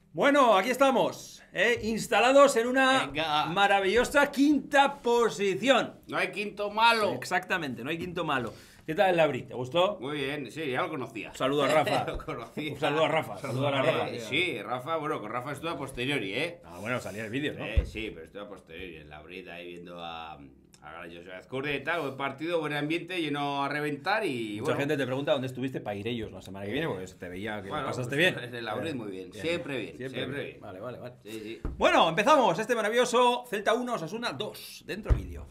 Bueno, aquí estamos, instalados en una Venga. maravillosa quinta posición. No hay quinto malo. Exactamente, no hay quinto malo. ¿Qué tal el Labri? ¿Te gustó? Muy bien, sí, ya lo conocía. Un saludo a Rafa. Lo conocía. Un saludo a Rafa. Saludo a la Rafa. Sí, Rafa, bueno, con Rafa estuve a posteriori, ¿eh? Ah, bueno, salía el vídeo, ¿no? Sí, pero estuve a posteriori en la brida ahí viendo a Joshua Azcurdia y tal, buen partido, buen ambiente, lleno a reventar y Mucha bueno. gente te pregunta dónde estuviste para ir ellos la semana que viene, porque se te veía que lo pasaste bien. En la brida muy bien, siempre bien, siempre bien. Vale. Sí, sí. Bueno, empezamos este maravilloso Celta 1, Osasuna 2. Dentro vídeo.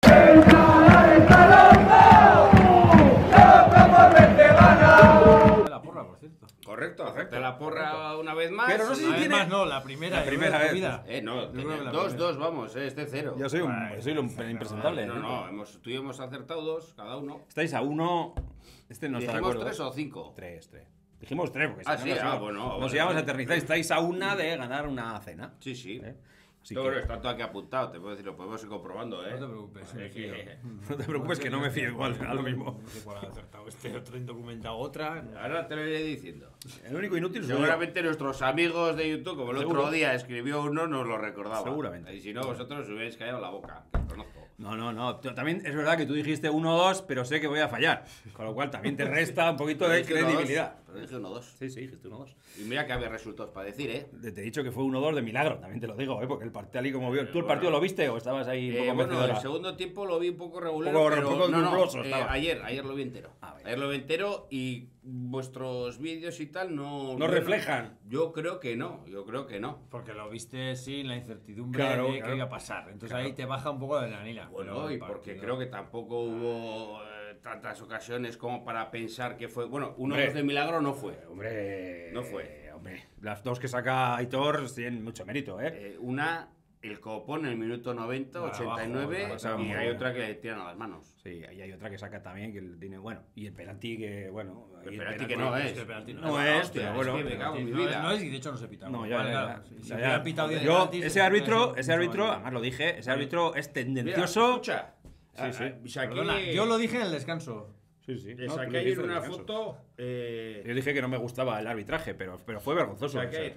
La porra, por cierto. Correcto, acepta la porra una vez más. Pero no sé si Una vez tiene- más no, la primera. La primera vez. Vida. No, Yo creo que la 2-2, vamos, este cero. Yo soy un impresentable. No, tú y hemos acertado 2, cada uno. Estáis a 1. Este no está de ¿Dijimos acuerdo. 3 o 5? 3. Dijimos 3 porque Ah, si sí, no nos íbamos- bueno, nos vale, íbamos a vale. eternizar. Estáis a una de ganar una cena. Sí, sí. Así Yo que creo que está todo aquí apuntado, te puedo decir, lo podemos ir comprobando, ¿eh? No te preocupes, me fío. no te preocupes que no me fío igual, a lo mismo. No sé cuál ha acertado este, otro indocumentado, otra. Ahora te lo iré diciendo. El único inútil soy yo. Seguramente nuestros amigos de YouTube, como el Seguro. otro día escribió uno, nos lo recordaba. Seguramente. Y si no, vosotros os hubierais callado la boca, que os conozco. No. También es verdad que tú dijiste 1-2, pero sé que voy a fallar. Con lo cual también te resta un poquito de Dije 1-2, credibilidad. Pero dije 1-2. Sí, dijiste 1-2. Y mira que había resultados para decir, ¿eh? Te he dicho que fue 1-2 de milagro, también te lo digo, porque el partido ahí como vio. ¿Tú el partido lo viste o estabas ahí un poco Bueno, vencedora? el segundo tiempo lo vi un poco regular, Poco pero no, nuloso estaba. ayer lo vi entero. Ah, vale. Ayer lo vi entero y vuestros vídeos y tal no... No reflejan. Yo creo que no. Porque lo viste sin la incertidumbre Claro, de claro. qué iba a pasar. Entonces ahí te baja un poco de la nila. Bueno, Pero y el porque partido- creo que tampoco hubo tantas ocasiones como para pensar que fue... Bueno, Hombre. 1-2 de milagro no fue. Hombre. No fue. Hombre, las dos que saca Aitor tienen mucho mérito, ¿eh? Una, el copón en el minuto 90, Para 89, abajo, para y abajo. hay otra que le tiran a las manos. Sí, ahí hay otra que saca también, que tiene, bueno, y el penalti que, bueno... ahí El penalti que no Es es. que el penalti No es, hostia, pero bueno. es que me cago en mi No vida. no es, y de hecho no se pita. No, Vale, ya. claro, Si Ya. hubieran pitado 10 Yo, penaltis, ese entonces árbitro, mucho más. además lo dije, ese árbitro es Mira, tendencioso... escucha. Sí. Saqué, Perdona, yo lo dije en el descanso. Sí, sí. le No, tú saqué lo ayer dijiste una en el caso. foto. Yo dije que no me gustaba el arbitraje, pero fue vergonzoso. Saqué,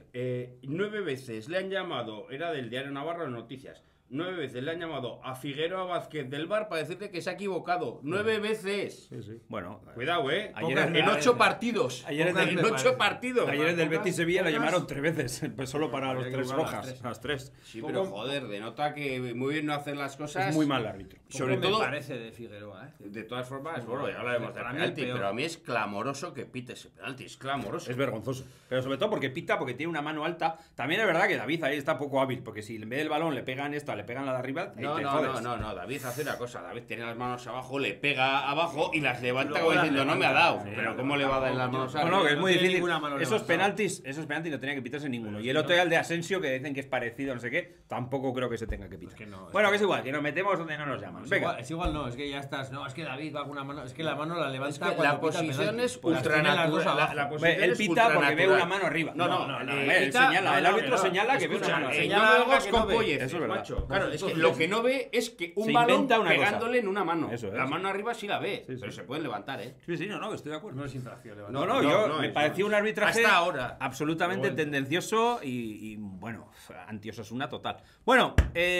9 veces le han llamado, era del Diario Navarro de Noticias. 9 veces le han llamado a Figueroa Vázquez del VAR para decirle que se ha equivocado. 9 veces. Sí, sí. Bueno, Cuidado, Ayer en el- 8 partidos. Ayer el en del- 8 partidos. ayer el del pocas- Betis Sevilla le pocas- llamaron 3 veces, pues solo para los Había que 3 jugar rojas, las las 3. Sí, pero joder, denota que muy bien no hacer las cosas. Es muy mal árbitro. Sobre todo, me parece de Figueroa, de todas formas, bueno, ya hablaremos del Para mí penalti, el peor. pero a mí es clamoroso que pite ese penalti, es clamoroso. Es vergonzoso. Pero sobre todo porque pita, porque tiene una mano alta. También es verdad que David ahí está poco hábil, porque si en vez del balón le pegan esta, le pegan la de arriba, ahí te jodes. No, David hace una cosa, David tiene las manos abajo, le pega abajo y las levanta Luego como las diciendo, no me ha levanta, dado. sí, Pero las ¿cómo le va a dar en las levanta. manos No, arriba? no, que es muy tiene difícil. ninguna mano Esos levantada. penaltis no tenía que pitarse ninguno. Y el otro día el de Asensio, que dicen que es parecido, no sé qué, tampoco creo que se tenga que pitar. Es que no, es Bueno, que- que es igual, que nos metemos donde no nos llaman. Venga. Es igual no, es que ya estás. No, es que David va con una mano. Es que la mano la levanta. Es que la cuando pita el posición penalti. es Pues las tiene las dos ultranatural. abajo. posición Él es pita porque ve ultranatural. una mano arriba. No, él pita- señala, el árbitro no. señala que ve una Escucha, mano arriba. señala no me algo hagas que no con ve. polleces, Eso es verdad. macho. Claro, es que Entonces, lo que no ve es que un se balón inventa una cosa. pegándole en una mano. Eso es. La mano arriba sí la ve, Sí, pero sí. se pueden levantar, ¿eh? Sí, sí, no, que estoy de acuerdo. No es infracción, levanta. No, me es- pareció un arbitraje Hasta ahora. absolutamente Bueno. tendencioso y, bueno, anti-Osasuna total. Bueno,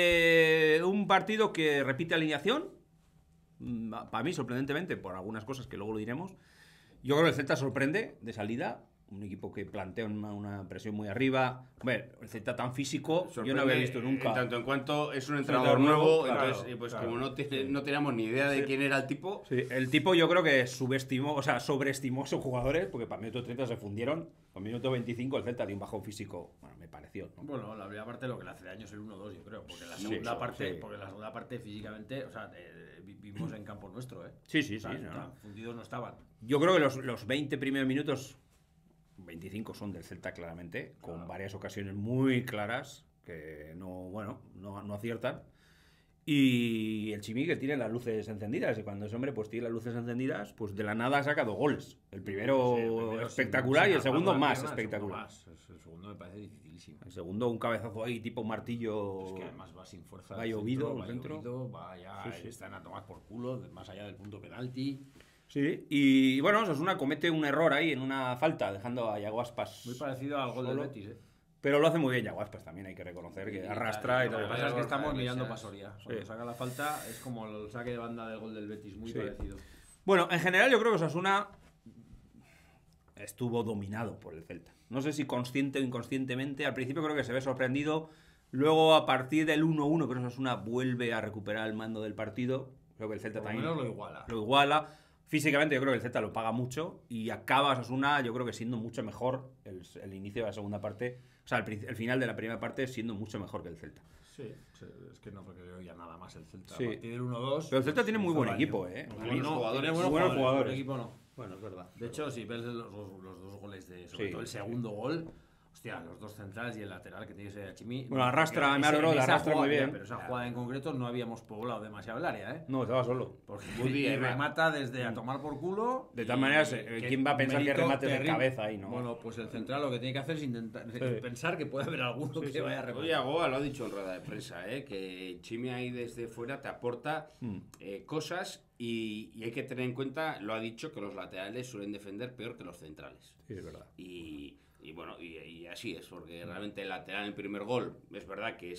un partido que repite alineación, para mí sorprendentemente, por algunas cosas que luego lo diremos. Yo creo que el Celta sorprende de salida, un equipo que plantea una presión muy arriba. Hombre, el Celta tan físico, yo no había visto nunca. En tanto en cuanto es un entrenador entrenador nuevo, nuevo, claro, entonces, pues claro. como no teníamos ni idea de quién era el tipo, Sí, el tipo yo creo que sobreestimó a sus jugadores, porque para minuto 30 se fundieron. Con minuto 25 el Celta dio un bajón físico, bueno, me pareció, ¿no? Bueno, la primera parte lo que le hace daño es el 1-2, yo creo. Porque la Sí, segunda parte, sí. porque la segunda parte físicamente, o sea, vivimos en campo nuestro, ¿eh? Sí, sí, O sea, sí, no, tan no. fundidos no estaban. Yo creo que los 20 primeros minutos, 25 son del Celta claramente, con varias ocasiones muy claras que no aciertan. Y el Chimi que tiene las luces encendidas, y cuando ese hombre pues tiene las luces encendidas, pues de la nada ha sacado goles. El primero, Sí, el primero espectacular sin y el segundo apagar más piernas, el segundo espectacular. más. El segundo me parece dificilísimo. El segundo un cabezazo ahí tipo martillo. Es que además va sin fuerza. Va al llovido, centro, al centro. Va ya, Sí, sí. están a tomar por culo, más allá del punto penalti. Sí, y bueno, Osasuna comete un error ahí en una falta, dejando a Yago Aspas Muy parecido al gol del solo. Betis, ¿eh? Pero lo hace muy bien Yaguaspas, también hay que reconocer que arrastra y Lo todo. que pasa es que estamos Borja mirando Iglesias. para Soria. Cuando Sí. saca la falta es como el saque de banda del gol del Betis, muy Sí. parecido. Bueno, en general yo creo que Osasuna estuvo dominado por el Celta. No sé si consciente o inconscientemente. Al principio creo que se ve sorprendido. Luego, a partir del 1-1, creo que Osasuna vuelve a recuperar el mando del partido. Creo que el Celta Por lo también menos lo iguala. lo iguala. Físicamente yo creo que el Celta lo paga mucho y acaba Osasuna yo creo que siendo mucho mejor el inicio de la segunda parte, o sea, el final de la primera parte siendo mucho mejor que el Celta. Sí, es que no creo ya nada más el Celta. Sí. A partir del 1-2. Pero el Celta tiene muy hizo buen daño. equipo, ¿eh? Buenos A mí no- jugadores. Tiene buenos jugadores. El equipo no. Bueno, es verdad. De hecho, si ves los dos goles sobre Sí, todo el sí. segundo gol, hostia, los dos centrales y el lateral que tiene ese Chimi. Bueno, arrastra, Ese- Mauro, esa arrastra jugada, muy bien. Pero esa jugada en concreto no habíamos poblado demasiado el área, ¿eh? No, estaba solo. Porque Woody, y remata desde a tomar por culo. De todas y- maneras, que ¿quién va a pensar que mérito remates de terrible. cabeza ahí, no? Bueno, pues el central lo que tiene que hacer es intentar pensar que puede haber alguno que vaya a rematar. Oye, Agoa lo ha dicho en rueda de prensa, que Chimi ahí desde fuera te aporta cosas y hay que tener en cuenta, lo ha dicho, que los laterales suelen defender peor que los centrales. Sí, es verdad. Y bueno, y así es, porque realmente el lateral en el primer gol, es verdad que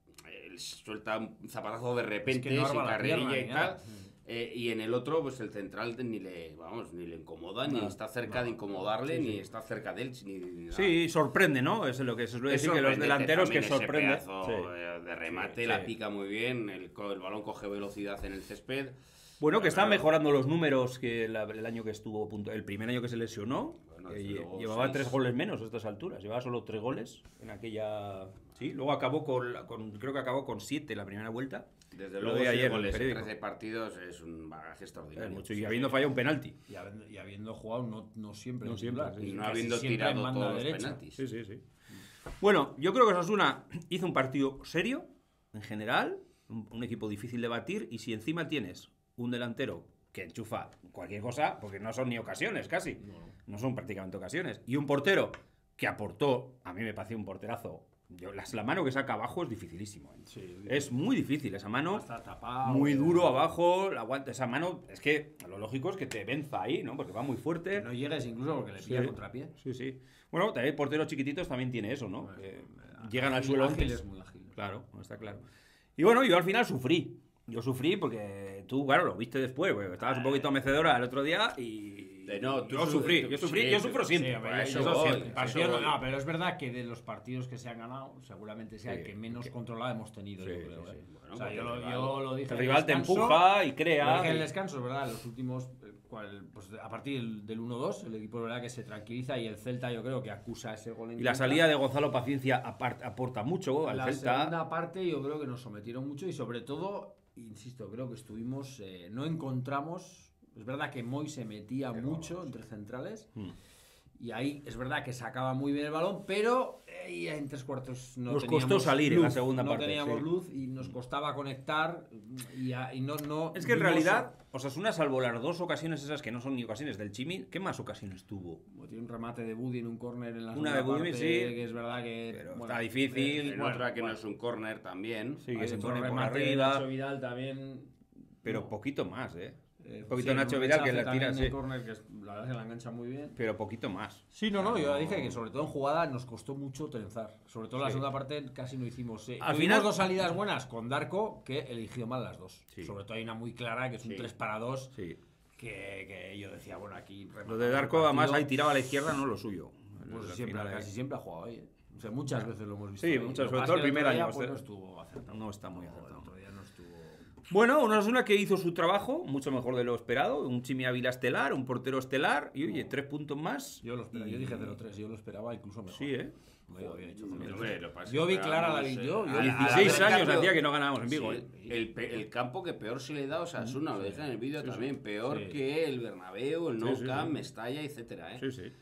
él suelta un zapatazo de repente, no sin arma la carrerilla pierna y ni tal. nada. Y en el otro, pues el central ni le incomoda, ni está cerca de incomodarle, ni está cerca de él. Ni nada. Sí, sorprende, ¿no? Es lo que se suele Es decir, que los sorprendente delanteros que también ese sorprenden. pedazo, Sí. de remate, Sí, la sí. pica muy bien, el balón coge velocidad en el césped. Bueno, que están Claro. mejorando los números que el año que estuvo, el primer año que se lesionó. Bueno, que desde luego, llevaba 6. 3 goles menos a estas alturas. Llevaba solo 3 goles en aquella. Sí, luego acabó creo que acabó con 7 la primera vuelta. Desde Lo luego, de 6 ayer en el goles en periódico. 13 partidos es un bagaje extraordinario. Mucho, y habiendo fallado un penalti. Y habiendo jugado no siempre. No de siempre, titular, sí, Y no casi habiendo siempre en tirado banda todos los derecha. penaltis. Sí, sí, sí. Bueno, yo creo que Osasuna hizo un partido serio, en general, un equipo difícil de batir, y si encima tienes un delantero que enchufa cualquier cosa, porque no son ni ocasiones casi, no son prácticamente ocasiones, y un portero que aportó, a mí me pareció un porterazo, la mano que saca abajo es dificilísimo, ¿eh? Sí, Es muy difícil esa mano, está tapado. muy duro abajo, la aguanta esa mano, es que lo lógico es que te venza ahí, ¿no? Porque va muy fuerte. Que no llegues incluso porque le Sí. pilla contrapié. Sí, sí. Bueno, también porteros chiquititos también tiene eso, ¿no? Que llegan al Ágil- suelo ágil antes. es muy ágil. Claro, no está claro. Y bueno, yo al final sufrí. Yo sufrí porque tú, claro, lo viste después, porque estabas un poquito mecedora el otro día y No, tú yo sufrí, tú- yo sufrí, sí, yo sufro pero- siempre. Sí, hombre, Por eso eso Eso voy. siempre. Partido Eso- no, pero es verdad que de los partidos que se han ganado, seguramente sea el Sí, que menos que- controlado hemos tenido, Sí, yo creo. sí, ¿eh? sí. Bueno, O sea, porque yo lo dije. El en rival te descanso, empuja y Lo crea. dije en el y- descanso, es verdad, los últimos, pues a partir del 1-2, el equipo es verdad que se tranquiliza y el Celta yo creo que acusa ese gol en Y la contra. salida de Gonzalo Paciencia aporta mucho al La Celta. segunda parte yo creo que nos sometieron mucho y sobre todo, insisto, creo que estuvimos, no encontramos, es verdad que Moy se metía mucho entre centrales Mm. y ahí es verdad que sacaba muy bien el balón, pero en 3/4 no Nos teníamos costó salir en la luz, segunda no parte, teníamos sí. luz y nos costaba conectar y no Es que en vimos- realidad, Osasuna, salvo las 2 ocasiones esas que no son ni ocasiones del Chimi, ¿qué más ocasiones tuvo? Tiene un remate de Buddy en un córner en la Una segunda de Buddy, parte, sí. que es verdad que Pero está difícil. En otra que no es un córner también. Sí, que hay se otro pone por remate de arriba. Nacho Vidal también. Pero No. poquito más, ¿eh? Un poquito Nacho Vidal que la tira, sí. Córner, que la verdad es que la engancha muy bien. Pero poquito más. Sí, no, yo ya dije que sobre todo en jugada nos costó mucho trenzar. Sobre todo en la Sí. segunda parte casi no hicimos. Al Tuvimos final- 2 salidas buenas con Darko que eligió mal las dos. Sí. Sobre todo hay una muy clara que es un Sí. 3-2 Sí. que yo decía, bueno, aquí... Lo de Darko, además, ahí tiraba a la izquierda, no lo suyo. Pues Al siempre, final, casi siempre ha jugado ahí. O sea, muchas veces lo hemos visto. Sí, ahí. muchas, Lo sobre que todo pasa el es que primer otro día, año, pues, no usted- estuvo acertado. No está muy El acertado. otro día no estuvo... Bueno, una Osasuna que hizo su trabajo, mucho mejor de lo esperado. Un Chimi Ávila estelar, un portero estelar. Y oye, 3 puntos más. Yo lo esperaba, yo dije 0-3, yo lo esperaba incluso mejor. Sí, ¿eh? Yo había dicho 0-3. Hombre, lo que pasa es Yo que vi clara la esperábamos, yo- a- 16 a ver, años cambio- hacía que no ganábamos en Vigo, Sí, ¿eh? el campo que peor se le da a Osasuna, lo dije en el vídeo también, peor Sí. que el Bernabéu, el Sí, Nou sí, Camp, sí. Mestalla, etcétera, ¿eh? Sí, sí.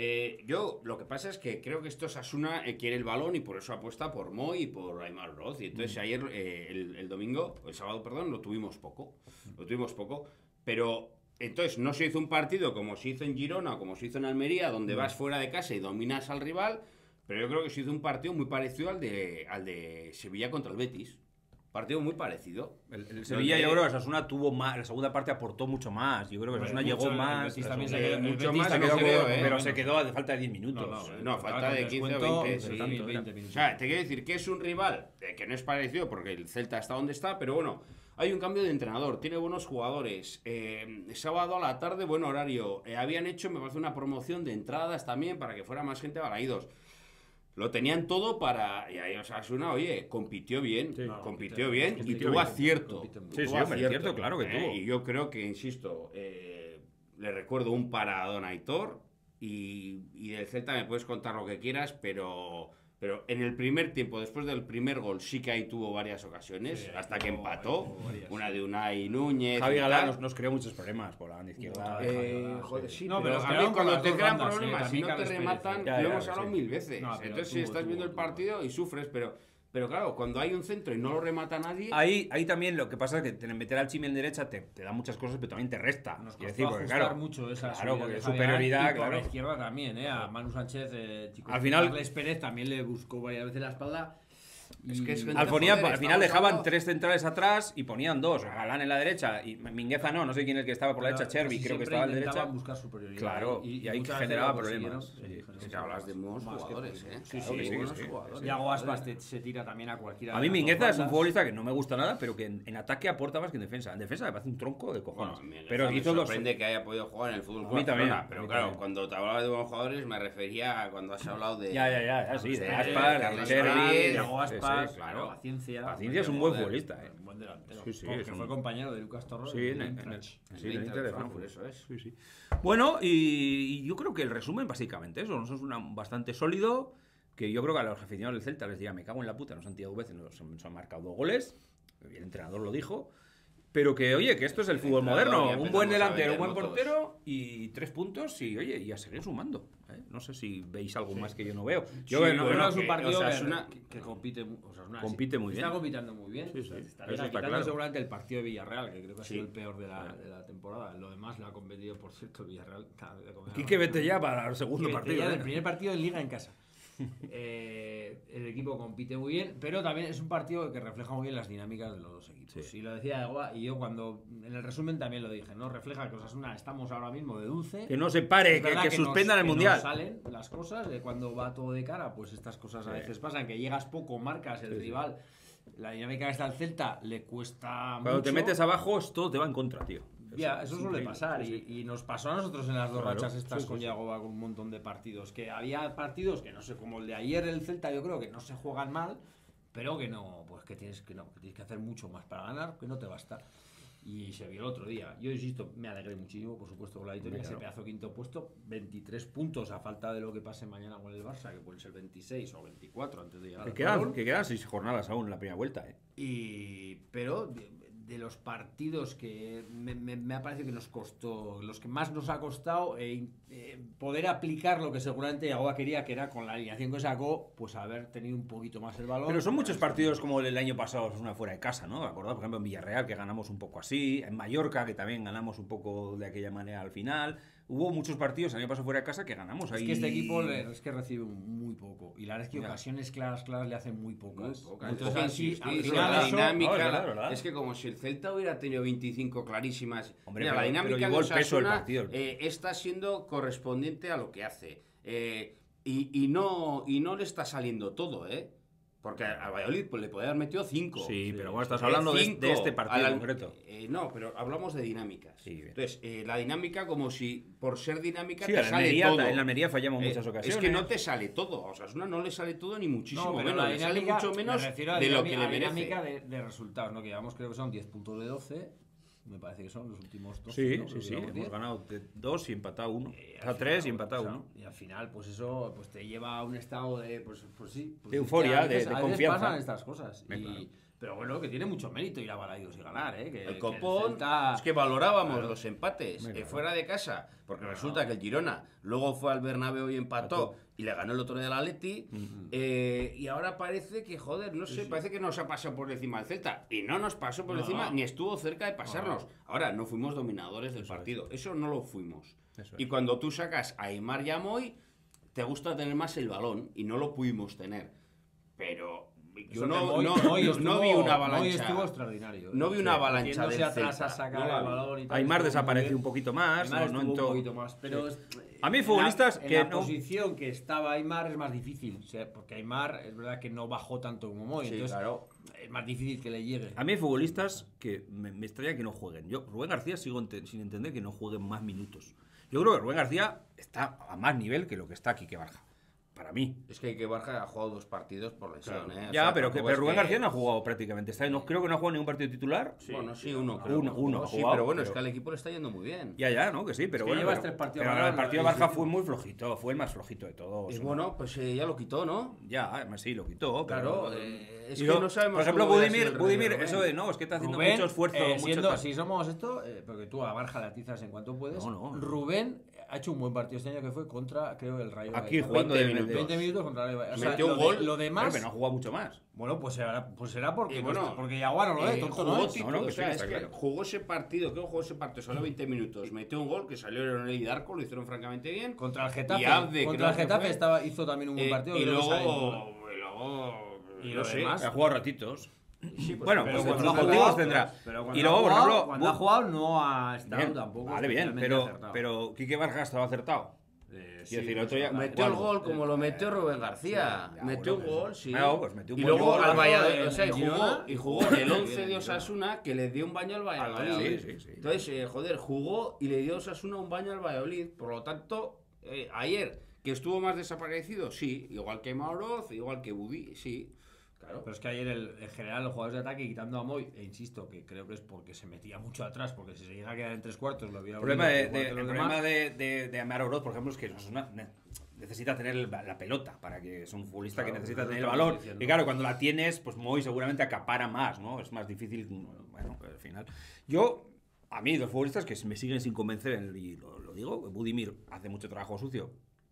Yo, lo que pasa es que creo que esto Osasuna quiere el balón y por eso apuesta por Moy y por Aimar Oroz. Y entonces ayer, el domingo, el sábado, perdón, lo tuvimos poco. Pero entonces no se hizo un partido como se hizo en Girona o como se hizo en Almería, donde vas fuera de casa y dominas al rival. Pero yo creo que se hizo un partido muy parecido al de Sevilla contra el Betis. Partido muy parecido. El Sevilla, yo creo que Osasuna tuvo más, la segunda parte aportó mucho más. Yo creo que Osasuna llegó más. Betis también Osasuna- se quedó, mucho el Betis más, también no se quedó, creo, pero se quedó a falta de 10 minutos. No, falta de 15 o 20, sí. 20 O minutos. sea, te quiero decir que es un rival que no es parecido porque el Celta está donde está, pero bueno, hay un cambio de entrenador, tiene buenos jugadores. Sábado a la tarde, buen horario. Habían hecho, me parece, una promoción de entradas también para que fuera más gente a Balaídos. Lo tenían todo para... Y ahí Osasuna, oye, compitió bien, Sí. compitió bien y compitió tuvo bien. acierto. Compite muy Sí, Tuvo sí, hombre, acierto. cierto, claro que tuvo. Y yo creo que, insisto, le recuerdo un paradón a Aitor y del Celta me puedes contar lo que quieras, pero en el primer tiempo, después del primer gol, sí que ahí tuvo varias ocasiones, Sí, hasta que tuvo empató. varias, Una sí. de Unai Núñez. Javi y tal. Galán nos creó muchos problemas por la banda izquierda. Joder, sí, No, pero pero a quedaron mí con cuando las te dos crean bandas, problemas, si también no te Carles Pérez, rematan, Ya, lo ya, hemos hablado sí. 1000 veces. No, pero Entonces, si estás viendo el partido y sufres, pero claro, cuando hay un centro y no lo remata nadie... Ahí también lo que pasa es que meter al Chimi en derecha te da muchas cosas, pero también te resta. Nos Quiero costó decir, porque ajustar claro, mucho esa claro, subida porque de superioridad, Javier, y por claro. la izquierda también, a Manu Sánchez, chicos, Al final- Carles Pérez también le buscó varias veces la espalda. Es que es y- gente Al final estamos dejaban hablando- 3 centrales atrás y ponían 2. Galán en la derecha y Mingueza no sé quién es el que estaba por la derecha, Chervi, casi creo que siempre estaba en la intentaban derecha. buscar superioridad. Claro, y ahí muchas generaba veces lo problemas. consiguieron. Sí, Es que hablas de buenos Más que jugadores, por- ¿eh? Sí, Claro que sí, buenos que sí. jugadores. Yago Aspas se tira también a cualquiera. A de mí las dos Mingueza es un bandas. futbolista que no me gusta nada, pero que en ataque aporta más que en defensa. En defensa me parece un tronco de cojones. Bueno, pero me hizo dos. sorprende que haya podido jugar en el fútbol A mí también, Barcelona, pero a mí claro, también. cuando te hablaba de buenos jugadores me refería a cuando has hablado de... Ya, sí, de de Aspar, de Carles Chervi, Pérez, Yago sí, Aspas, sí, claro. Paciencia. Paciencia es un buen Joder, futbolista, un buen delantero. Sí, sí, Porque es un- fue compañero de Lucas Torres. Sí, en el Sí, Inter de Frankfurt, Frankfurt. eso es. Sí, sí. Bueno, y yo creo que el resumen básicamente eso. Eso es bastante sólido. Que yo creo que a los aficionados del Celta les diría, me cago en la puta, nos han tirado 2 veces, nos han marcado 2 goles. El entrenador lo dijo. Pero que, oye, que esto es el fútbol entrenador, moderno. ya Un empezamos buen a delantero, un buen venderlo portero y 3 puntos y, oye, y a seguir sumando. ¿eh? No sé si veis algo más que yo no veo. Yo Sí, no, bueno, Pero es un que partido Osasuna- que compite, Compite muy bien. Está compitiendo muy bien. Sí, sí. Está Eso está quitando claro. seguramente el partido de Villarreal, que creo que ha sido Sí. el peor de la temporada. Lo demás lo ha competido, por cierto, el Villarreal. Quique, vete ya para el segundo partido. Ya ¿eh? el primer partido en Liga en casa. El equipo compite muy bien, pero también es un partido que refleja muy bien las dinámicas de los dos equipos. Sí. Y lo decía Egoa, y yo cuando en el resumen también lo dije, ¿no? Refleja que Osasuna estamos ahora mismo de dulce. Que no se pare, Es verdad que suspendan el nos Mundial. salen las cosas, de cuando va todo de cara, pues estas cosas a Sí. veces pasan, que llegas poco, marcas el Sí, sí. rival. La dinámica que está el Celta le cuesta Cuando te mucho. metes abajo, todo te va en contra, tío. Ya, Es eso suele increíble, pasar sí, sí. y nos pasó a nosotros en las dos Claro, rachas estas sí, con sí. Yagoba con un montón de partidos, que había partidos que no sé, como el de ayer el Celta, yo creo que no se juegan mal, pero que no, pues que tienes que hacer mucho más para ganar, que no te basta. Y se vio el otro día. Yo insisto, me alegré muchísimo, por supuesto, con la victoria, Claro. ese pedazo quinto puesto, 23 puntos a falta de lo que pase mañana con el Barça, que pueden ser 26 o 24 antes de llegar al parón. Que quedan 6 jornadas aún en la primera vuelta, ¿eh? Pero de los partidos que me ha parecido que nos costó, los que más nos ha costado poder aplicar lo que seguramente Yagoba quería, que era con la alineación que sacó, pues haber tenido un poquito más el balón. Pero son muchos partidos como el año pasado, es una fuera de casa, ¿no? Acordad, por ejemplo, en Villarreal, que ganamos un poco así, en Mallorca, que también ganamos un poco de aquella manera al final. Hubo muchos partidos el año pasado fuera de casa que ganamos ahí. Es que este equipo es que recibe muy poco. Y la verdad es que Ya. ocasiones claras le hacen muy pocas. Muy pocas. Entonces, Ojo, así, sí, al sí, final la eso- dinámica, No, es verdad. es que como si el Celta hubiera tenido 25 clarísimas. Hombre, Mira, pero- la dinámica pero de llevó el peso del Osasuna, partido. está siendo correspondiente a lo que hace. Y no le está saliendo todo, ¿eh? Porque a Valladolid pues, le podía haber metido 5. Sí, pero bueno, estás hablando de este partido concreto. No, pero hablamos de dinámicas. Sí, bien. Entonces, la dinámica como si por ser dinámica Sí, te en la sale Almería, todo. en la Almería fallamos muchas Es ocasiones. que no te sale todo. O sea, no le sale todo ni muchísimo No, pero menos. la Le sale dinámica, mucho menos me refiero a la de lo que dinámica- le a la merece. dinámica de resultados, ¿no? Que llevamos, creo que son 10 puntos de 12. Me parece que son los últimos 12. Sí, ¿no? sí, Creo que sí. llevamos Hemos 10. ganado 2 y empatado 1. Al O sea, final, 3 y empatado 1. Y al final, pues eso pues te lleva a un estado de. Pues sí. Pues De es euforia, que a veces- de a veces confianza. pasan estas cosas. Claro. Pero bueno, que tiene mucho mérito ir a Balaídos y ganar, ¿eh? Que El que copón, Celta- es que valorábamos Claro. los empates Claro. fuera de casa, porque resulta que el Girona luego fue al Bernabéu y empató y le ganó el otro día al Atleti, y ahora parece que, joder, no sé, parece que nos ha pasado por encima el Celta, y no nos pasó por No. encima, ni estuvo cerca de pasarnos. No. Ahora, no fuimos dominadores del partido, eso no lo fuimos. Eso Y es. cuando tú sacas a Aimar y a Moy, te gusta tener más el balón, y no lo pudimos tener. Pero Yo no vi una avalancha. Hoy estuvo extraordinario. No vi una avalancha del atrás Celta. a sacar No la el vi. balón y tal. Aimar estuvo desapareció muy un poquito más. bien. Aimar no estuvo entró. un poquito más, pero A mí futbolistas en que la no... posición que estaba Aimar es más difícil, o sea, porque Aimar es verdad que no bajó tanto como Moy, Sí, entonces claro. es más difícil que le llegue. A mí hay futbolistas que me extraña que no jueguen. Yo, Rubén García, sigo sin entender que no jueguen más minutos. Yo creo que Rubén García está a más nivel que lo que está Quique Barja. Para mí. Es que Ike Barja ha jugado 2 partidos por lesión, ¿eh? O Ya, sea, pero tampoco es Rubén que- García no ha jugado prácticamente. Creo que no ha jugado ningún partido titular. Bueno, sí, uno. Uno ha Sí, jugado, pero bueno, es pero- que al equipo le está yendo muy bien. Ya, ¿no? Que sí, pero que bueno. llevas pero- 3 partidos pero ganados, el partido de ¿no? Barja Sí. fue muy flojito. Fue el más flojito de todos. Y ¿no? bueno, pues ya lo quitó, ¿no? Ya, además sí, lo quitó. Claro, pero- es y que no sabemos Por ejemplo, cómo hubiera sido el Budimir, Rubén. eso de no, es que está haciendo Rubén, mucho esfuerzo. mucho tal. si somos esto, porque tú a Barja le atizas en cuanto puedes. No. Rubén ha hecho un buen partido este año que fue contra, creo, el Rayo. Aquí Vallecano. jugando 20 de minutos. 20 minutos contra el Rayo Vallecano. Metió un lo gol. Lo demás, Pero no ha jugado mucho más. bueno, pues será porque, bueno, porque Yaguar no lo es, tonto no jugó es. tipo, No, que o sí, sea, está es que claro. jugó ese partido, creo que jugó ese partido, solo 20 minutos, metió un gol que salió Leonel y Darko, lo hicieron francamente bien. Contra el Getafe. Y Abde, contra el creo que Getafe fue. hizo también un buen partido. Y creo que salió. luego, Y no lo sé, demás. Ha jugado ratitos. sí, pues, Bueno, Pero pues cuando los ha motivos jugado, tendrá. pero cuando Y luego, ha por jugado, ejemplo, cuando ha jugado no ha estado Bien, tampoco. vale, bien, especialmente acertado. pero Quique Barja estaba acertado. Sí, decir, el otro día- metió el Bueno, gol como lo metió Rubén García. ya, metió bueno, un gol, sí. no, pues metió un y buen luego gol. al Valladolid, En o sea, Girona. y jugó en el 11 de Osasuna que le dio un baño al Valladolid. Sí. Entonces, jugó y le dio a Osasuna un baño al Valladolid. Por lo tanto, ayer, que estuvo más desaparecido, sí. Igual que Mauro, igual que Budi, sí. Claro. Pero es que ayer en general los jugadores de ataque, quitando a Moy, e insisto, que creo que es porque se metía mucho atrás, porque si se llega a quedar en 3/4 lo hubiera El problema, olido, igual que el los problema demás. de Amar Oroz, por ejemplo, es que necesita tener la pelota para que es un futbolista que necesita eso tener el estamos balón. diciendo. Y claro, cuando la tienes, pues Moy seguramente acapara más, ¿no? Es más difícil, bueno, al final. A mí, dos futbolistas que me siguen sin convencer, y lo digo, Budimir hace mucho trabajo sucio,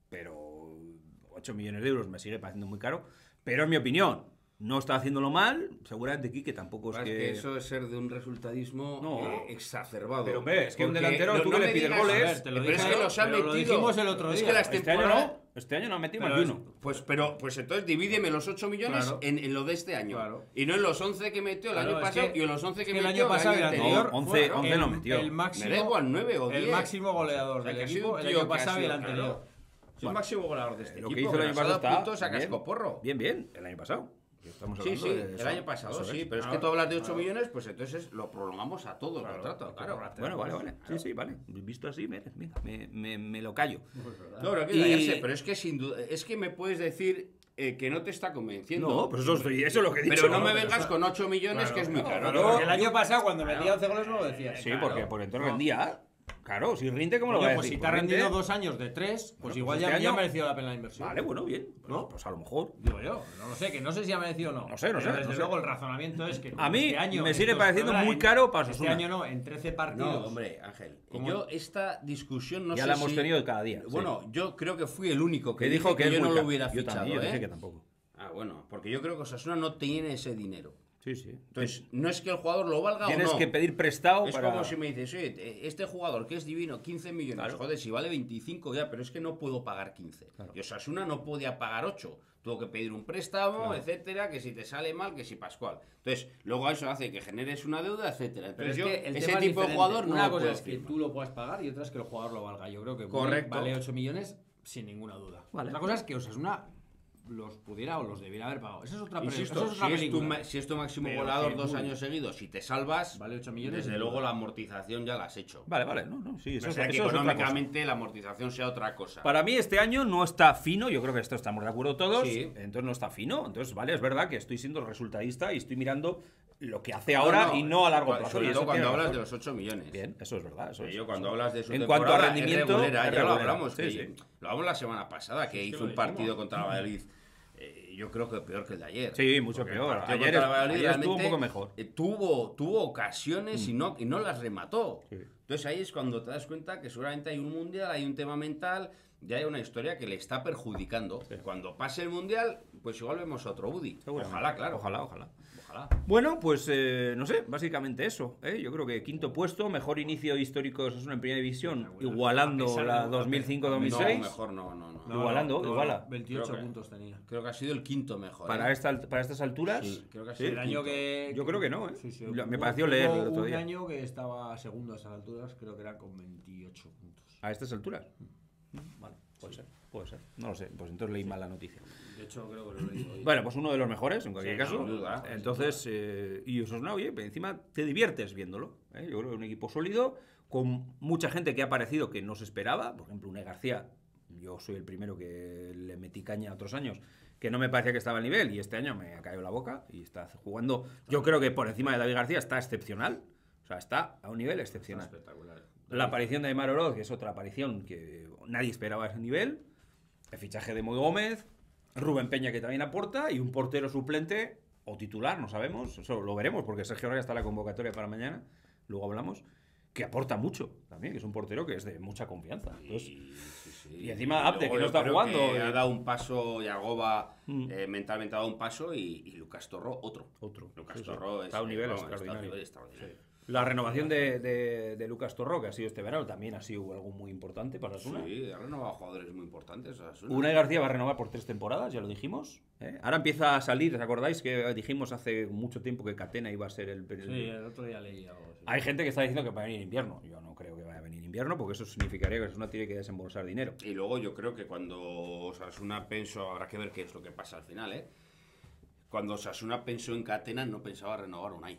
pero 8 millones de euros me sigue pareciendo muy caro, pero en mi opinión, no está haciéndolo mal, seguramente Quique tampoco es Es que... que eso es ser de un resultadismo No. exacerbado. Pero, hombre, es que un Porque delantero, tú que le me pides digas- goles, A ver, te lo pero es dije, que los ha pero lo metido. dijimos el otro Es día. que las Este año temporadas. no, este año no ha metido Pero más de es- uno. Pues entonces divídeme los 8 millones Claro. en lo de este año. Claro. Y no en los 11 que metió el Claro, año es pasado que- y en los 11 que es que metió el año pasado y el anterior. No, 11 fue 11 no metió. El máximo, Me da igual, 9 o el 10. máximo goleador O sea, del que ha sido equipo un el tío año que ha pasado y el sido, anterior. claro. Es el máximo goleador de este Lo que equipo. hizo el año nos ha pasado dado está puntos a bien. cascoporro. Bien, el año pasado. Estamos Sí, hablando sí, de eso. el año pasado, Eso sí, es. pero es que tú hablas de 8 millones, pues entonces lo prolongamos a todo el contrato, claro. Bueno, vale. Sí, vale. Visto así, venga, me lo callo. No, pero Y- pero es que sin duda, es que me puedes decir que no te está convenciendo. No, pues eso es lo que he dicho. Pero no me vengas con 8 millones, que es muy caro. claro. Porque el año pasado cuando metía 11 goles no lo decías. Sí, porque por entonces rendía. Claro, si rinde, ¿cómo lo Oye, voy a pues decir? si te ha Pues rendido rinde. 2 años de 3, pues Bueno, igual pues ya, este ya ha año- merecido la pena la inversión. Vale, bueno, bien. ¿No? Pues a lo mejor. Digo yo, no lo sé, que no sé si ha merecido o no. No sé. Pero desde no sé. luego el razonamiento es que A mí este año, me sigue estos- pareciendo perdona, muy en- caro para Este Osasuna. año no, en 13 partidos. No, hombre, Ángel. ¿Cómo? Yo esta discusión no Ya sé la hemos si- tenido cada día. Bueno, yo creo que fui el único que que dijo que es yo muy no caro. lo hubiera Yo fichado, también, yo ¿eh? dije que tampoco. Ah, bueno, porque yo creo que Osasuna no tiene ese dinero. Sí, sí. Entonces, no es que el jugador lo valga Tienes o no. que pedir prestado Es para... como si me dices, oye, este jugador que es divino, 15 millones, Claro. joder, si vale 25 ya, pero es que no puedo pagar 15. Claro. Y Osasuna no podía pagar 8. Tuvo que pedir un préstamo, etcétera, que si te sale mal, que si Pascual. Entonces, luego eso hace que generes una deuda, etcétera. Pero Entonces, es yo, que el ese tema es tipo de diferente. jugador no Una lo cosa puedo es que firmar. tú lo puedas pagar y otra es que el jugador lo valga. Yo creo que Correcto. vale 8 millones sin ninguna duda. Vale. Otra cosa es que Osasuna los pudiera o los debiera haber pagado. Esa es otra, Insisto, eso es otra si película. si es tu máximo Pero goleador que 2 muy- años seguidos, si te salvas, Vale 8 millones. desde sin luego duda. la amortización ya la has hecho. Vale, sí, eso O es, sea, que eso es otra cosa. económicamente la amortización sea otra cosa. Para mí este año no está fino, yo creo que esto estamos de acuerdo todos, Sí. entonces no está fino, entonces vale, es verdad que estoy siendo resultadista y estoy mirando lo que hace ahora y no a largo plazo. Sobre y todo eso cuando tiene hablas razón. de los 8 millones. Bien, eso es verdad. Eso Que es, yo cuando eso. hablas de su En cuanto a temporada, rendimiento, es regulera, es ya lo regulera. hablamos. Sí, que sí. Lo hablamos la semana pasada, que hizo lo un partido dijimos. contra el Valladolid. Yo creo que peor que el de ayer. Sí, mucho Porque el peor. partido Ayer, contra el Valladolid ayer estuvo un realmente, poco mejor. Tuvo ocasiones y no las remató. Sí. Entonces ahí es cuando te das cuenta que seguramente hay un mundial, hay un tema mental, ya hay una historia que le está perjudicando. Cuando pase el mundial, pues igual vemos a otro Udi. Seguramente. Ojalá, claro. Ojalá. Ojalá. Bueno, pues no sé, básicamente eso. Yo creo que quinto puesto, mejor inicio histórico de Osasuna en primera división, igualando A pesar la de- 2005-2006. No, mejor no. Iguala. 28 Creo que- puntos tenía. Creo que ha sido el quinto mejor. Para estas alturas, Sí, creo que ha Sí. sido El el año quinto. que. yo creo que no, ¿eh? Sí, Me hubo- pareció leer el hubo otro día. Un año que estaba segundo a esas alturas, creo que era con 28 puntos. A estas alturas. Vale, puede ser. No lo sé, pues entonces leí mal la noticia. De hecho, creo que lo leí hoy. Bueno, pues uno de los mejores, en cualquier Sí, caso. sin duda. Entonces, y Osasuna, oye, encima te diviertes viéndolo. Yo creo que es un equipo sólido, con mucha gente que ha aparecido que no se esperaba. Por ejemplo, Unai García, yo soy el primero que le metí caña otros años, que no me parecía que estaba al nivel, y este año me ha caído la boca y está jugando. Yo creo que por encima de David García está excepcional. O sea, está a un nivel excepcional. Espectacular. La aparición de Aimar Oroz, que es otra aparición que nadie esperaba a ese nivel. El fichaje de Moy Gómez. Rubén Peña, que también aporta. Y un portero suplente o titular, no sabemos. Eso lo veremos, porque Sergio Raya está en la convocatoria para mañana. Luego hablamos. Que aporta mucho también, que es un portero que es de mucha confianza. Entonces, y encima Abde, luego que no yo está creo jugando, que ha dado un paso, Yagoba Mm. mentalmente ha dado un paso y Lucas Torró otro. otro. Lucas Sí, sí. Torró Está a un nivel vamos, extraordinario. está a un nivel extraordinario. La renovación de Lucas Torró, que ha sido este verano, también ha sido algo muy importante para Osasuna. Sí, ha renovado jugadores muy importantes. Osasuna. Unai García va a renovar por 3 temporadas, ya lo dijimos. Ahora empieza a salir, ¿os acordáis que dijimos hace mucho tiempo que Catena iba a ser el... Sí, el otro día leí algo así. Hay gente que está diciendo que va a venir invierno. Yo no creo que vaya a venir invierno, porque eso significaría que Osasuna tiene que desembolsar dinero. Y luego yo creo que cuando Osasuna pensó, habrá que ver qué es lo que pasa al final, ¿eh? Cuando Osasuna pensó en Catena no pensaba renovar Unai.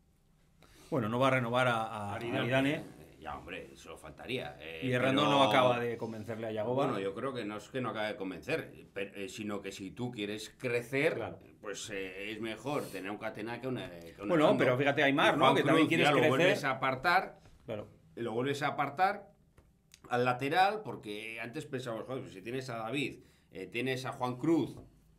Bueno, no va a renovar a Aridane. Ya, hombre, eso faltaría. Y Herrando no acaba de convencerle a Yagoba. Bueno, yo creo que no es que no acabe de convencer, sino que si tú quieres crecer, Claro. pues es mejor tener un Catena que un Bueno, Herrando. pero fíjate a Aimar, Y ¿no? Juan Que también Cruz quieres ya crecer. Lo vuelves a apartar, Claro. lo vuelves a apartar al lateral, porque antes pensábamos, joder, pues si tienes a David, tienes a Juan Cruz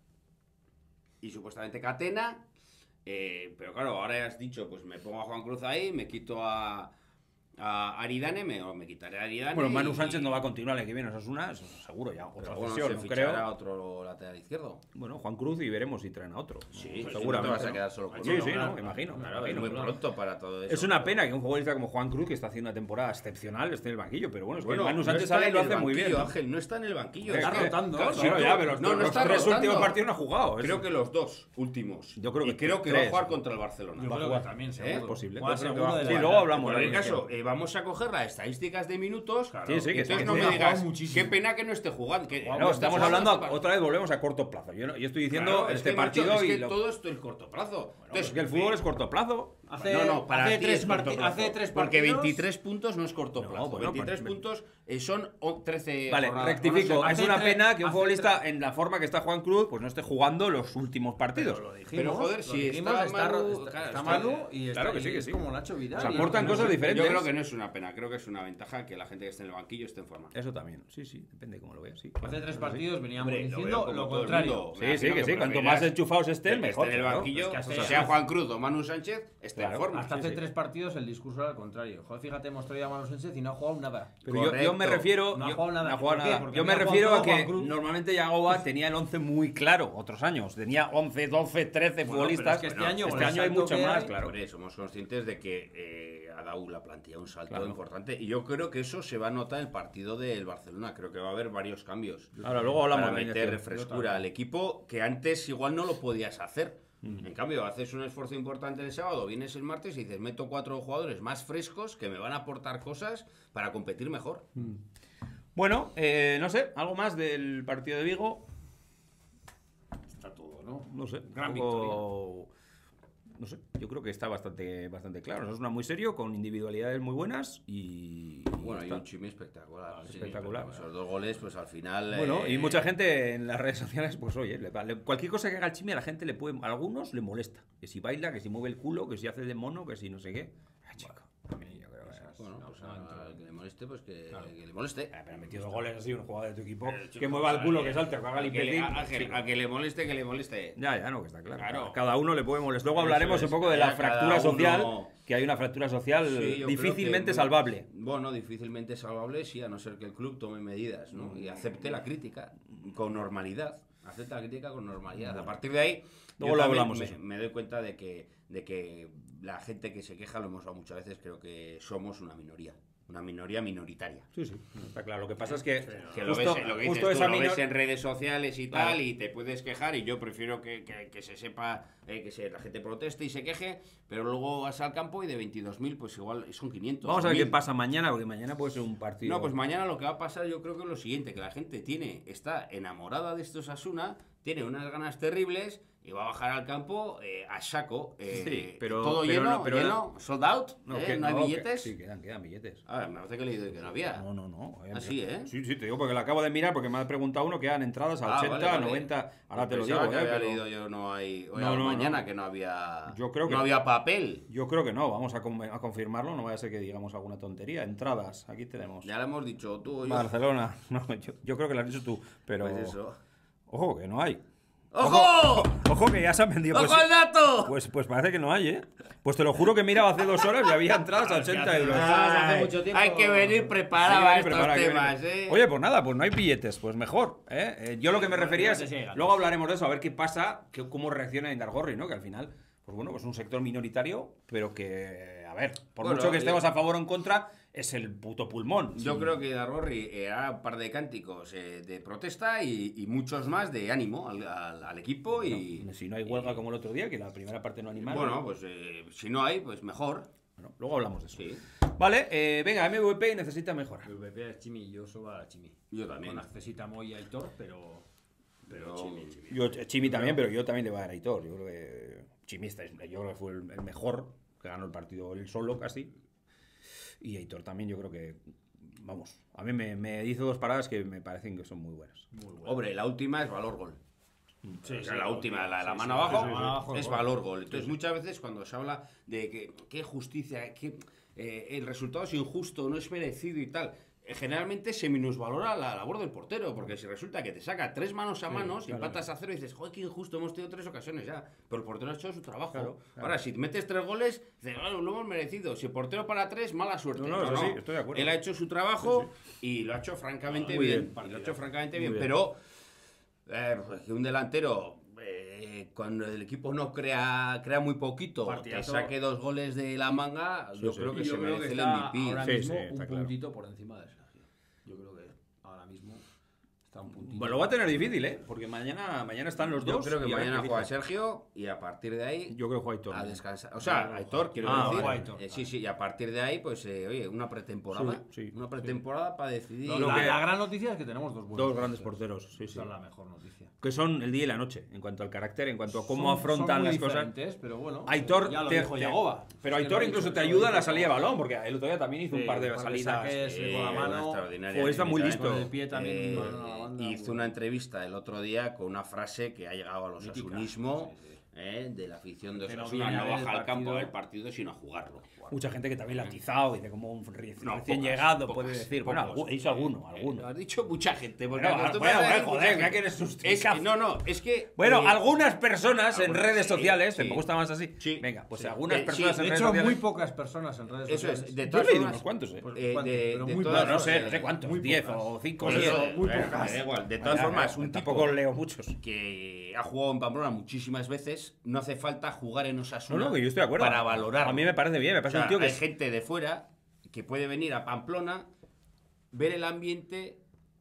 y supuestamente Catena, pero claro, ahora has dicho, pues me pongo a Juan Cruz ahí, me quito a Aridane, me quitaré a Aridane. Bueno, Manu y- Sánchez no va a continuar el año que viene, Osasuna, eso seguro ya. Pero Otra bueno, cesión, se no fichará creo. otro lateral izquierdo. Bueno, Juan Cruz y veremos si traen a otro. Sí, No, no seguramente. te vas a ¿no? quedar solo con Sí, uno, sí, claro. no, me imagino. Claro, me es imagino. muy pronto para todo eso. Es una pena que un futbolista como Juan Cruz, que está haciendo una temporada excepcional, esté en el banquillo, pero bueno, es que Bueno, Manu no Sánchez está sale y en lo el hace muy bien. banquillo, ¿no? Ángel, no está en el banquillo. Es es que- que- rotando, claro, ¿no? si Claro, tú- ya, pero no los está tres rotando. últimos partidos no ha jugado. Creo que los dos últimos. Yo creo que y creo que va tres. a jugar contra el Barcelona. Yo va a creo jugar. que también, ¿Eh? seguro. Es posible. Juega Yo creo que seguro va a de jugar. la- Sí, luego hablamos. En cualquier de caso, vamos a coger las estadísticas de minutos. Claro. Sí, sí, que Entonces sí, no que me sí. ha jugado digas, muchísimo. qué pena que no esté jugando. Que No, no estamos esté hablando, jugando. otra vez volvemos a corto plazo. Yo estoy diciendo Claro, es este que, macho, partido es que y lo... todo esto es corto plazo. Entonces, que el fútbol es corto plazo. Para hace ti tres es corto parti- plazo, hace tres porque partidos- 23 puntos no es corto No, plazo. bueno, 23 pero- puntos son 13 Vale, jornadas. rectifico. Bueno, Es hace una tres- pena que un hace futbolista, en la forma que está Juan Cruz, pues no esté jugando los últimos partidos. Pero, joder, si está Manu, claro, está está- Manu y claro está que sí, que sí. como Nacho Vidal. O sea, y- aportan no cosas sé. diferentes. Yo creo que no es una pena, creo que es una ventaja que la gente que esté en el banquillo esté en forma. Eso también. Sí, sí, depende de cómo lo veas. Sí, Hace tres Sí. partidos veníamos Hombre, lo veo diciendo como lo todo el contrario. mundo. Sí, sí, que sí. Cuanto más enchufados estén, que mejor. esté en el claro. banquillo, Es que hace- sea Juan Cruz o Manu Sánchez, esté Claro. en forma. Hasta Sí, hace sí. 3 partidos el discurso era al contrario. Joder, fíjate, hemos traído a Manu Sánchez y no ha jugado nada. Pero yo me Correcto. refiero. No ha yo- jugado nada. no ha jugado ¿Por qué? nada. Porque Yo me había refiero jugado a que Juan Cruz. normalmente Yagoba tenía el 11 muy claro otros años. Tenía 11, 12, 13 Bueno, futbolistas. pero es que este año, con el hay salto mucho que más, hay, claro. Hombre, somos conscientes de que ha dado la plantilla un salto Claro. importante y yo creo que eso se va a notar en el partido del Barcelona. Creo que va a haber varios cambios. Ahora, luego hablamos Para de meter alineación. frescura al equipo que antes igual no lo podías hacer. En cambio, haces un esfuerzo importante el sábado, vienes el martes y dices, meto 4 jugadores más frescos que me van a aportar cosas para competir mejor. Bueno, no sé, algo más del partido de Vigo. Está todo, ¿no? No sé. Gran un poco- No sé, yo creo que está bastante claro. Es una muy serio, con individualidades muy buenas y. Bueno, hay está. un Chimi espectacular. Sí, Espectacular. Esos 2 goles, pues al final... Bueno, y mucha gente en las redes sociales, pues oye, cualquier cosa que haga el Chimi a la gente le puede, a algunos le molesta. Que si baila, que si mueve el culo, que si hace de mono, que si no sé qué. Ay, chico, a mí yo creo que Bueno, No, pues no, al que le moleste, pues que le moleste. pero ha metido goles así un jugador de tu equipo chico, que mueva el culo, que salte, que haga el A que le- imbécil. Ángel, a que le moleste, que le moleste. Ya, no, que está claro. Claro. Cada uno le puede molestar. Luego Eso hablaremos es. un poco de la Ya cada fractura social, uno- que hay una fractura social Sí, yo difícilmente creo que- salvable. Bueno, difícilmente salvable, sí, a no ser que el club tome medidas, ¿no? Y acepte la crítica con normalidad. Acepta la crítica con normalidad. A partir de ahí, Luego yo lo también hablamos eso. me doy cuenta de que la gente que se queja, lo hemos hablado muchas veces, creo que somos una minoría minoritaria. Sí, está claro. Lo que pasa es que, Que lo justo- ves, lo que justo dices tú, esa lo ves minor- en redes sociales y Claro. tal, y te puedes quejar, y yo prefiero que se sepa, la gente proteste y se queje, pero luego vas al campo y de 22.000, pues igual son 500. Vamos a ver 1000. qué pasa mañana, porque mañana puede ser un partido. No, pues mañana lo que va a pasar yo creo que es lo siguiente, que la gente está enamorada de estos Osasuna, tiene unas ganas terribles y va a bajar al campo a saco. Sí, pero- todo pero lleno, no, pero lleno, sold out, No, no hay billetes. Sí, quedan billetes. A ver, me parece que he leído que no había. No. Ah, sí, ¿eh? Sí, te digo porque lo acabo de mirar porque me ha preguntado uno que eran entradas a 80, Vale, vale. 90. Ahora te lo Pensaba digo, que había pero leído yo, no hay. Hoy No, mañana no. que no había. Yo creo que- no había papel. yo creo que no. Vamos a confirmarlo. No vaya a ser que digamos alguna tontería. Entradas, aquí tenemos. Ya lo hemos dicho tú o yo. Barcelona. No, yo creo que lo has dicho tú, pero. Pues eso. Ojo, que no hay. ¡Ojo! Ojo, que ya se han vendido. ¡Ojo al dato! Pues parece que no hay, ¿eh? Pues te lo juro que miraba hace 2 horas y había entradas a 80 euros. Hace mucho tiempo. Hay que venir preparado a Sí, estos prepara, que temas, viene. ¿eh? Oye, pues nada, pues no hay billetes, pues mejor. Yo lo que me refería no sé es. si hay ganas. Luego hablaremos de eso, a ver qué pasa, cómo reacciona Indargorri, ¿no? Que al final, pues bueno, pues un sector minoritario, pero que, a ver, por Bueno, mucho que estemos a favor o en contra, es el puto pulmón. Yo creo que Dargorri hará un par de cánticos de protesta y muchos más de ánimo al equipo. Y Si no hay huelga como el otro día, que la primera parte no animaron. bueno, pues si no hay, pues mejor. Bueno, luego hablamos de eso. Sí, Vale, venga, MVP necesita mejora. El VP es Chimi, yo subo a Chimi. yo también. Con accesita Moy y Aitor, pero Chimi. Yo, Chimi también, pero yo también le voy a dar a Aitor. Yo creo que Chimi yo creo que fue el mejor, que ganó el partido él solo casi. Y Aitor también, yo creo que, vamos, a mí me hizo 2 paradas que me parecen que son muy buenas. Muy bueno. Hombre, la última es valor gol. Sí, O sea, la última, la sí, mano sí, abajo, sí, sí, abajo, es gol. valor gol. Entonces, muchas veces cuando se habla de que qué justicia, que el resultado es injusto, no es merecido y tal, generalmente se minusvalora la labor del portero, porque si resulta que te saca 3 manos a manos y claro. empatas a 0 y dices, joder, qué injusto, hemos tenido 3 ocasiones ya, pero el portero ha hecho su trabajo. Claro. Ahora, si metes 3 goles, dices, "Claro, lo hemos merecido. Si el portero para 3, mala suerte. No, eso sí, estoy de acuerdo. Él ha hecho su trabajo y lo ha hecho francamente Muy bien. bien. Y lo ha hecho francamente Muy bien, bien. pero pues que un delantero cuando el equipo no crea muy poquito, Partidazo. te saque 2 goles de la manga, yo sí. creo que Y se yo creo merece que el está MVP. ahora Sí, mismo sí, está un claro. puntito por encima de Sergio. Yo creo que ahora mismo está un puntito. Pues lo va a tener difícil, ¿eh? Porque mañana están los Yo dos. creo que y a ver mañana qué juega dice. Sergio y a partir de ahí Yo creo que juega Aitor. a descansar. O sea, Aitor, quiero Ah, decir. vale. Aitor, Sí, y a partir de ahí, pues, oye, una pretemporada. Sí, sí, una pretemporada para decidir. Lo que- La gran noticia es que tenemos dos buenos 2 grandes porteros, sí, sí. Esa es la mejor noticia. Que son el día y la noche, en cuanto al carácter, en cuanto a cómo Son afrontan muy las cosas. diferentes, pero bueno, Aitor ya lo te- dijo te- Yagoba. Pero Es que Aitor lo ha incluso dicho, te lo ayuda a la dijo. salida de balón, porque el otro día también hizo un Sí, par de un par de salidas. saques, con la mano. extraordinaria. Fue, está muy técnica, listo. Con el pie también, mano a la banda, hizo muy una bueno. entrevista el otro día con una frase que ha llegado a los Mítica. asunismo Sí, sí. de la afición de Que no Osasuna. viene a No ver el baja al campo partido. del partido, sino a jugarlo. Mucha gente que también la ha atizado y de como un recién No, pocas, llegado pocas, puede decir. pocas. Bueno, hizo alguno. Lo has dicho mucha gente. Porque Bueno, acostumbras a decir mucha joder, gente. que eres Es justificado. que- no, es que. Bueno, algunas personas en algunas, redes sí, sociales, sí. ¿te gusta más así? Sí. Venga, pues Sí. algunas Sí, personas de en De redes hecho, sociales. muy pocas personas en redes Eso sociales. es. De Yo he todas leído formas, unos cuantos, ¿eh? Pues, de ¿cuántos? Pero muy todas pocas. No sé formas, cuántos, muy 10 pocas. o 5 Pues o 10. eso, muy me pocas. da igual. De todas formas, un Tampoco tipo leo muchos. que ha jugado en Pamplona muchísimas veces, no hace falta jugar en Osasuna No, que yo estoy de acuerdo. para valorar. A mí me parece bien, me parece un tío que hay es- gente de fuera que puede venir a Pamplona, ver el ambiente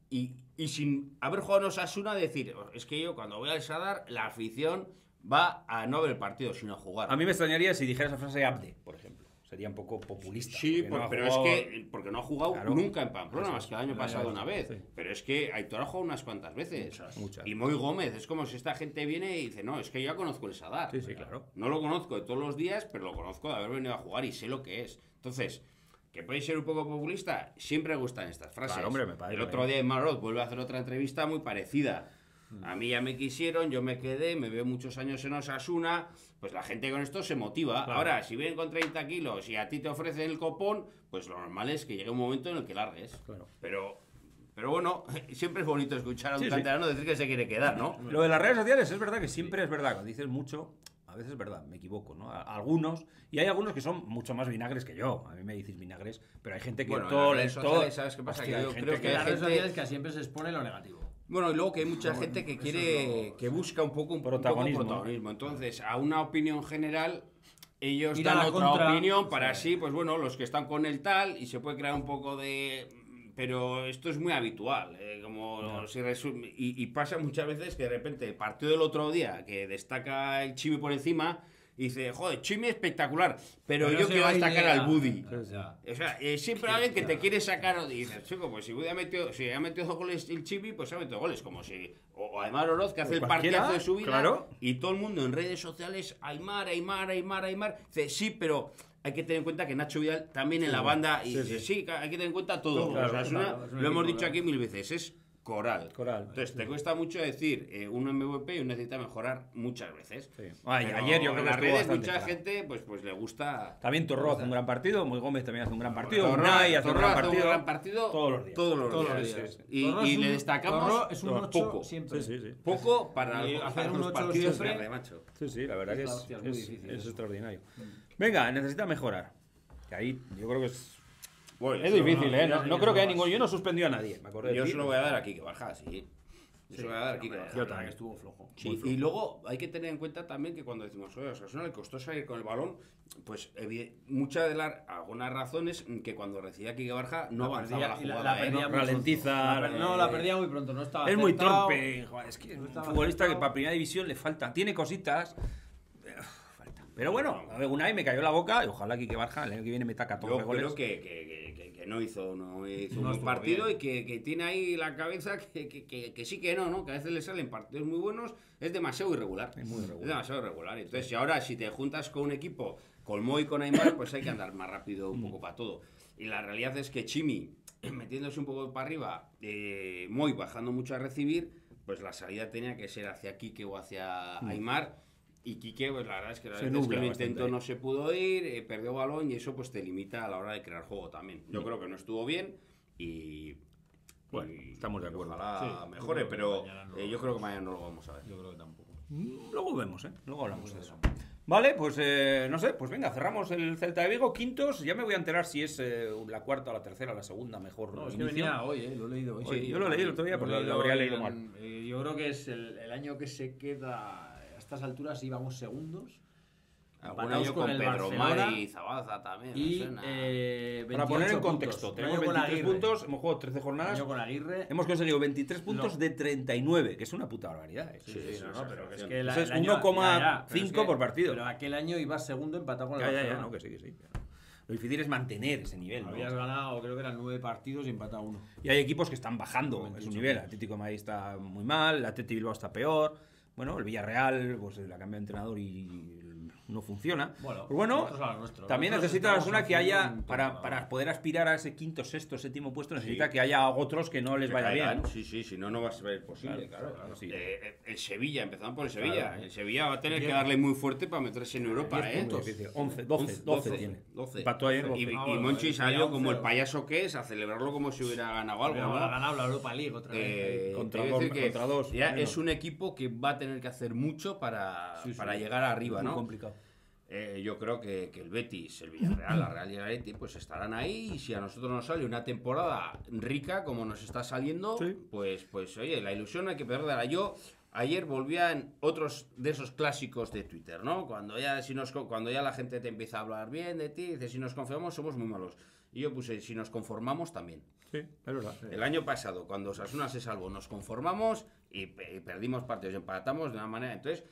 y sin haber jugado en Osasuna decir, es que yo cuando voy al Sadar, la afición va a no ver el partido, sino a jugar. A mí me extrañaría si dijera esa frase Abde, por ejemplo. Sería un poco populista. Sí, porque no ha pero jugado- es que porque no ha jugado Claro. nunca en Pamplona, más que el año Eso pasado es, una vez. sí. Pero es que Aitor ha jugado unas cuantas veces. Muchas. Y Moy Gómez, es como si esta gente viene y dice, no, es que yo ya conozco el Sadar. Sí, sí, claro. No lo conozco de todos los días, pero lo conozco de haber venido a jugar y sé lo que es. Entonces, que puede ser un poco populista, siempre gustan estas frases. Claro, hombre, me parece El otro bien. día en Marot vuelve a hacer otra entrevista muy parecida. A mí ya me quisieron, yo me quedé, me veo muchos años en Osasuna, pues la gente con esto se motiva. Claro. Ahora, si vienen con 30 kilos y a ti te ofrecen el copón, pues lo normal es que llegue un momento en el que largues. Claro. Pero bueno, siempre es bonito escuchar a un Sí, sí. canterano decir que se quiere quedar, ¿no? Lo de las redes sociales es verdad que siempre es verdad. Cuando dices mucho, a veces es verdad, me equivoco, ¿no? Algunos, y hay algunos que son mucho más vinagres que yo. A mí me dices vinagres, pero hay gente que Bueno, en todo. las redes sociales, ¿sabes qué pasa? Hostia, que hay yo gente creo que En hay las redes gente... sociales que siempre se expone lo negativo. Bueno, y luego que hay mucha gente que quiere, que busca un poco protagonismo. Entonces, a una opinión general, ellos Ir a dan la otra contra. opinión para así, pues bueno, los que están con el tal, y se puede crear un poco de... Pero esto es muy habitual, como si y pasa muchas veces que de repente el partido del otro día, que destaca el Chimi por encima, y dice, joder, Chimi espectacular, pero yo quiero destacar al Buddy. O sea, siempre alguien que te quiere sacar y dices, chico, pues si Buddy ha metido 2 goles el Chimi, pues ha metido goles, como si... O Aimar Oroz, que hace el partidazo de su vida, claro. Y todo el mundo en redes sociales, Aimar. Dice, sí, pero... Hay que tener en cuenta que Nacho Vidal también en la banda, y sí, hay que tener en cuenta todo. Claro, o sea, lo hemos dicho aquí 1000 veces, es coral. Entonces, te cuesta mucho decir un MVP y uno necesita mejorar muchas veces. Sí. Ayer yo creo que en las estuvo redes bastante mucha claro. gente pues le gusta... También Torró hace un gran partido, Muy Gómez también hace un gran partido, Torró Unai hace un hace gran un gran partido todos los días. Todos los días. Y le destacamos Torró es un 8 poco. siempre. Sí. Poco para Y hacer un los 8 partidos siempre. de macho. Sí, la verdad que Hostia, es muy difícil es eso. extraordinario. Venga, necesita mejorar. Que ahí yo creo que es Bueno, es eso difícil, ¿eh? no, No creo que haya ninguno. Yo no suspendió a nadie, me acordé de Yo ti. se lo voy a dar aquí que baja, sí. Yo se lo voy a dar aquí que baja. Yo también. Estuvo flojo. Sí, y luego hay que tener en cuenta también que cuando decimos, oye, a Osasuna le costó salir con el balón, pues muchas de las algunas razones que cuando recibía Quique Barja no avanzaba la jugada. perdía muy ralentiza, pronto. No, la perdía muy pronto, no estaba Es muy acertado. torpe. Joder, es que es un estaba futbolista que acertado. para primera división le falta. Tiene cositas. Falta. Pero bueno, a ver, Unai me cayó la boca y ojalá Quique Barja el año que viene meta 14 Yo goles. creo que no hizo un buen estuvo partido bien. y que tiene ahí la cabeza que sí que no, que a veces le salen partidos muy buenos, es demasiado irregular. Es muy irregular. Es demasiado irregular. Entonces, si ahora si te juntas con un equipo, con Mo y con Aimar, pues hay que andar más rápido un poco para todo. Y la realidad es que Chimi, metiéndose un poco para arriba, Moy bajando mucho a recibir, pues la salida tenía que ser hacia Quique o hacia Aimar. Y Quique, pues la verdad es que la Se verdad es que nubla el bastante intento ahí. no se pudo ir, perdió balón y eso pues te limita a la hora de crear juego también. Yo creo que no estuvo bien y... Bueno, estamos de acuerdo. Ojalá Sí, mejore, yo creo que pero mañana no yo creo que mañana no lo vamos a ver. Yo creo que tampoco. Luego vemos, ¿eh? Luego hablamos de eso. Vale, pues no sé, pues venga, cerramos el Celta de Vigo, quintos. Ya me voy a enterar si es la cuarta, la tercera, la segunda mejor. No, es que inicio. venía hoy, lo he leído hoy. Hoy, yo lo leí el otro día, pues lo habría leído mal. Yo creo que es el año que se queda a estas alturas íbamos segundos. Algún empatados año con el Pedro Barcelona Mari y Zabaza también. me y suena. 28 Para poner en puntos. contexto, Un tenemos año con 23 Aguirre. puntos, hemos jugado 13 Un jornadas, año con Aguirre. hemos conseguido 23 puntos No. de 39, que es una puta barbaridad. ¿eh? Sí, No, pero que es exageración. que Eso es el año- 1,5 por partido. Pero aquel año iba segundo empatado con el Ya, Barcelona. no, que sí. Lo difícil es mantener ese nivel, ¿no? Habías ganado, creo que eran 9 partidos y empatado 1. Y hay equipos que están bajando en su nivel. El Atlético de Madrid está muy mal, el Atlético Bilbao está peor. Bueno, el Villarreal, pues la cambia de entrenador y no funciona. Bueno, Pues bueno, nosotros a lo nuestro. también Nosotros necesita la estamos zona que haya, haciendo un para temporada. poder aspirar a ese quinto, sexto, séptimo puesto, necesita Sí. que haya otros que no les Que vaya caigan, bien. ¿no? Sí, si no, no va a ser posible, claro. sí. El Sevilla, empezamos por el Sevilla. Claro. El Sevilla va a tener que Bien. darle muy fuerte para meterse en Europa, 10 ¿eh? puntos. 11, 12 tiene. 12. Empató ayer 12. Y bueno, Monchi el salió Sevilla como el 11. payaso que es a celebrarlo como si hubiera ganado algo, Pero ¿no? ha ganado la Europa League otra vez. Contra te voy a dos- decir que contra dos, ya menos. es un equipo que va a tener que hacer mucho para llegar arriba, Muy ¿no? complicado. Yo creo que el Betis, el Villarreal, la Real y el Atleti pues estarán ahí y si a nosotros nos sale una temporada rica como nos está saliendo, Sí. pues oye, la ilusión no hay que perderla. Yo ayer volvían otros de esos clásicos de Twitter, ¿no? Cuando ya la gente te empieza a hablar bien de ti, dice si nos confiamos somos muy malos. Y yo puse si nos conformamos también. Sí, es verdad. El año pasado, cuando Osasuna se salvó, nos conformamos y perdimos partidos, empatamos de una manera. Entonces,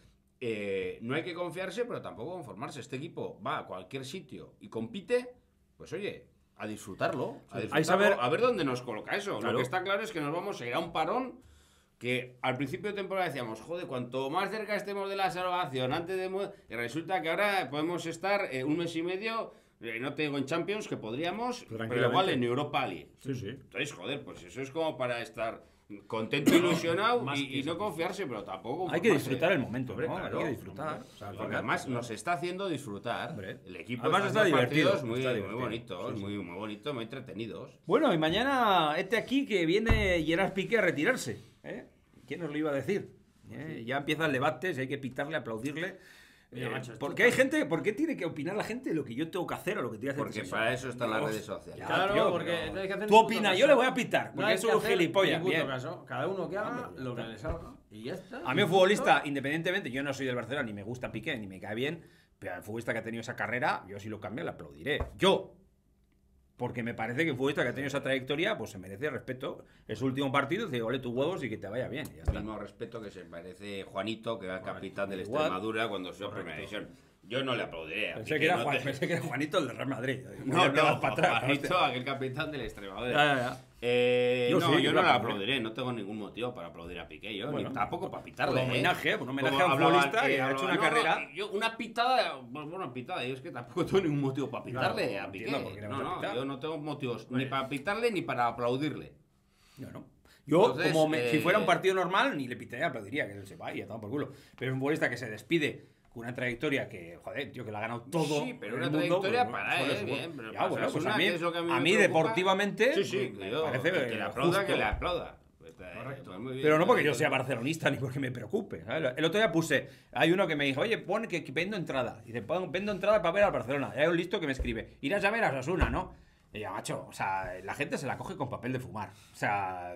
no hay que confiarse, pero tampoco conformarse. Este equipo va a cualquier sitio y compite, pues oye, a disfrutarlo. Hay saber- A ver dónde nos coloca eso. Claro. Lo que está claro es que nos vamos a ir a un parón que al principio de temporada decíamos, joder, cuanto más cerca estemos de la salvación, antes de... Y resulta que ahora podemos estar un mes y medio... no te digo en Champions, que podríamos, pero igual en Europa League. Sí. Entonces, joder, pues eso es como para estar contento, ilusionado Más que y eso. no confiarse, pero tampoco Hay que conformarse. disfrutar el momento, Hombre, ¿no? claro. Hay que disfrutar. O sea, al Porque final- además nos está haciendo disfrutar. Hombre. El equipo Además está está haciendo divertido, partidos muy, está muy divertido. bonitos, Sí, sí. muy bonitos, muy entretenidos. Bueno, y mañana aquí que viene Gerard Piqué a retirarse. ¿Eh? ¿Quién nos lo iba a decir? Ya empieza el debate, si hay que pitarle, aplaudirle. Mira, macho, esto porque hay gente, ¿por qué tiene que opinar la gente de lo que yo tengo que hacer o lo que tiene que hacer? Porque para eso están las redes sociales. Ya, Claro, tío, porque pero no hay que hacer tú ningún opinas, caso. yo le voy a pitar, No porque hay es que un hacer gilipollas. ningún Bien. caso. Cada uno que haga Hombre, ya lo que está. le salga. Y ya está. A mí un futbolista, independientemente, yo no soy del Barcelona, ni me gusta Piqué, ni me cae bien, pero al futbolista que ha tenido esa carrera, yo si lo cambia le aplaudiré. Yo. Porque me parece que un futbolista que ha tenido esa trayectoria, pues se merece respeto. Es su último partido, dice, ole tus huevos y que te vaya bien. Y ya El está. mismo respeto que se merece Juanito, que era el capitán del igual. Extremadura cuando se primera división. Yo no le aplaudiré. Pensé que, era pensé que era Juanito el del Real Madrid. No, Ya te vas no, para atrás, Juanito, hostia. aquel capitán del Extremadura. Ya. Yo No, sí, yo yo no le le aplaudiré. aplaudiré, no tengo ningún motivo para aplaudir a Piqué, yo, Bueno, ni tampoco para Un pitarle. homenaje, un homenaje Como a un hablaban futbolista que ha hecho una no, carrera. yo una pitada, pues bueno, pitada, yo es que tampoco tengo ningún motivo para pitarle Claro, a Piqué. entiendo por qué le vas a No, pitar. yo no tengo motivos ni para pitarle ni para aplaudirle. Yo, Entonces, como si fuera un partido normal, ni le pitaría, aplaudiría, que él se vaya, toma por culo. Pero es un futbolista que se despide con una trayectoria que, joder, tío, que la ha ganado todo. Sí, pero en una el mundo, trayectoria pues, para solo él, es bien, pero ya, para bueno, pues Osasuna, a mí, que es lo que a mí me a mí preocupa. deportivamente, Sí, sí, me que yo, parece que le aplauda, justo. que le aplauda. Correcto. Pues muy bien, Pero no porque yo sea barcelonista ni porque me preocupe. ¿sabes? El otro día puse, hay uno que me dijo, oye, pon que vendo entrada. Y dice, vendo entrada para ver al Barcelona. Y hay un listo que me escribe, irás a ver a Osasuna, ¿no? Y yo, macho, o sea, la gente se la coge con papel de fumar. O sea,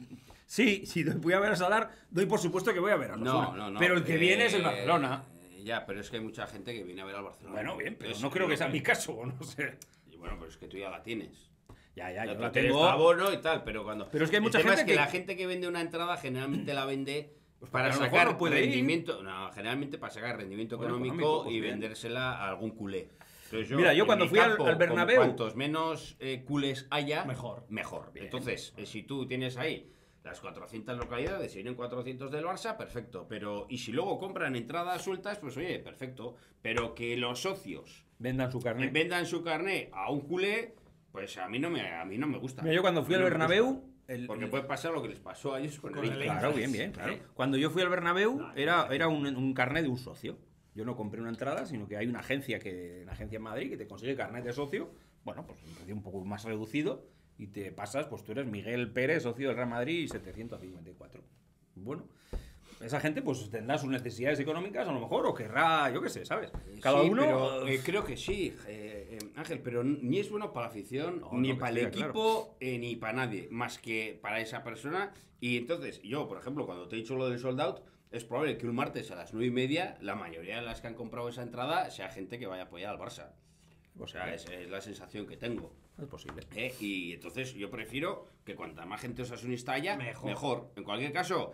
sí, si voy a ver a Salar, doy por supuesto que voy a ver a Osasuna. No. Pero el que viene es el Barcelona. Ya, pero es que hay mucha gente que viene a ver al Barcelona. Bueno, bien, pero Entonces, no creo que sea lo mi caso, no sé. Y bueno, pero es que tú ya la tienes. Ya, Ya yo tú la tienes tengo. tu abono y tal, pero cuando... Pero es que hay mucha el tema gente es que que- la gente que vende una entrada generalmente la vende para a lo mejor sacar no puede ir. rendimiento... No, generalmente para sacar rendimiento Bueno, económico económico, pues y bien. vendérsela a algún culé. Entonces Mira, yo en cuando mi fui al campo, Bernabéu- como cuantos menos culés haya, Mejor. Mejor. Entonces, si tú tienes ahí las 400 localidades, si vienen 400 del Barça, perfecto. Pero, y si luego compran entradas sueltas, pues oye, perfecto. Pero que los socios Vendan su carnet. vendan su carné a un culé, pues a mí no me gusta. Mira, yo cuando fui A al mí no me Bernabéu, gusta. Porque puede pasar lo que les pasó a ellos con el Inter. Claro, bien, claro. Cuando yo fui al Bernabéu, era un carnet de un socio. Yo no compré una entrada, sino que hay una agencia en Madrid que te consigue carnet de socio, bueno, pues un precio un poco más reducido, y te pasas, pues tú eres Miguel Pérez, socio del Real Madrid, y 754. Bueno, esa gente pues tendrá sus necesidades económicas, a lo mejor, o querrá, yo qué sé, ¿sabes? Cada Sí, uno... pero, creo que sí, Ángel, pero ni es bueno para la afición, No, ni no, que para el esté claro. equipo, ni para nadie, más que para esa persona. Y entonces, yo, por ejemplo, cuando te he dicho lo del sold out, es probable que un martes a las 9:30, la mayoría de las que han comprado esa entrada sea gente que vaya a apoyar al Barça. O sea, es la sensación que tengo. Es posible. Y entonces yo prefiero que cuanta más gente osasunista haya, Mejor. mejor. En cualquier caso,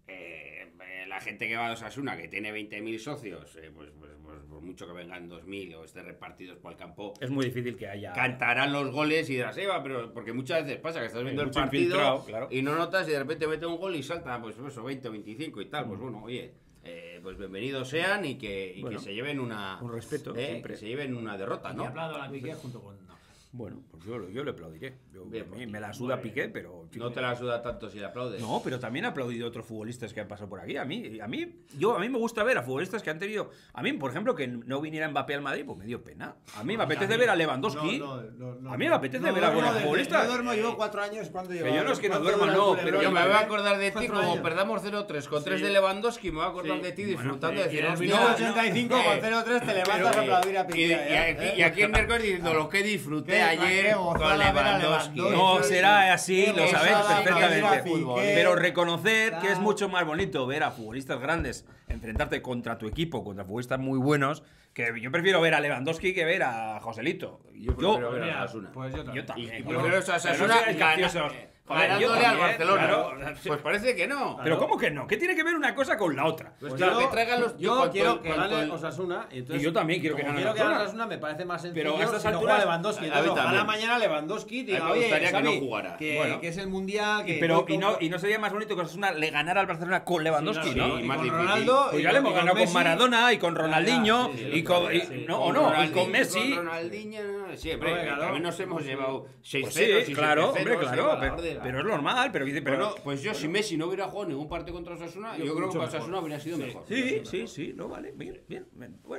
la gente que va a Osasuna, que tiene 20.000 socios, pues por mucho que vengan 2.000 o estén repartidos por el campo, Es muy difícil que haya... cantarán los goles y dirás, va, pero porque muchas veces pasa que estás viendo el mucho partido infiltrado, claro. y no notas y de repente mete un gol y salta, pues eso, 20 o 25 y tal. Pues bueno, oye, pues bienvenidos sean y que Bueno, se lleven una... un respeto, siempre. Que se lleven una derrota, Y ¿no? aplaudo a la Piqué junto con... Bueno, pues yo le aplaudiré. Bien, A pues, mí me la suda Piqué, pero... No te la suda tanto si le aplaudes. No, pero también he aplaudido a otros futbolistas que han pasado por aquí. A mí me gusta ver a futbolistas que han tenido... A mí, por ejemplo, que no viniera Mbappé al Madrid, pues me dio pena. A mí me apetece ver a Lewandowski. A mí me apetece ver a buenos futbolistas. Yo duermo, llevo 4 años cuando llevo. Que yo no es que no duerma, no, pero Yo me voy a acordar acordar de ti, como perdamos 0-3 con 3 de Lewandowski, me voy a acordar de ti disfrutando de decir, y el hostia, minuto 85 con 0-3 te levantas a pero- aplaudir a Piqué. y aquí en miércoles diciendo lo que disfruté ayer con Lewandowski. No, será así, lo Qué sabéis gozada perfectamente. ir a Piqué. Pero reconocer que es mucho más bonito ver a futbolistas grandes enfrentarte contra tu equipo, contra futbolistas muy buenos, que yo prefiero ver a Lewandowski que ver a Joselito. Yo prefiero ver a Osasuna. Pues yo también. Yo también. Y bueno, prefiero a pero no Osasuna seáis graciosos. Joder, yo ganándole al también, Barcelona. claro. Pues parece que no. Pero ¿cómo que no? ¿Qué tiene que ver una cosa con la otra? Pues Yo- que traigan los... yo cuanto- quiero que cuanto gane el- Osasuna. Y, entonces, Y yo también quiero que como gane quiero que gane Osasuna. Osasuna, me parece más sencillo. Pero a estas si no alturas- juega Lewandowski. a Entonces, mí ojalá también. mañana Lewandowski diga, A mí me oye, gustaría que Xavi, no jugara. Bueno. que es el Mundial. Que Pero, voy y no sería más bonito que Osasuna le ganara al Barcelona con Lewandowski, Sí, ¿no? sí, y más con difícil. Ronaldo. Pues y ya le hemos con ganado con Messi. Maradona y con Ronaldinho sí, y con... sí, y- sí. no, Con o no, y Ronaldinho, con Messi... Con Ronaldinho, sí, hombre, Hombre, claro. también nos hemos llevado 6-0 Pues sí, y claro, 7-0, hombre, se claro, iba a la pero, orden. pero es normal, pero... Bueno, pues yo si Messi no hubiera jugado ningún partido contra Osasuna, yo creo que mucho para Osasuna mejor. habría sido mejor. Sí, no, vale, bien, bueno.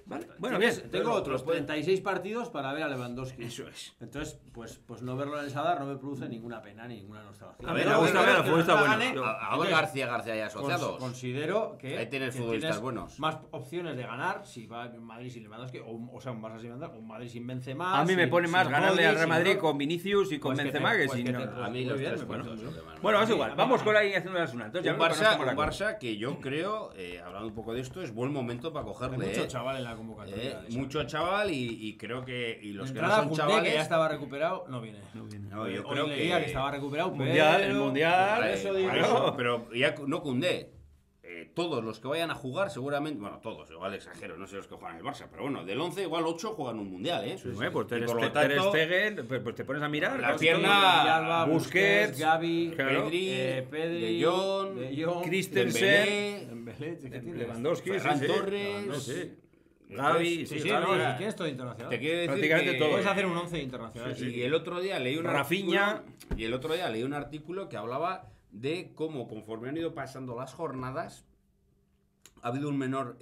Vale. Bueno, bien. Tengo otros 36 partidos para ver a Lewandowski. Eso es. Entonces, pues no verlo en el Sadar no me produce ninguna pena ni ninguna nostalgia. A ver, Pero me gusta creo ver, que el futbolista Rafa bueno. gane, Yo- A ver García y asociados. Considero que Ahí tienes que futbolistas tienes buenos. más opciones de ganar si va en Madrid sin Lewandowski, o sea, un Barça sin Lewandowski, un Madrid sin Benzema. A mí me sin- pone más sin ganarle Rodri, al Real sin Madrid Kroos. con Vinicius y con Pues que Benzema te- que pues sin... que te- A mí Muy los bien, tres me parece puntos. muy bien. Bueno, es A mí- igual. a mí Vamos me- con la alineación de la Asuna. Entonces, ya Un veo que no Barça, estamos de un acuerdo. Barça que yo creo, hablando un poco de esto, es buen momento para Hay cogerle. mucho chaval en la convocatoria. Mucho chaval y creo que y los que no Entrada son Koundé, chavales. que ya estaba recuperado, no viene. No, yo Hoy creo leía que que estaba recuperado, Mundial, el pero- Mundial. Vale, eso digo. Claro. pero ya no Koundé. Todos los que vayan a jugar, seguramente. Bueno, todos, igual exagero, no sé los que juegan en el Barça, pero bueno, del 11, igual 8 juegan un mundial, ¿eh? Pues Y Ter por lo Ter tanto, Stegen, pues te pones a mirar. La pues, pierna- todo. Villalba, Busquets, Gavi, claro. Pedri, De Jong, De Jong, Christensen, Dembélé, Dembélé, ¿qué tienes? Lewandowski, Ferran sí, sí. Torres. Lewandowski. Gavi, Sí, sí, sí, Gavi. no, si tienes todo internacional. Te quiero decir Prácticamente que todo. Puedes hacer un 11 internacional. Y el otro día leí un Rafinha. artículo, y el otro día leí un artículo que hablaba de cómo conforme han ido pasando las jornadas ha habido un menor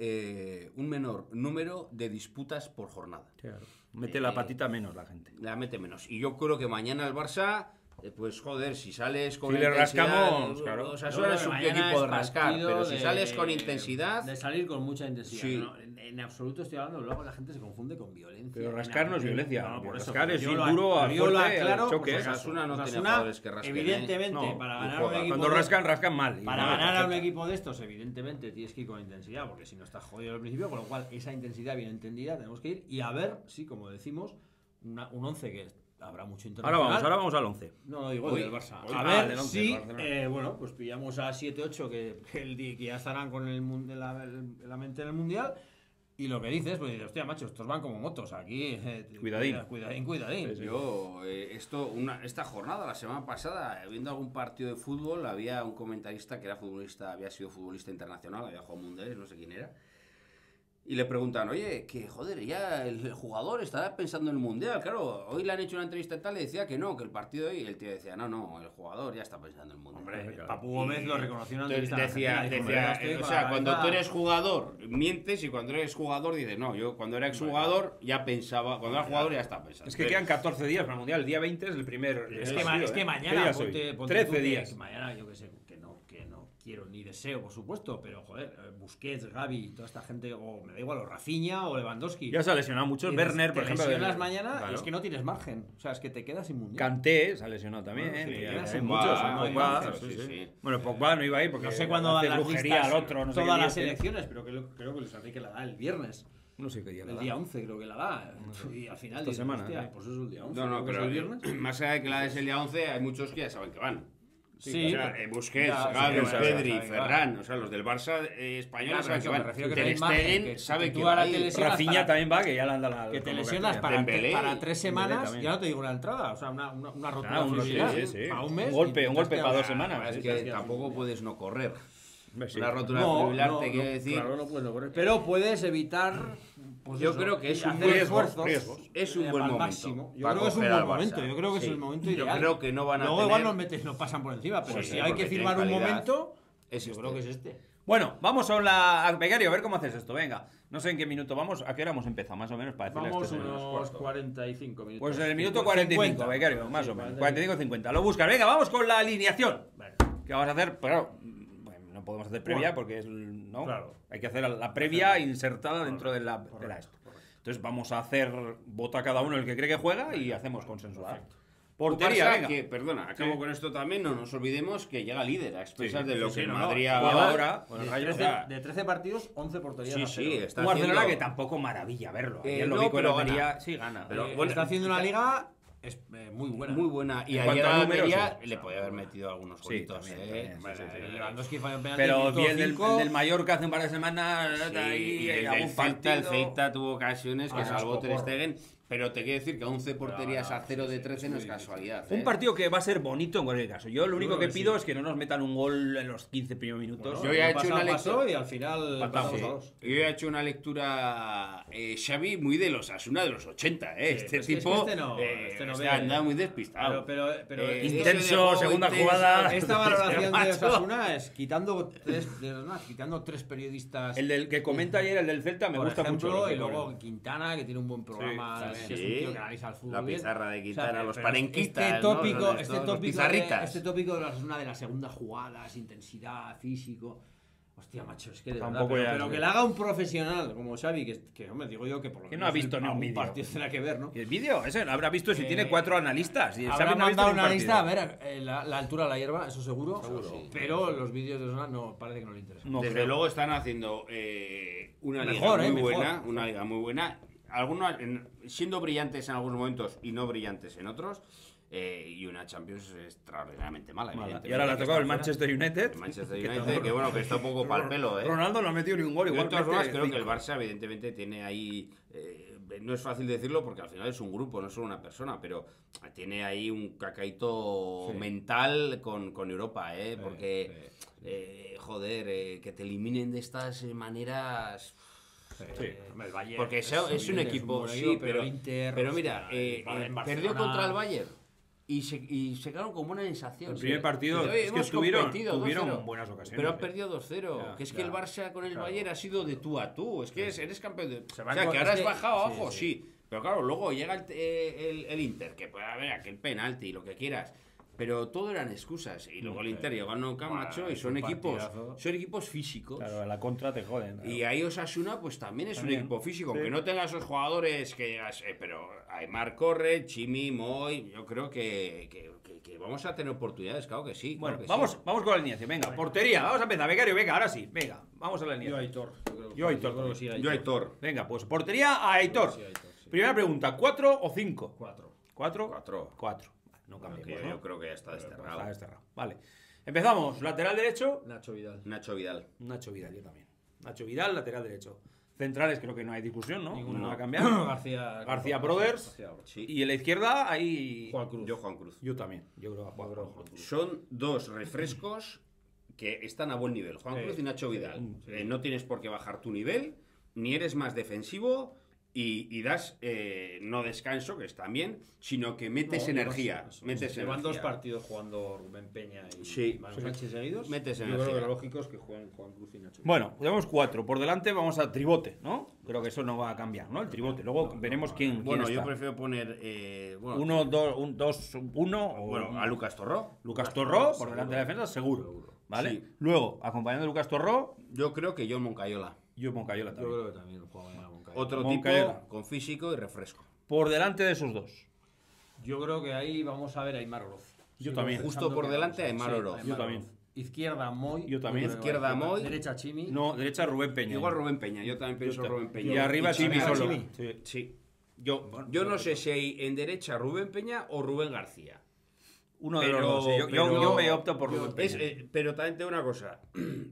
número de disputas por jornada. Claro. Mete la patita menos la gente. La mete menos. Y yo creo que mañana el Barça, pues joder, si sales con Si le intensidad, rascamos, claro. O sea, Yo suena creo su que mañana equipo de es rascar, partido pero si de- sales con intensidad, De salir con mucha intensidad. Sí. No, en absoluto estoy hablando, luego la gente se confunde con violencia. Pero rascar no es violencia. por eso, Rascar pero es yo ir lo- duro al yo lo fuerte, al aclaro, choque. por si acaso. Osasuna no tiene Osasuna, jugadores que rasquen, ¿eh? evidentemente, No, para y ganar juega. un equipo Cuando de- rascan, rascan mal. Y Para no, ganar a un perfecto. equipo de estos, evidentemente tienes que ir con intensidad, porque si no estás jodido al principio, con lo cual esa intensidad bien entendida tenemos que ir y a ver, sí, como decimos, un 11 que habrá mucho internacional. Ahora vamos al 11. No, no digo Hoy- del Barça. hoy- A ah, ver del 11, si, del Barcelona. bueno, pues pillamos a 7-8 que ya estarán con la mente en el Mundial. Y lo que dices, pues dices, hostia, macho, estos van como motos aquí. Cuidadín. Cuidadín. yo, esta jornada, la semana pasada, viendo algún partido de fútbol, había un comentarista que era futbolista, había sido futbolista internacional, había jugado mundiales, no sé quién era. Y le preguntan, oye, que joder, ya el jugador estará pensando en el mundial. Claro, hoy le han hecho una entrevista y tal, le decía que no, que el partido de hoy, el tío decía, no, el jugador ya está pensando en el mundial. Hombre, Papu Gómez lo reconoció en una Entonces entrevista. decía, o sea, cuando tú eres jugador mientes y cuando eres jugador dices, no, yo cuando era exjugador ya pensaba, cuando era jugador ya estaba pensando. Es que quedan 14 días para el Mundial. El día 20 es el primer. Es partido, que ¿eh? mañana, ¿Qué día es hoy? ponte 13 tú que días. mañana, yo que sé, que no quiero ni deseo, por supuesto, pero joder, Busquets, Gavi, toda esta gente, o me da igual, o Rafinha o Lewandowski. Ya se ha lesionado mucho. Y Werner, por te ejemplo. lesionas mañana Claro. y es que no tienes margen. O sea, es que te quedas sin mundial. Kanté se ha lesionado también. Bueno, sí, y quedas hay sin muchos. Pogba, Pogba, Pogba, sí, sí, sí. sí. Bueno, Pogba no iba ahí porque No sé cuándo hace dan las brujería listas, al otro. No sé qué todas día las tiene. elecciones, pero creo que Luis Enrique la da el viernes. No sé qué día. la El da. día 11 creo que la da. Y al final Esta dices, semana, hostia, ¿eh? pues eso es el día 11. No, creo que pero es el viernes. más allá de que la des el día 11, hay muchos que ya saben que van. Sí, o sea, pero- Busquets, ya, Gavi, sí, Pedri, saben que Ferran, o sea, los del Barça español Ya, saben que pero van. me refiero que Ter no hay margen, Stegen que sabe tú que ahora va te ahí. lesionas Rafinha para- también va, que ya le anda la. Que te la lesionas convocatoria. para Dembélé. 3 semanas, también. ya no te digo una entrada, o sea, una rotura Ah, fibrilar, sí, sí. a un mes. Un golpe y te para 2 quedas- semanas. Es sí, que sí. tampoco puedes no correr. Sí. Una rotura No, fibrilar no, te quiere no, decir. claro, no puedes no correr. Pero puedes evitar. Pues Yo eso, creo que es y un hacer riesgo, esfuerzos, es un buen al momento máximo. Yo para creo que es un coger buen al Barça. momento. Yo creo que es Sí. el momento Yo ideal. creo que no van a Luego igual tener- nos pasan por encima, pero Sí, si sí, hay porque que tienen firmar un calidad. momento, Es yo este. creo que es este. Bueno, vamos a Becario, a ver cómo haces esto. Venga, no sé en qué minuto vamos. ¿A qué hora hemos empezado? Más o menos para decirle a Vamos este señor. unos 45 minutos. Pues en el minuto 45, Becario, más o menos. 45-50. Lo buscas. Venga, vamos con la alineación. Bueno, ¿Qué vamos a hacer? Pues claro, bueno, no podemos hacer previa porque es. ¿No? Claro. Hay que hacer la previa insertada dentro de la esto. Entonces vamos a hacer. Vota cada uno el que cree que juega y hacemos consensuar. Portería, Barça, venga. que, perdona, acabo Sí. con esto también, no nos olvidemos que llega líder a expensas Sí, de lo sí, que el no, Madrid no. ha Juega dado. ahora con el de Rayo. 13, o sea, de 13 partidos, 11 porterías. Sí, a sí, cero. está Un Barcelona haciendo- que tampoco maravilla verlo. Eh, Ayer lo no, vi con pero el Almería. gana. Sí, gana. Pero Bueno, bueno, está haciendo una liga muy buena. Muy buena. Y En ayer cuanto a a números, Almería sí. le podía haber metido algunos Sí, golitos. también, Bueno, sí, sí, sí. Lewandowski falló un penalti, Pero minuto vi el del 5. Mallorca hace un par de semanas. Sí, ahí, y el algún del Celta, el partido. Celta tuvo ocasiones que Ah, salvó es Ter poco. Stegen. Pero te quiero decir que 11 porterías a 0 de 13 no es casualidad. Un partido que va a ser bonito en cualquier caso. Yo lo único creo que que pido sí. es que no nos metan un gol en los 15 primeros minutos. Yo ya he hecho una pasó lectura. y al final Empatamos. pasamos a 2. Yo he hecho una lectura, Xavi, muy de los Asuna de los 80, ¿eh? Sí, Este es que tipo este no ve. anda muy despistado. Pero Intenso, segunda jugada. esta valoración de Macho. Osasuna es quitando tres periodistas. El del que comenta ayer, el del Celta, me por gusta ejemplo, mucho. y luego Quintana, que tiene un buen programa, Sí, que es un tío que analiza el fútbol. La bien. pizarra de Quintana, pero los panenquistas, Este ¿no? tópico, Los este estos, los tópico, pizarritas. este tópico de una de las segundas jugadas, intensidad, físico. Hostia, macho, es que de Tampoco verdad, ya pero es- que le haga un profesional como Xavi, que hombre, digo yo que por lo Que menos no ha visto ni un algún vídeo. partido tendrá que ver, ¿no? ¿Y el vídeo? Ese lo habrá visto si tiene 4 analistas. Y el Habrá Xavi no ha visto mandado ni un una lista a partido. ver la altura de la hierba, eso seguro. Pero los vídeos de Osasuna no parece que no le interesan. No Desde creo. luego están haciendo una Mejor, liga muy mejor. buena, una liga muy buena. Algunos siendo brillantes en algunos momentos y no brillantes en otros. Y una Champions extraordinariamente mala. Mala. evidentemente, Y ahora le ha que tocado el está Manchester United. fuera. El Manchester United, que bueno, que está un poco para el pelo, ¿eh? Ronaldo no ha metido ni un gol. Yo, de Igual todas formas, creo que el Barça, evidentemente, tiene ahí. No es fácil decirlo porque al final es un grupo, no es solo una persona, pero tiene ahí un cacaíto mental con Europa, ¿eh? Porque, joder, que te eliminen de estas maneras. Hombre, el Bayern Porque es un equipo, buen sí, pero Inter, pero mira, hostia, en Barcelona- perdió contra el Bayern. Y se quedaron con buena sensación. El primer partido, Dice, "Oye, es que hemos tuvieron competido 2-0". buenas ocasiones. Pero han perdido 2-0. Ya, Que es que el Barça con el Claro. Bayern ha sido de tú a tú. Es que eres campeón de. O sea, van que con- ahora es has que- bajado sí, abajo, sí. Pero claro, luego llega el Inter, que puede haber aquel penalti y lo que quieras. Pero todo eran excusas. Y luego el Inter llegó al Nou Camp, macho, y es son un equipos. partidazo. Son equipos físicos. Claro, a la contra te joden. Y ahí Osasuna, pues también es También. un equipo físico. Sí. Aunque no tenga esos jugadores que digas, pero Aimar corre, Chimi, Moy. Yo creo que vamos a tener oportunidades, claro que sí. Bueno, claro que vamos, sí. vamos con la alineación. Venga, portería. Vamos a empezar. Becario, venga, ahora sí. Venga, vamos a la Yo alineación. Aitor. Yo Aitor creo que sí, Yo Aitor. Venga, pues portería a Aitor. Sí, Aitor, sí. Primera pregunta, ¿4 o 5? 4. ¿4? 4. 4. No cambiemos, Yo ¿no? creo que ya está Está desterrado. desterrado. Vale. Empezamos. Lateral derecho. Nacho Vidal. Nacho Vidal. Nacho Vidal, yo también. Nacho Vidal, lateral derecho. Centrales, creo que no hay discusión, ¿no? Ninguno. No va a cambiar. García Brothers. García Brothers. Sí. Y en la izquierda hay. Juan Cruz. Yo, Juan Cruz. Yo también. Yo creo que Juan Cruz. Son dos refrescos que están a buen nivel. Juan Sí. Cruz y Nacho Vidal. Sí. No tienes por qué bajar tu nivel, ni eres más defensivo y das no descanso, que está bien, sino que metes No, energía. eso. Metes Llevan dos energía. partidos jugando Rubén Peña y Sí. Manu Sánchez seguidos. Metes Yo energía. creo que lo lógico es que jueguen Juan Cruz y Nacho. Bueno, tenemos 4. Por delante vamos a tribote, ¿no? Creo que eso no va a cambiar, ¿no? El tribote. Luego veremos quién Bueno, está. yo prefiero poner. 1, 2, 1 o Bueno, a Lucas Torró. Lucas Torró por delante de la defensa, seguro. ¿Vale? Sí. Luego, acompañando a Lucas Torró, Yo creo que John Moncayola. yo Moncayola Yo también. creo que también juega mañana Moncayola. Otro Moncayola. tipo con físico y refresco. Por delante de esos dos. Yo creo que ahí vamos a ver a Aimar Oroz. Yo también. Justo por delante a Aimar Oroz. Yo también. Izquierda Moy. Yo también. creo que Izquierda va a Moy. Derecha Chimi. No, derecha Rubén Peña. Igual Rubén Peña. Yo también pienso Rubén Peña. Y arriba Chimi Chimi. solo. Chimi. Sí. Sí. Yo Yo no sé si hay en derecha Rubén Peña o Rubén García. uno de Pero- los dos. Sí. Yo me opto por Rubén Peña. Pero también tengo una cosa.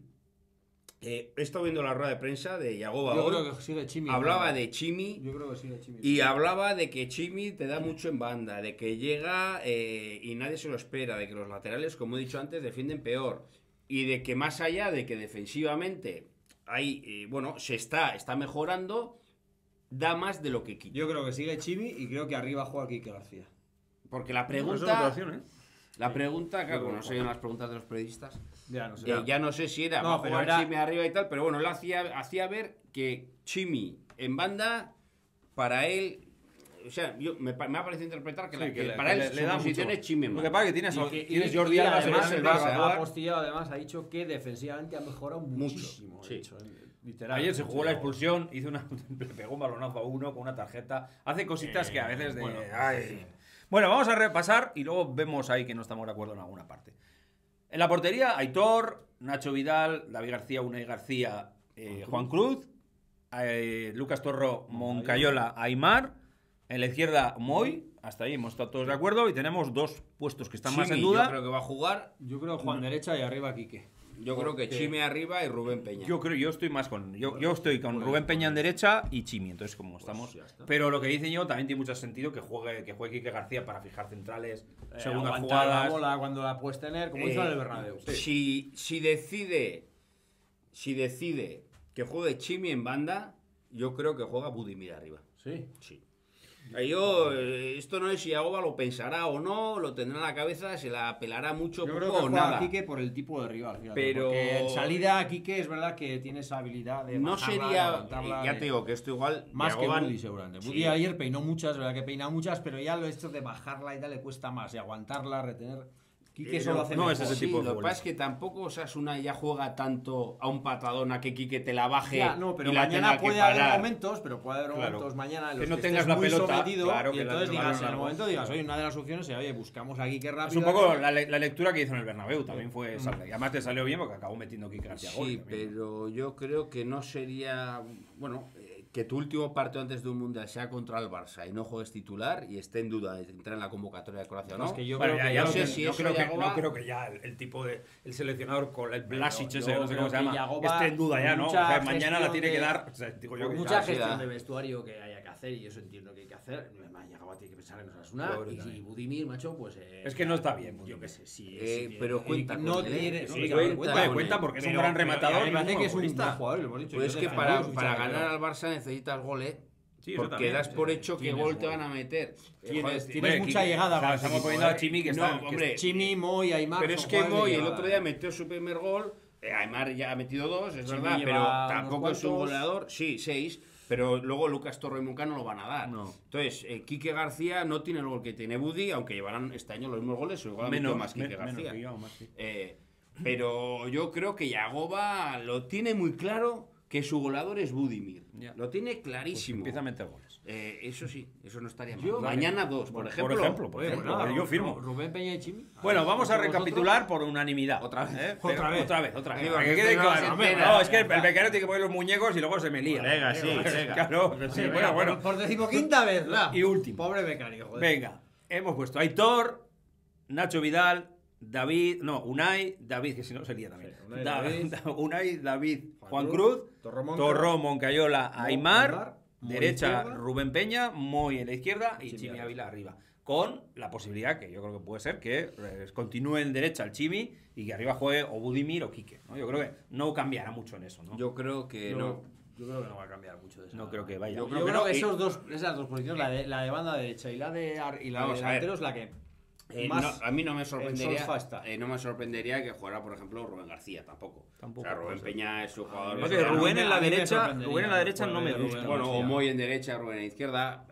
He estado viendo la rueda de prensa de Yagoba Yo hoy. creo que sigue Chimi. Hablaba de Chimi Yo creo que sigue Chimi. y hablaba de que Chimi te da mucho en banda, de que llega y nadie se lo espera, de que los laterales, como he dicho antes, defienden peor y de que más allá de que defensivamente hay, se está mejorando, da más de lo que quita. Yo creo que sigue Chimi y creo que arriba juega Quique García. Porque la Esa es otra pregunta, opción, ¿eh? claro, como no se oyen las preguntas de los periodistas, Ya no sé. ya no sé si era, No, va a pero jugar era- Chimi arriba y tal, pero bueno, él hacía ver que Chimi en banda, para él, o sea, me ha parecido interpretar que, Sí, que le- para él le- su le da posición mucho. es Chimi en Lo que banda. pasa es que tienes, Y tienes Jordi Alba, además, pero el el Barça, Barça, ha apostillado, además, ha dicho que defensivamente ha mejorado muchísimo. Sí. de hecho, literal. Ayer se jugó la expulsión, hizo le pegó un balonazo a uno con una tarjeta. Hace cositas que a veces de. bueno, ay. Bueno, vamos a repasar y luego vemos ahí que no estamos de acuerdo en alguna parte. En la portería, Aitor, Nacho Vidal, David García, Unai García, Juan Cruz, Lucas Torró, Moncayola, Aimar. En la izquierda, Moy. Hasta ahí hemos estado todos de acuerdo y tenemos dos puestos que están más en Chimi, duda. yo creo que va a jugar. Yo creo Juan derecha y arriba Quique. Yo creo que Chimi arriba y Rubén Peña. Yo estoy más con. Yo estoy con Rubén Peña en derecha y Chimi, entonces como estamos. ya está. Pero lo que dice yo también tiene mucho sentido que juegue Quique García para fijar centrales, segundas Aguantar la jugadas. bola cuando la puedes tener, como hizo en el Bernabéu. Si decide que juegue Chimi en banda, yo creo que juega Budimir arriba. Sí. Sí. Esto no es si Yagoba lo pensará o no, lo tendrá en la cabeza, se la pelará mucho Yo poco creo que o juega nada. a Quique por el tipo de rival, fíjate, Pero- porque en salida Quique es verdad que tiene esa habilidad de No bajarla, de sería, aguantarla, ya de- te digo que esto igual más que Yagoba- Buddy seguramente. Sí. Buddy ayer peinó muchas, verdad que peina muchas, pero ya lo hecho de bajarla y tal le cuesta más, y aguantarla, retener. Quique solo hace no mejor. es ese Sí, tipo de lo que pasa futbolista. es que tampoco Osasuna ya juega tanto a un patadón a que Quique te la baje Ya, no, pero y la mañana tenga que puede haber parar. momentos, pero puede haber Claro. momentos mañana en Que los no que tengas estés la muy pelota, sometido, claro, y que entonces el digas, balón en el largo. momento digas, oye, una de las opciones es, oye, buscamos a Quique rápido. Es un poco la lectura que hizo en el Bernabéu, también fue esa. Y además te salió bien porque acabó metiendo Quique García gol. Sí, también. pero yo creo que no sería. Bueno, que tu último partido antes de un mundial sea contra el Barça y no juegues titular y esté en duda de entrar en la convocatoria de Croacia o no. Es que yo Bueno, creo ya, que ya no no, sé sé si no eso creo que, Yagoba- no creo que ya el tipo de el seleccionador con el Blasic yo ese, no sé creo cómo se que llama, Yagoba, esté en duda ya, ¿no? O mucha sea, mañana la gestión tiene que de- dar, o sea, digo yo Por que mucha ya, gestión da. de vestuario que haya que hacer, y eso entiendo que hay que hacer. Además, Yagoba tiene que pensar en Osasuna, Yo creo y también. si Budimir, macho, pues. Es que no está bien, Yo Budimir. qué sé, si. Pero cuenta no con él, tiene. ¿eh? Sí, Sí, claro, cuenta cuenta, con él. porque es un pero- gran pero rematador. a mí me parece y que es un buen futbolista. jugador, lo hemos dicho. Pero es yo que defendí mucho, para pero- ganar al Barça necesitas goles. Sí, eso Porque también, das sí, por sí. hecho que Tienes gol te gol. van a meter. Tienes Hombre, mucha Quique- llegada o sea, para estamos ese poniendo a equipo, Chimi que No, está. que hombre, Chimi, Moy, Aymar. Pero es son que jugadores de Moy el llegada. otro día metió su primer gol. Aymar ya ha metido 2, es Chimi verdad, lleva pero unos tampoco es un cuantos. goleador. Sí, 6. Pero luego Lucas Torre y Munca no lo van a dar. No. Entonces, Quique García no tiene el gol que tiene Buddy, aunque llevarán este año los mismos goles, o igual ha metido más Quique García. que yo, más, sí. Pero yo creo que Yagoba lo tiene muy claro que su goleador es Budimir. Ya. Lo tiene Pues clarísimo. empieza a meter goles. Eso sí, eso no estaría mal. Yo- Mañana 2, por ejemplo. por ejemplo, nada, yo firmo. Rubén Peña y Chimi. Bueno, vamos a ¿Vosotros? recapitular por unanimidad. Otra vez. Pero- Otra vez. Otra vez. Digo, Para que que quede esto no claro. se entera. No, es que el becario tiene que poner los muñecos y luego se me lía. Venga, sí, venga. Claro, sí, bueno. Por decimoquinta vez, la. Y último. Pobre becario, joder. Venga, hemos puesto a Aitor, Nacho Vidal, David, no, Unai, David, que si no sería también. Sí, Unai, David. Unai, David, Juan Juan Cruz, Cruz, Torromonte, Torró, Moncayola, Aymar, Aymar, Moy derecha izquierda. Rubén Peña, Moy en la izquierda y Chimi Chimi arriba. Ávila arriba. Con la posibilidad, que yo creo que puede ser, que continúe en derecha el Chimi y que arriba juegue o Budimir o Quique, ¿no? Yo creo que no cambiará mucho en eso, ¿no? Yo creo que no. Yo creo que no va a cambiar mucho de eso. No creo que vaya. Yo Yo creo que no, que y- esas dos posiciones, la de banda derecha y la de Vamos a ver. delantero, es la que No, a mí no me sorprendería, solfa está. no me sorprendería que jugara, por ejemplo, Rubén García, tampoco. Tampoco, O sea, Rubén puede ser. Peña es su jugador. No, que veterano. Rubén en la a mí me derecha, sorprendería Rubén en la derecha por no me ver gusta. Rubén Bueno, o García. Moy en derecha, Rubén en izquierda.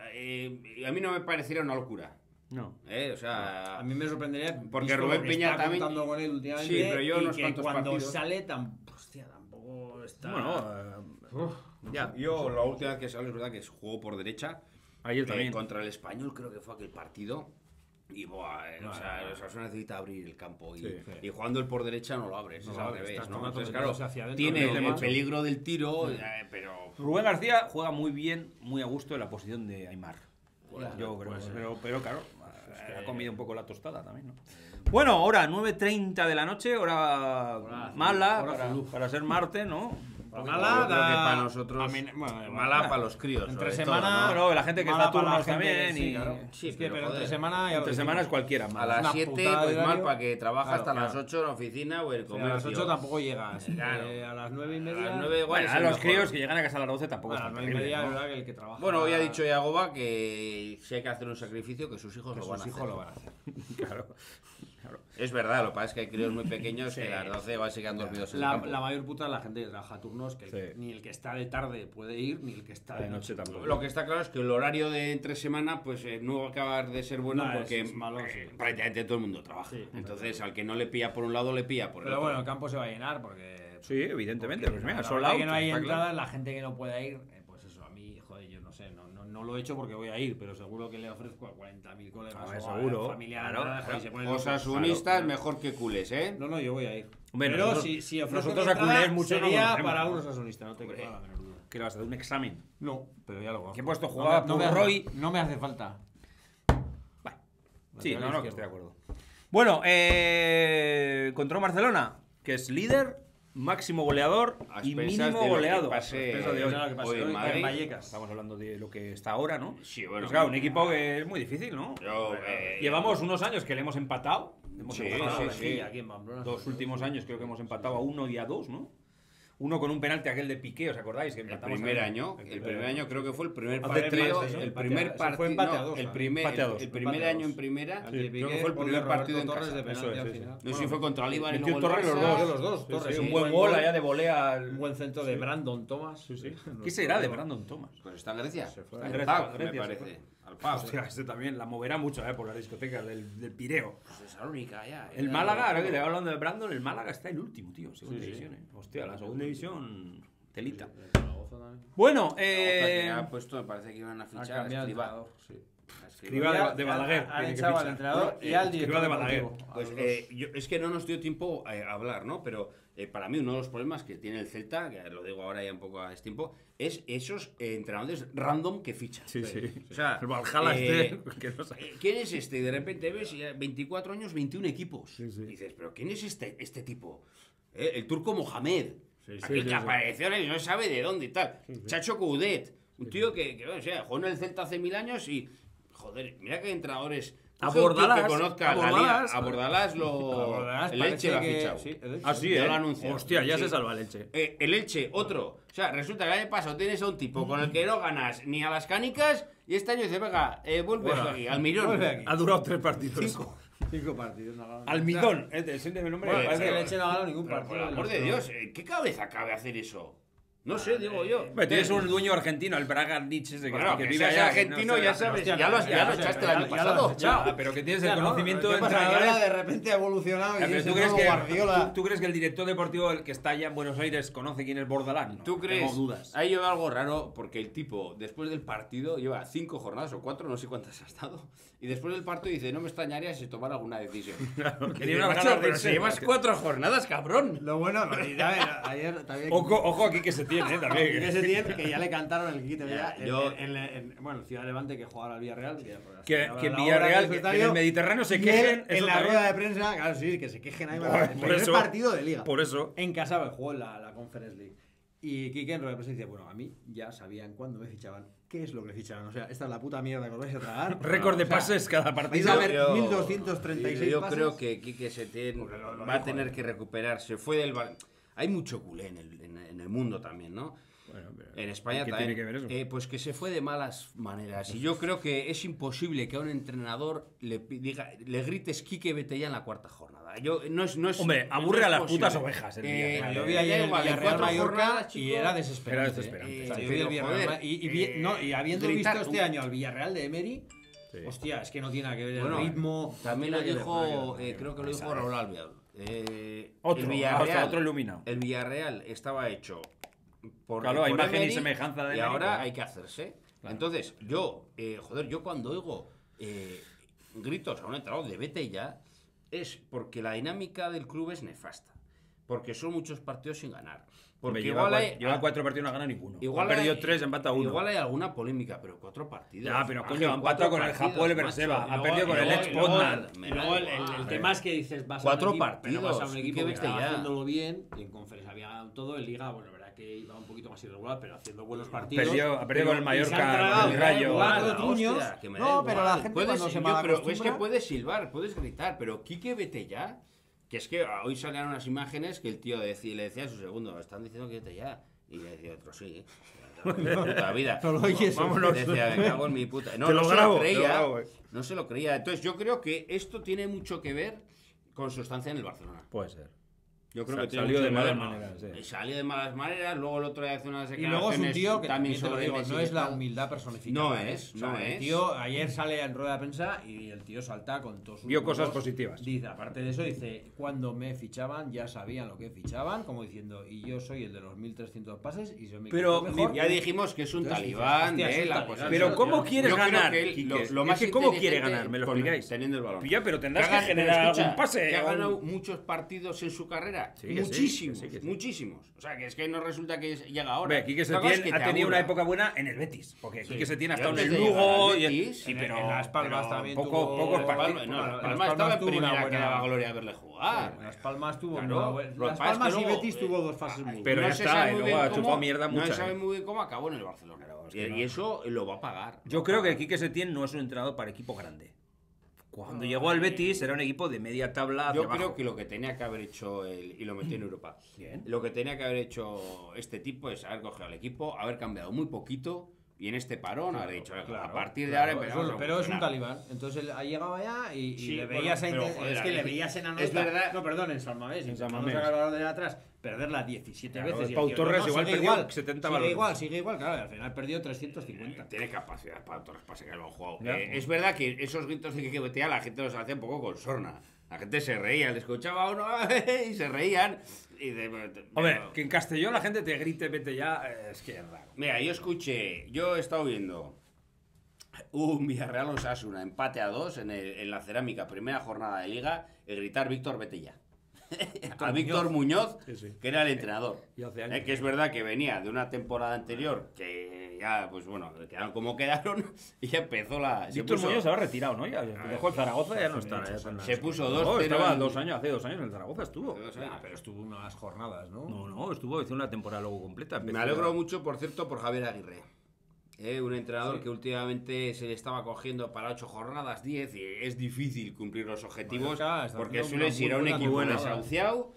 A mí no me parecería una locura. No. O sea, A mí me sorprendería Porque visto Rubén lo que Peña está también- contando con él últimamente, Sí, pero yo y unos que cuantos cuando partidos- sale hostia, tampoco está. Bueno, ya, yo la última vez que salió es verdad que jugó por derecha. ayer también. Contra el Español creo que fue aquel partido. Y buah, o sea, el Osasuna necesita abrir el campo. Y jugando el por derecha no lo abres, No es lo al abres, revés. estás ¿no? todo el rato Entonces, claro, metiéndose hacia adentro, tiene pero el además- peligro del tiro, pero. Rubén García juega muy bien, muy a gusto en la posición de Aymar. Ya, Yo creo, puede ser. pero claro, ha comido un poco la tostada también, ¿no? Bueno, ahora 9:30 de la noche, hora Hora mala hora para, azul. para ser martes, ¿no? Para Yo mala, creo que para nosotros. a mí- bueno, mala bueno. para los críos. Entre sobre semana- todo, ¿no? No, la gente que Mala está a para la turnos gente, también sí, y claro. Sí, Es que, pero pero joder. entre semana ya lo entre decimos. semanas cualquiera. A mala. las Una 7, putada de pues mal horario. para que trabaja Claro, hasta las claro. 8 en la oficina o el O sea, comercio. a las 8 tampoco llegas. Claro. A las 9:30. A las 9 igual Bueno, es a el los mejor. críos que llegan a casa a las 12 tampoco Bueno, a es las tan 9:30 terrible, es ¿no? verdad que el que trabaja. Bueno, hoy ha dicho Yagoba que si hay que hacer un sacrificio, que sus hijos que lo van a sus hacer. hijos lo van a hacer. Claro. Es verdad, lo que pasa es que hay críos muy pequeños que a las 12 van a seguir dormidos en el La, campo. la mayor puta es la gente que trabaja turnos, que Sí. ni el que está de tarde puede ir, ni el que está De noche tampoco. Lo que está claro es que el horario de entre semana pues no va a acabar de ser bueno No, porque es malo, sí. prácticamente todo el mundo trabaja. Sí, Entonces, al que no le pilla por un lado, le pilla por el Pero otro. bueno, el campo se va a llenar porque. Sí, evidentemente. Pues mira, la sold verdad out. que no hay está claro. entradas, la gente que no pueda ir, pues eso, a mí, joder, yo no sé, no lo he hecho porque voy a ir, pero seguro que le ofrezco a 40.000 colegas A ver, o a seguro, familiares, claro. joder, se ponen locos. Osasunistas mejor que culés, ¿eh? No, yo voy a ir. Hombre, pero nosotros- si ofrezco nosotros mi a entrada, culés mucho no sería conocemos, para ¿no? un osasunista, no te quepa la menor duda. ¿Qué le vas a hacer? ¿Un examen? No, pero ya lo conozco. ¿Qué puesto No jugaba me- no me hace- Pulroy? No me hace falta. Sí, Lateral no, que izquierdo. estoy de acuerdo. Bueno, contra Barcelona. que es líder, máximo goleador A y expensas mínimo de lo que goleado. pase- A expensas de hoy. Eso es lo que pasa hoy en hoy Madrid. en Vallecas. Estamos hablando de lo que está ahora, ¿no? Sí, bueno. Pues claro, un equipo que es muy difícil, ¿no? Yo, Llevamos unos años que le hemos empatado. Hemos Sí, empatado sí, sí. Aquí en Pamplona. Los últimos años creo que hemos empatado a 1 y a 2, ¿no? Uno con un penalti aquel de Piqué, ¿os acordáis? Que El empatamos primer ahí. año, el primer año creo que fue el primer Hace partido, tres, ¿no? el Empate primer a- eso partido, fue empate a no, dos, el ¿no? primer, Empate a dos. el primer Empate a año dos. en primera, Aquí creo que Piqué, fue el gol de primer Roberto partido en Torres casa. de penalti Eso es, al sí, sí. final. No sé si fue contra Líbar y Metió luego el Torres los Barça. dos. Los dos, Sí, Torres, sí, sí. un buen gol allá de volea. Un buen centro de Brandon Thomas. ¿Qué será de Brandon Thomas? Pues está en Grecia. Se fue. Está En en Grecia, Pau, me Grecia, se parece. Al Pau. Hostia, este también la moverá mucho, por las discotecas del Pireo. Pues esa es la única ya. El Málaga, ahora que le hablando de Brandon, el Málaga está el último, tío. Segunda división, Hostia, la segunda división, telita. Bueno, Que ha puesto, me parece que iban a Ha fichar a cambiado el Escribá. entrenador, sí. A Escribá de Balaguer, Han tiene que echado al fichar. entrenador y al Escribá director de Balaguer. deportivo. Pues A los dos. es que no nos dio tiempo a hablar, ¿no? Pero para mí uno de los problemas que tiene el Celta, que lo digo ahora ya un poco a destiempo, es esos entrenadores random que fichan. Sí, sí. O sea, El Valhalla que no sé. ¿quién es este? Y de repente ves 24 años, 21 equipos. Sí, sí. Y dices, ¿pero quién es este tipo? El turco Mohamed. Sí, Aquel sí, que sí. apareció y no sabe de dónde y tal. Chacho Coudet. Un tío que o sea, jugó en el Celta hace 1000 años y... Joder, mira que entrenadores... A Coge un tío Bordalás, que conozca a la liga. Bordalás. A Bordalás A lo... Bordalás El parece Elche lo ha que- fichado. sí, el Elche. Ah, sí, Ya lo ha anunciado. Hostia, ya Sí. se salva el Elche. El Elche, otro. O sea, resulta que el año pasado tienes a un tipo con el que no ganas ni a las canicas y este año dice, venga, vuelve aquí, al Mirón. Vuelve aquí. Ha durado 3 partidos. 5 partidos. No, Almidón, es el nombre. Bueno, me parece Es que el que- Elche no ha ganado ningún Pero, partido. por el amor de Dios, ¿qué cabeza cabe hacer eso? No sé, digo yo. Hombre, tienes un dueño argentino, el Braga Nietzsche, de Bueno, que vive seas allá, argentino, que no ya sé, sabes, hostia, ya lo ya echaste el ya año lo has pasado. echado. pero que tienes el Ya, ¿no? conocimiento ¿Qué de pasa? Que entrenadores. ahora de repente ha evolucionado y Pero es ¿tú el crees, nuevo que, Guardiola. ¿tú crees que el director deportivo el que está allá en Buenos Aires conoce quién es Bordalán? No, ¿Tú crees? Tengo dudas. Ha llevado algo raro porque el tipo, después del partido, lleva 5 jornadas o 4, no sé cuántas ha estado. Y después del partido dice, no me extrañaría si tomara alguna decisión. Tenía Y unas dice, ganas "Macho, de pero irse". si llevas 4 jornadas, cabrón. Lo bueno, ayer también. Ojo aquí que se tiene, también. Que se tiene, que ya le cantaron el Quique Ya, ya, yo- bueno, el Ciudad de Levante que juega al Villarreal. Que en Villarreal, que en el Mediterráneo se quejen. En eso la también. rueda de prensa, claro, sí, que se quejen ahí. Joder, El por primer eso- partido de Liga. Por eso. En casa el juego en la Conference League. Y Quique en rueda de prensa dice, bueno, a mí ya sabían cuándo me fichaban. ¿Qué es lo que fichaban? O sea, esta es la puta mierda que os vais a tragar. Récord de O sea, pases cada vais partido. a ver Yo- 1236 Yo pases. creo que Quique Setién Porque lo va a dijo, tener que recuperarse. Fue del Hay mucho culé en el mundo también, ¿no? Bueno, pero- En España ¿qué también. tiene que ver eso? Pues que se fue de malas maneras. Y yo creo que es imposible que a un entrenador le grites Quique, vete ya en la cuarta jornada. No es Hombre, aburre no a es las posible. putas ovejas el Villarreal. Yo vi Da ayer el igual, en Villarreal 4 Mallorca jornadas, y chico. era desesperante. Era desesperante. O sea, yo Pero, vi el Villarreal joder, y habiendo gritar visto este un- año al Villarreal de Emery, Sí. hostia, es que no tiene nada que ver Bueno, el ritmo. También no lo tiene nada que ver, dijo, no tiene nada que creo que ver. lo dijo Raúl Albiol. Otro iluminado. El Villarreal estaba hecho por Claro, a por imagen y Emery, semejanza de y Emery, ahora claro. hay que hacerse. Entonces, yo cuando oigo gritos a un entrenador de vete ya, es porque la dinámica del club es nefasta. Porque son muchos partidos sin ganar. Porque Hombre, igual lleva 4 partidos y no ha ganado ninguno. igual ha perdido hay- 3, empata 1. Igual hay alguna polémica, pero 4 partidos. Ya, pero Ángel, coño, ha 4 empatado con el partidos, Hapoel macho. Beersheba, ha Y luego- perdido con y el luego- ex y luego- Poznan. me Y da luego el igual. tema es que dices, vas 4 a un equipo, partidos, pero vas a un ¿qué equipo que viste estaba ya? haciéndolo bien y en conferencia había ganado todo, en Liga, bueno, verdad que iba un poquito más irregular, pero haciendo buenos partidos. Ha perdido con el y Mallorca, se han tragado con el Rayo. cuatro La truños. hostia, que me da No, igual. pero la gente Puedes- cuando se yo- mal pero es que acostumbra- puedes silbar, puedes gritar, pero Quique, vete ya. Que es que hoy salían unas imágenes que el tío le decía a su segundo, están diciendo que vete ya. Y le decía otro, sí. Puta vida. No lo oyes. Vámonos. Decía, me cago en mi puta. No, Te lo no grabo, se lo te lo creía. grabo, No se lo creía. Entonces yo creo que esto tiene mucho que ver con su estancia en el Barcelona. Puede ser. Yo creo Sa- que tiene salió mucho de que malas ver. maneras, sí. Salió de malas maneras, luego el otro día hace unas Y luego es un declaraciones tío que también te lo sobre digo, Messi no y es la tal. humildad personificada. No ¿eh? es, O sea, no el es. tío ayer sale en rueda de prensa y el tío salta con todos sus Vio cosas números. positivas. Dice, aparte de eso, dice, cuando me fichaban ya sabían lo que fichaban, como diciendo, y yo soy el de los 1300 pases y soy mi Pero equipo mejor. Ya dijimos que es un Entonces talibán dices, hostia, es de un la talibán. posición. Pero ¿cómo quieres Yo creo ganar, que él, Quique? lo más Es que ¿cómo quiere inteligente ganar? ¿Me lo con- explicáis? Teniendo el balón. Ya, pero tendrás que haga- generar pero escucha, algún pase. Que ha algún- ganado muchos partidos en su carrera. sea, Sí, que sí, muchísimos, que sí, que sí. muchísimos. O sea, que es que no resulta que llega ahora. Hombre, Quique Otra cosa es Setién que ha te tenido una aburra. época buena en el Betis. Porque Sí. Quique Setién ha Y estado en antes el de llegar al Lugo. Betis, Sí, en pero Las Palmas pero también pocos tuvo- Las partidos. Palmas, no, Las Las Palmas Palmas estaba en tuvo una primera, que buena- daba gloria verle jugar. Las Palmas tuvo Claro. una buena- Lo que Las pasa es que Palmas y luego, Betis tuvo dos fases muy pero no ya se está, sabe y muy luego bien ha chupado cómo- mierda No mucha, se sabe ¿eh? muy bien cómo acabó en el Barcelona. Y eso lo va a pagar. Yo creo que Quique Setién no es un entrenador para equipo grande. Cuando llegó al Betis era un equipo de media tabla hacia Yo creo abajo. que lo que tenía que haber hecho y lo metió en Europa. Bien. Lo que tenía que haber hecho este tipo es haber cogido al equipo, haber cambiado muy poquito y en este parón haber dicho, "Venga, a partir de ahora empezamos a Pero es un funcionar". talibán. Entonces él ha llegado allá y Sí, le bueno, veías a pero, inten- joder, es que le es- veías en es Anoeta. verdad- No, perdón, en San Mamés. En En San San Mamés. Mamés. Sacar el balón de atrás, perderla 17 Claro, veces. y Pau el tío, Torres no, igual sigue perdió 70 balones. Sigue igual, claro. Al final perdió 350. Tiene capacidad para Torres para sacar el juego. Ya. Es verdad que esos gritos de que betea la gente los hacía un poco con sorna. La gente se reía, le escuchaba a uno y se reían. Hombre, que en Castellón la gente te grite, vete ya, es que es raro. Mira, yo he estado viendo un Villarreal Osasuna, empate a 2 en la Cerámica, primera jornada de Liga, y gritar Víctor, vete ya. A Víctor Muñoz, Sí, sí. que era el entrenador. Y hace años. Que es verdad que venía de una temporada anterior que ya, pues bueno, quedaron como quedaron y ya empezó la... Víctor Muñoz se ha retirado, ¿no? Ya dejó el Zaragoza, ya no está. Se puso No, 2-0 estaba en- 2 años, hace 2 años en el Zaragoza estuvo. Ya, pero estuvo unas jornadas, ¿no? No, estuvo, hizo una temporada luego completa. Me alegro mucho, por cierto, por Javier Aguirre. Un entrenador que últimamente se le estaba cogiendo para 8 jornadas, 10, y es difícil cumplir los objetivos Mallorca está porque haciendo suele una ir a un muy buena equipo temporada. desahuciado,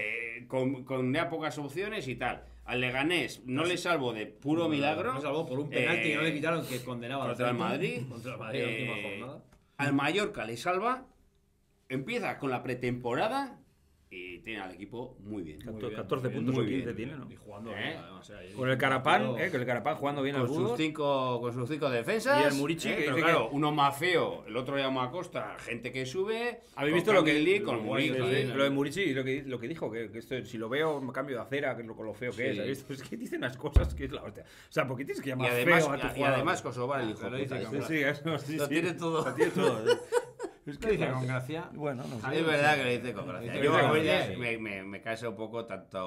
con ya pocas opciones y tal. Al Leganés no le salvo de puro milagro. No salvó por un penalti que no le quitaron que condenaba contra el al Celta. Madrid. Contra el Madrid en la última jornada. Al Mallorca le salva, empieza con la pretemporada y tiene al equipo muy bien. 14 puntos muy o 15 bien. tiene, ¿no? Y jugando ¿Eh? bien, además, ahí. Con el Carapán, que el Carapán jugando bien al Con fútbol. sus cinco defensas. Y el Murici, que pero dice claro, uno más feo, el otro llama a Costa, gente que sube. ¿Habéis con visto lo que Camille, con Sí, Murici. sí, lo de Murici, lo que dijo, que esto, si lo veo me cambio de acera, que es con lo feo que Sí. es. ¿Has visto? Es que dice unas cosas que es la hostia. O sea, porque tienes que Y llamar además, feo a tu y jugador. además Kosovar, el hijo Pero de dice puta. que- Sí, eso, sí, Lo sí. tiene todo. Lo tiene todo. Es ¿Qué dice con gracia? Bueno, no sé. Es verdad que le dice con gracia. Dice Yo con a gracia, veces sí. me cansa un poco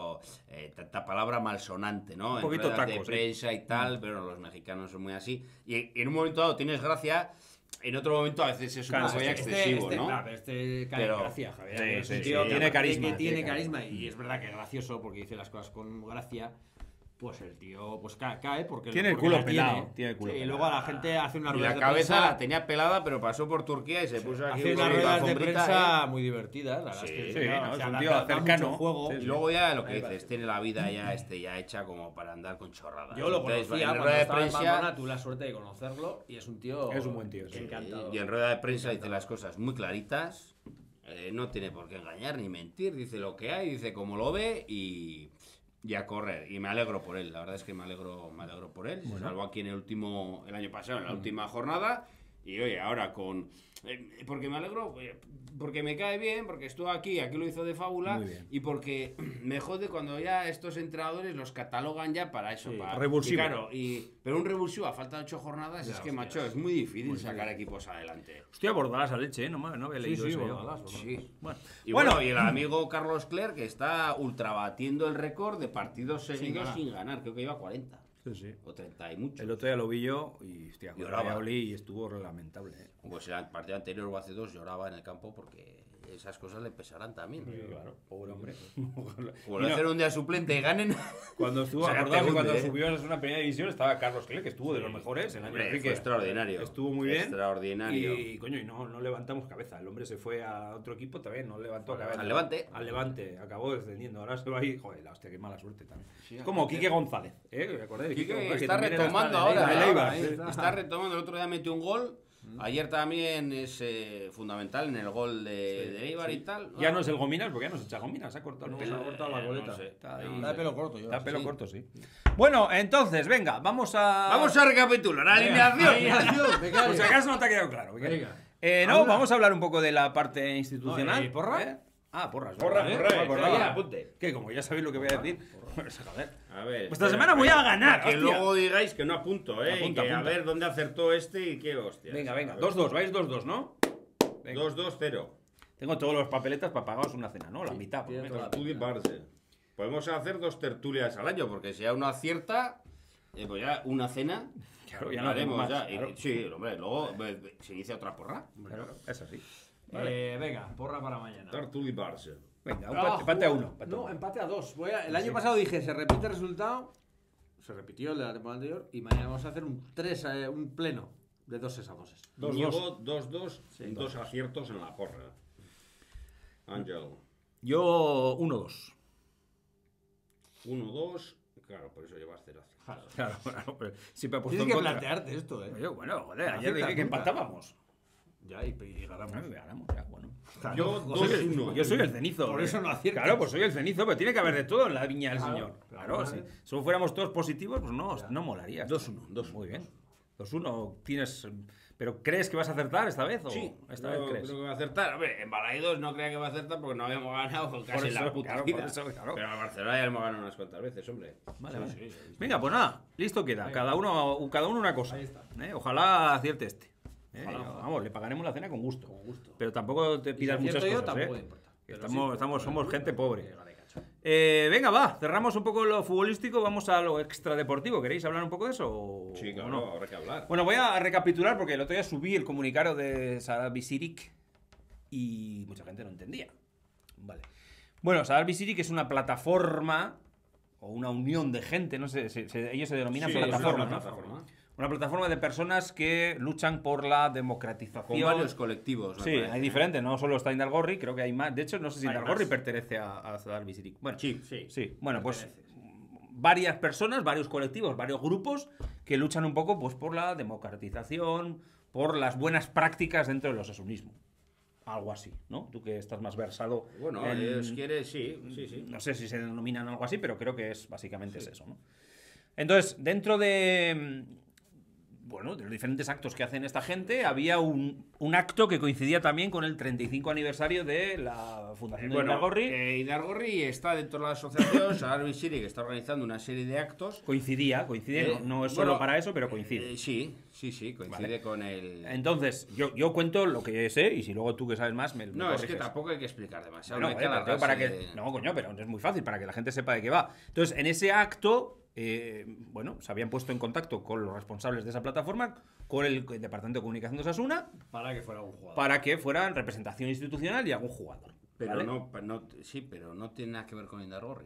tanta palabra malsonante, ¿no? Un En poquito ruedas de taco, sí. prensa y tal, pero los mexicanos son muy así. Y en un momento dado tienes gracia, en otro momento a veces es un Claro, poco ya excesivo, ¿no? Claro, pero este cae Pero- en gracia, Javier. Sí, Es un sí, tío sí, que tiene carisma, que tiene tiene carisma y es verdad que es gracioso porque dice las cosas con gracia. Pues el tío pues cae porque Tiene el porque culo la pelado, tiene el culo Sí, y pelado. luego la gente hace unas Y ruedas la de cabeza prensa, la tenía pelada, pero pasó por Turquía y se puso aquí hace con unas la ruedas de alfombrita, prensa muy divertidas, la verdad Sí, es que sí, no, o es sea, un da- tío da cercano. mucho juego. Sí, Y sí. luego ya lo que Ahí dices, tiene la vida ya hecha como para andar con chorradas. Yo lo Entonces, conocía en cuando rueda de estaba en prensa Pamplona, tuve la suerte de conocerlo y es un tío Es un buen tío, sí. encantador. y en rueda de prensa dice las cosas muy claritas, no tiene por qué engañar ni mentir, dice lo que hay, dice cómo lo ve y a correr. Y me alegro por él, la verdad es que me alegro por él. Se salvó aquí el año pasado, en la última jornada. Y oye, ahora con... porque me alegro, porque me cae bien, porque estuvo aquí lo hizo de fábula, Muy bien. y porque me jode cuando ya estos entrenadores los catalogan ya para eso. Sí, para, revulsivo. y claro, pero un revulsivo a falta de 8 jornadas, es que, macho, es muy difícil sacar equipos adelante. Hostia, Bordalás a leche, no había leído eso yo. Bordalás. Sí. Bueno, Y bueno, y el amigo Carlos Clerc que está ultrabatiendo el récord de partidos seguidos sin ganar. Creo que lleva 40 sí, sí. o 30 y mucho. El otro día lo vi yo y, hostia, Lloraba. Valladolid y estuvo lamentable. Pues el partido anterior o hace 2 lloraba en el campo porque esas cosas le pesarán también. Claro, pobre hombre. Por Y no- hacer un día suplente y ganen. Cuando estuvo, O sea, acordaos te que cuando hunde, ¿eh? subió a una primera división estaba Carlos Clerc, que estuvo de los mejores. El año Hombre, Enrique. fue extraordinario. Estuvo muy bien. Extraordinario. Y coño, y no levantamos cabeza. El hombre se fue a otro equipo también, no levantó cabeza. Al Levante. Al Levante, acabó descendiendo. Ahora se va ahí. Joder, la hostia, qué mala suerte también. Es como Quique González, ¿eh? ¿Me acordáis de Quique González? Que está también era retomando hasta de ahora. Eibar, ahí sí. está. Está retomando. El otro día metió un gol. Ayer también es fundamental en el gol de Eibar y tal. Ya no es el Gominas, porque ya no se echa Gominas, se ha cortado el pelo. Se ha cortado la no coleta. sé. Está ahí. Está de pelo corto yo. Está de pelo sí. corto, sí. Bueno, entonces, venga, vamos a. Vamos a recapitular. Alineación. Por si acaso no te ha quedado claro. Venga. No, Habla. vamos a hablar un poco de la parte institucional. No, ¿porra? ¿Eh? Ah, porras. Porra, ¿verdad? porra, Me acordaba. ya, apunte. Que como ya sabéis lo que voy a decir. Pues, joder. A ver. Esta semana voy a ganar, Que hostia. luego digáis que no apunto, ¿eh? Apunta, Y que apunta. a ver dónde acertó este y qué hostia. Venga, venga. 2-2, vais 2-2, ¿no? Venga. 2-2-0. Tengo todos los papeletas para pagaros una cena, ¿no? La mitad, por lo tiene menos. toda Tertulia Barça. Podemos hacer 2 tertulias al año, porque si ya uno acierta, pues ya una cena. Claro, ya la no haremos haremos más, ya. claro. Sí, hombre, luego se inicia otra porra. Claro, es así. Venga, porra para mañana. Tertulia Barça. Venga, empate empate a 1. No, empate a 2. El año pasado dije, se repite el resultado. Se repitió el de la temporada anterior. Y mañana vamos a hacer un pleno de 2 a 2. Diego, 2-2, Sí. 2 aciertos en la porra. Ángel, Yo 1-2. 1-2. Claro, por eso llevas 0. Claro, pero siempre he puesto Tienes en que contra. plantearte esto, Yo, bueno, joder, No ayer dije aciertas que nunca. empatábamos. Ya, y ganamos. Ganamos, ya, bueno. Yo Joder, 2-1. Yo soy el cenizo. Por eso no aciertas. Claro, pues soy el cenizo, pero tiene que haber de todo en la viña del Claro, señor. claro, Claro, si vale. solo fuéramos todos positivos, pues no molaría. 2-1, 2-1. Muy bien. 2-1 tienes. ¿Pero crees que vas a acertar esta vez? ¿O Sí, esta vez crees? creo que va a acertar. Hombre, en Balaidos no creía que va a acertar porque no habíamos ganado con casi eso, la puta claro, vida. por eso, claro. Pero a Barcelona ya hemos ganado unas cuantas veces, hombre. Vale, vale. Venga, pues nada, listo queda. Cada uno una cosa. Ahí está. Ojalá acierte este. Ojalá. Vamos, le pagaremos la cena con gusto. Con gusto. Pero tampoco te Y si pidas muchas acierto yo, cosas. tampoco importa. Que Pero somos gente pobre. Gane, cacho. Venga, va, cerramos un poco lo futbolístico, vamos a lo extradeportivo. ¿Queréis hablar un poco de eso? Sí, o claro, no? habrá que hablar. Bueno, voy a recapitular porque el otro día subí el comunicado de Sadar Bisirik y mucha gente no entendía. Vale. Bueno, Sadar Bisirik es una plataforma o una unión de gente, no sé, ellos se denominan Sí, es una plataforma, ¿no? plataforma. Una plataforma de personas que luchan por la democratización. Con varios colectivos. me Sí, parece. hay diferentes, no solo está Indargorri, creo que hay más. De hecho, no sé si Hay Indargorri más. pertenece a Sadar Bisirik. Bueno, Sí. sí. Bueno, pues Pertenece, varias personas, varios colectivos, varios grupos que luchan un poco pues por la democratización, por las buenas prácticas dentro del osasunismo. Algo así, ¿no? Tú que estás más versado. Bueno, en- ellos quieren, sí. No sé si se denominan algo así, pero creo que es básicamente es eso, ¿no? Entonces, dentro de bueno, de los diferentes actos que hacen esta gente, había un acto que coincidía también con el 35 aniversario de la fundación de Indargorri. Indargorri está dentro de la asociación, Sadar Bisirik que está organizando una serie de actos. Coincidía, no es solo bueno, para eso, pero coincide. Sí, coincide Vale. con el... Entonces, yo cuento lo que sé, y si luego tú que sabes más me No, es que corriges. tampoco hay que explicar demasiado. Bueno, no hay que pero para que... alargarse. No, coño, pero es muy fácil, para que la gente sepa de qué va. Entonces, en ese acto, bueno, se habían puesto en contacto con los responsables de esa plataforma, con el Departamento de Comunicación de Osasuna, Para que fuera un jugador. para que fueran representación institucional y algún jugador. Pero ¿vale? sí, pero no tiene nada que ver con Indargorri.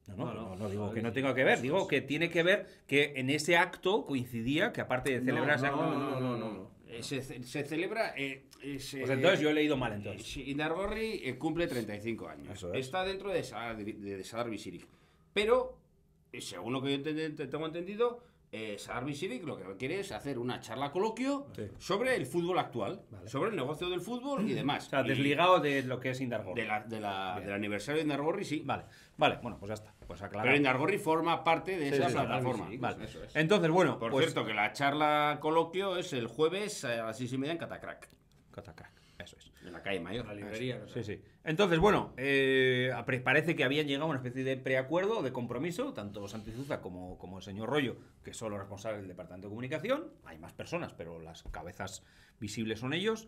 No digo que no tenga que ver, digo que tiene que ver que en ese acto coincidía que aparte de celebrar ese acto... No. Se celebra... Pues entonces yo he leído mal entonces. Sí, Indargorri cumple 35 años. Eso es. Está dentro de Sadar Bisirik. Pero, según lo que yo tengo entendido, Sadar Bisirik lo que quiere es hacer una charla coloquio Sí. sobre el fútbol actual, Vale. sobre el negocio del fútbol y demás. O sea, Y desligado de lo que es Indargorri. del aniversario de Indargorri, sí. Vale, bueno, pues ya está. Pues aclarado. Pero Indargorri forma parte de esa sí, plataforma. sí, Vale. Eso es. Entonces, bueno, Por pues... cierto, que la charla coloquio es el jueves a las 6:30 en Catacrac, Catacrac, eso es. en la calle Mayor. La librería. no sé. Sí. Entonces, bueno, parece que habían llegado a una especie de preacuerdo, de compromiso, tanto Santizuza como el señor Rollo, que son los responsables del Departamento de Comunicación. Hay más personas, pero las cabezas visibles son ellos.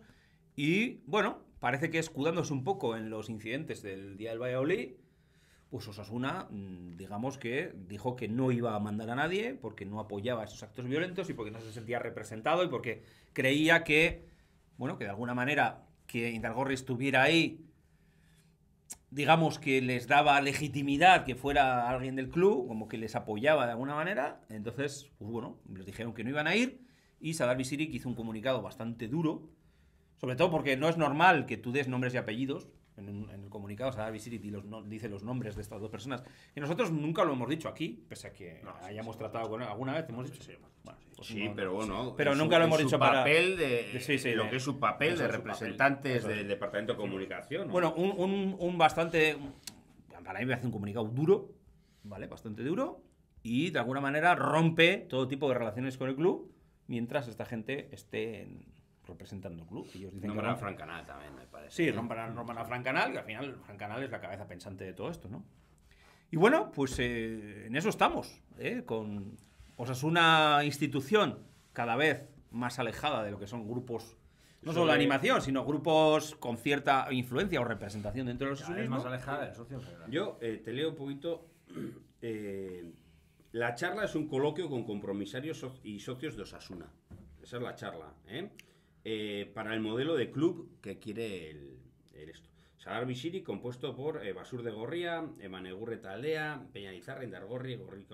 Y, bueno, parece que escudándose un poco en los incidentes del Día del Valladolid, pues Osasuna, digamos que dijo que no iba a mandar a nadie porque no apoyaba esos actos violentos y porque no se sentía representado y porque creía que, bueno, que de alguna manera que Indargorri estuviera ahí, digamos que les daba legitimidad que fuera alguien del club, como que les apoyaba de alguna manera. Entonces, pues bueno, les dijeron que no iban a ir y Sadar Bisirik hizo un comunicado bastante duro, sobre todo porque no es normal que tú des nombres y apellidos. En el comunicado Sadar Bisirik dice los nombres de estas dos personas, que nosotros nunca lo hemos dicho aquí, pese a que hayamos tratado con él alguna vez, hemos dicho. Bueno, pues Sí, no, pero bueno. pero en nunca lo hemos en su dicho para... papel de, Sí, lo que es su papel eso de es su papel. representantes Eso es. del Departamento de Comunicación. ¿no? Bueno, un bastante... Para mí me hace un comunicado duro, ¿vale? Bastante duro, y de alguna manera rompe todo tipo de relaciones con el club, mientras esta gente esté representando el club. Ellos dicen Nombran a que Fran Canal también, me parece. sí, rompan a Fran Canal, que al final Fran Canal es la cabeza pensante de todo esto, ¿no? Y bueno, pues en eso estamos, con Osasuna institución cada vez más alejada de lo que son grupos No solo la animación, sino grupos con cierta influencia o representación dentro de los Cada vez más asunismos. alejada del socio en general. Yo te leo un poquito. La charla es un coloquio con compromisarios y socios de Osasuna. Esa es la charla, para el modelo de club que quiere el esto. Sadar Bisiri, compuesto por Basur de Gorria, Emanegurre Taldea, Peña Izarra, Indargorri,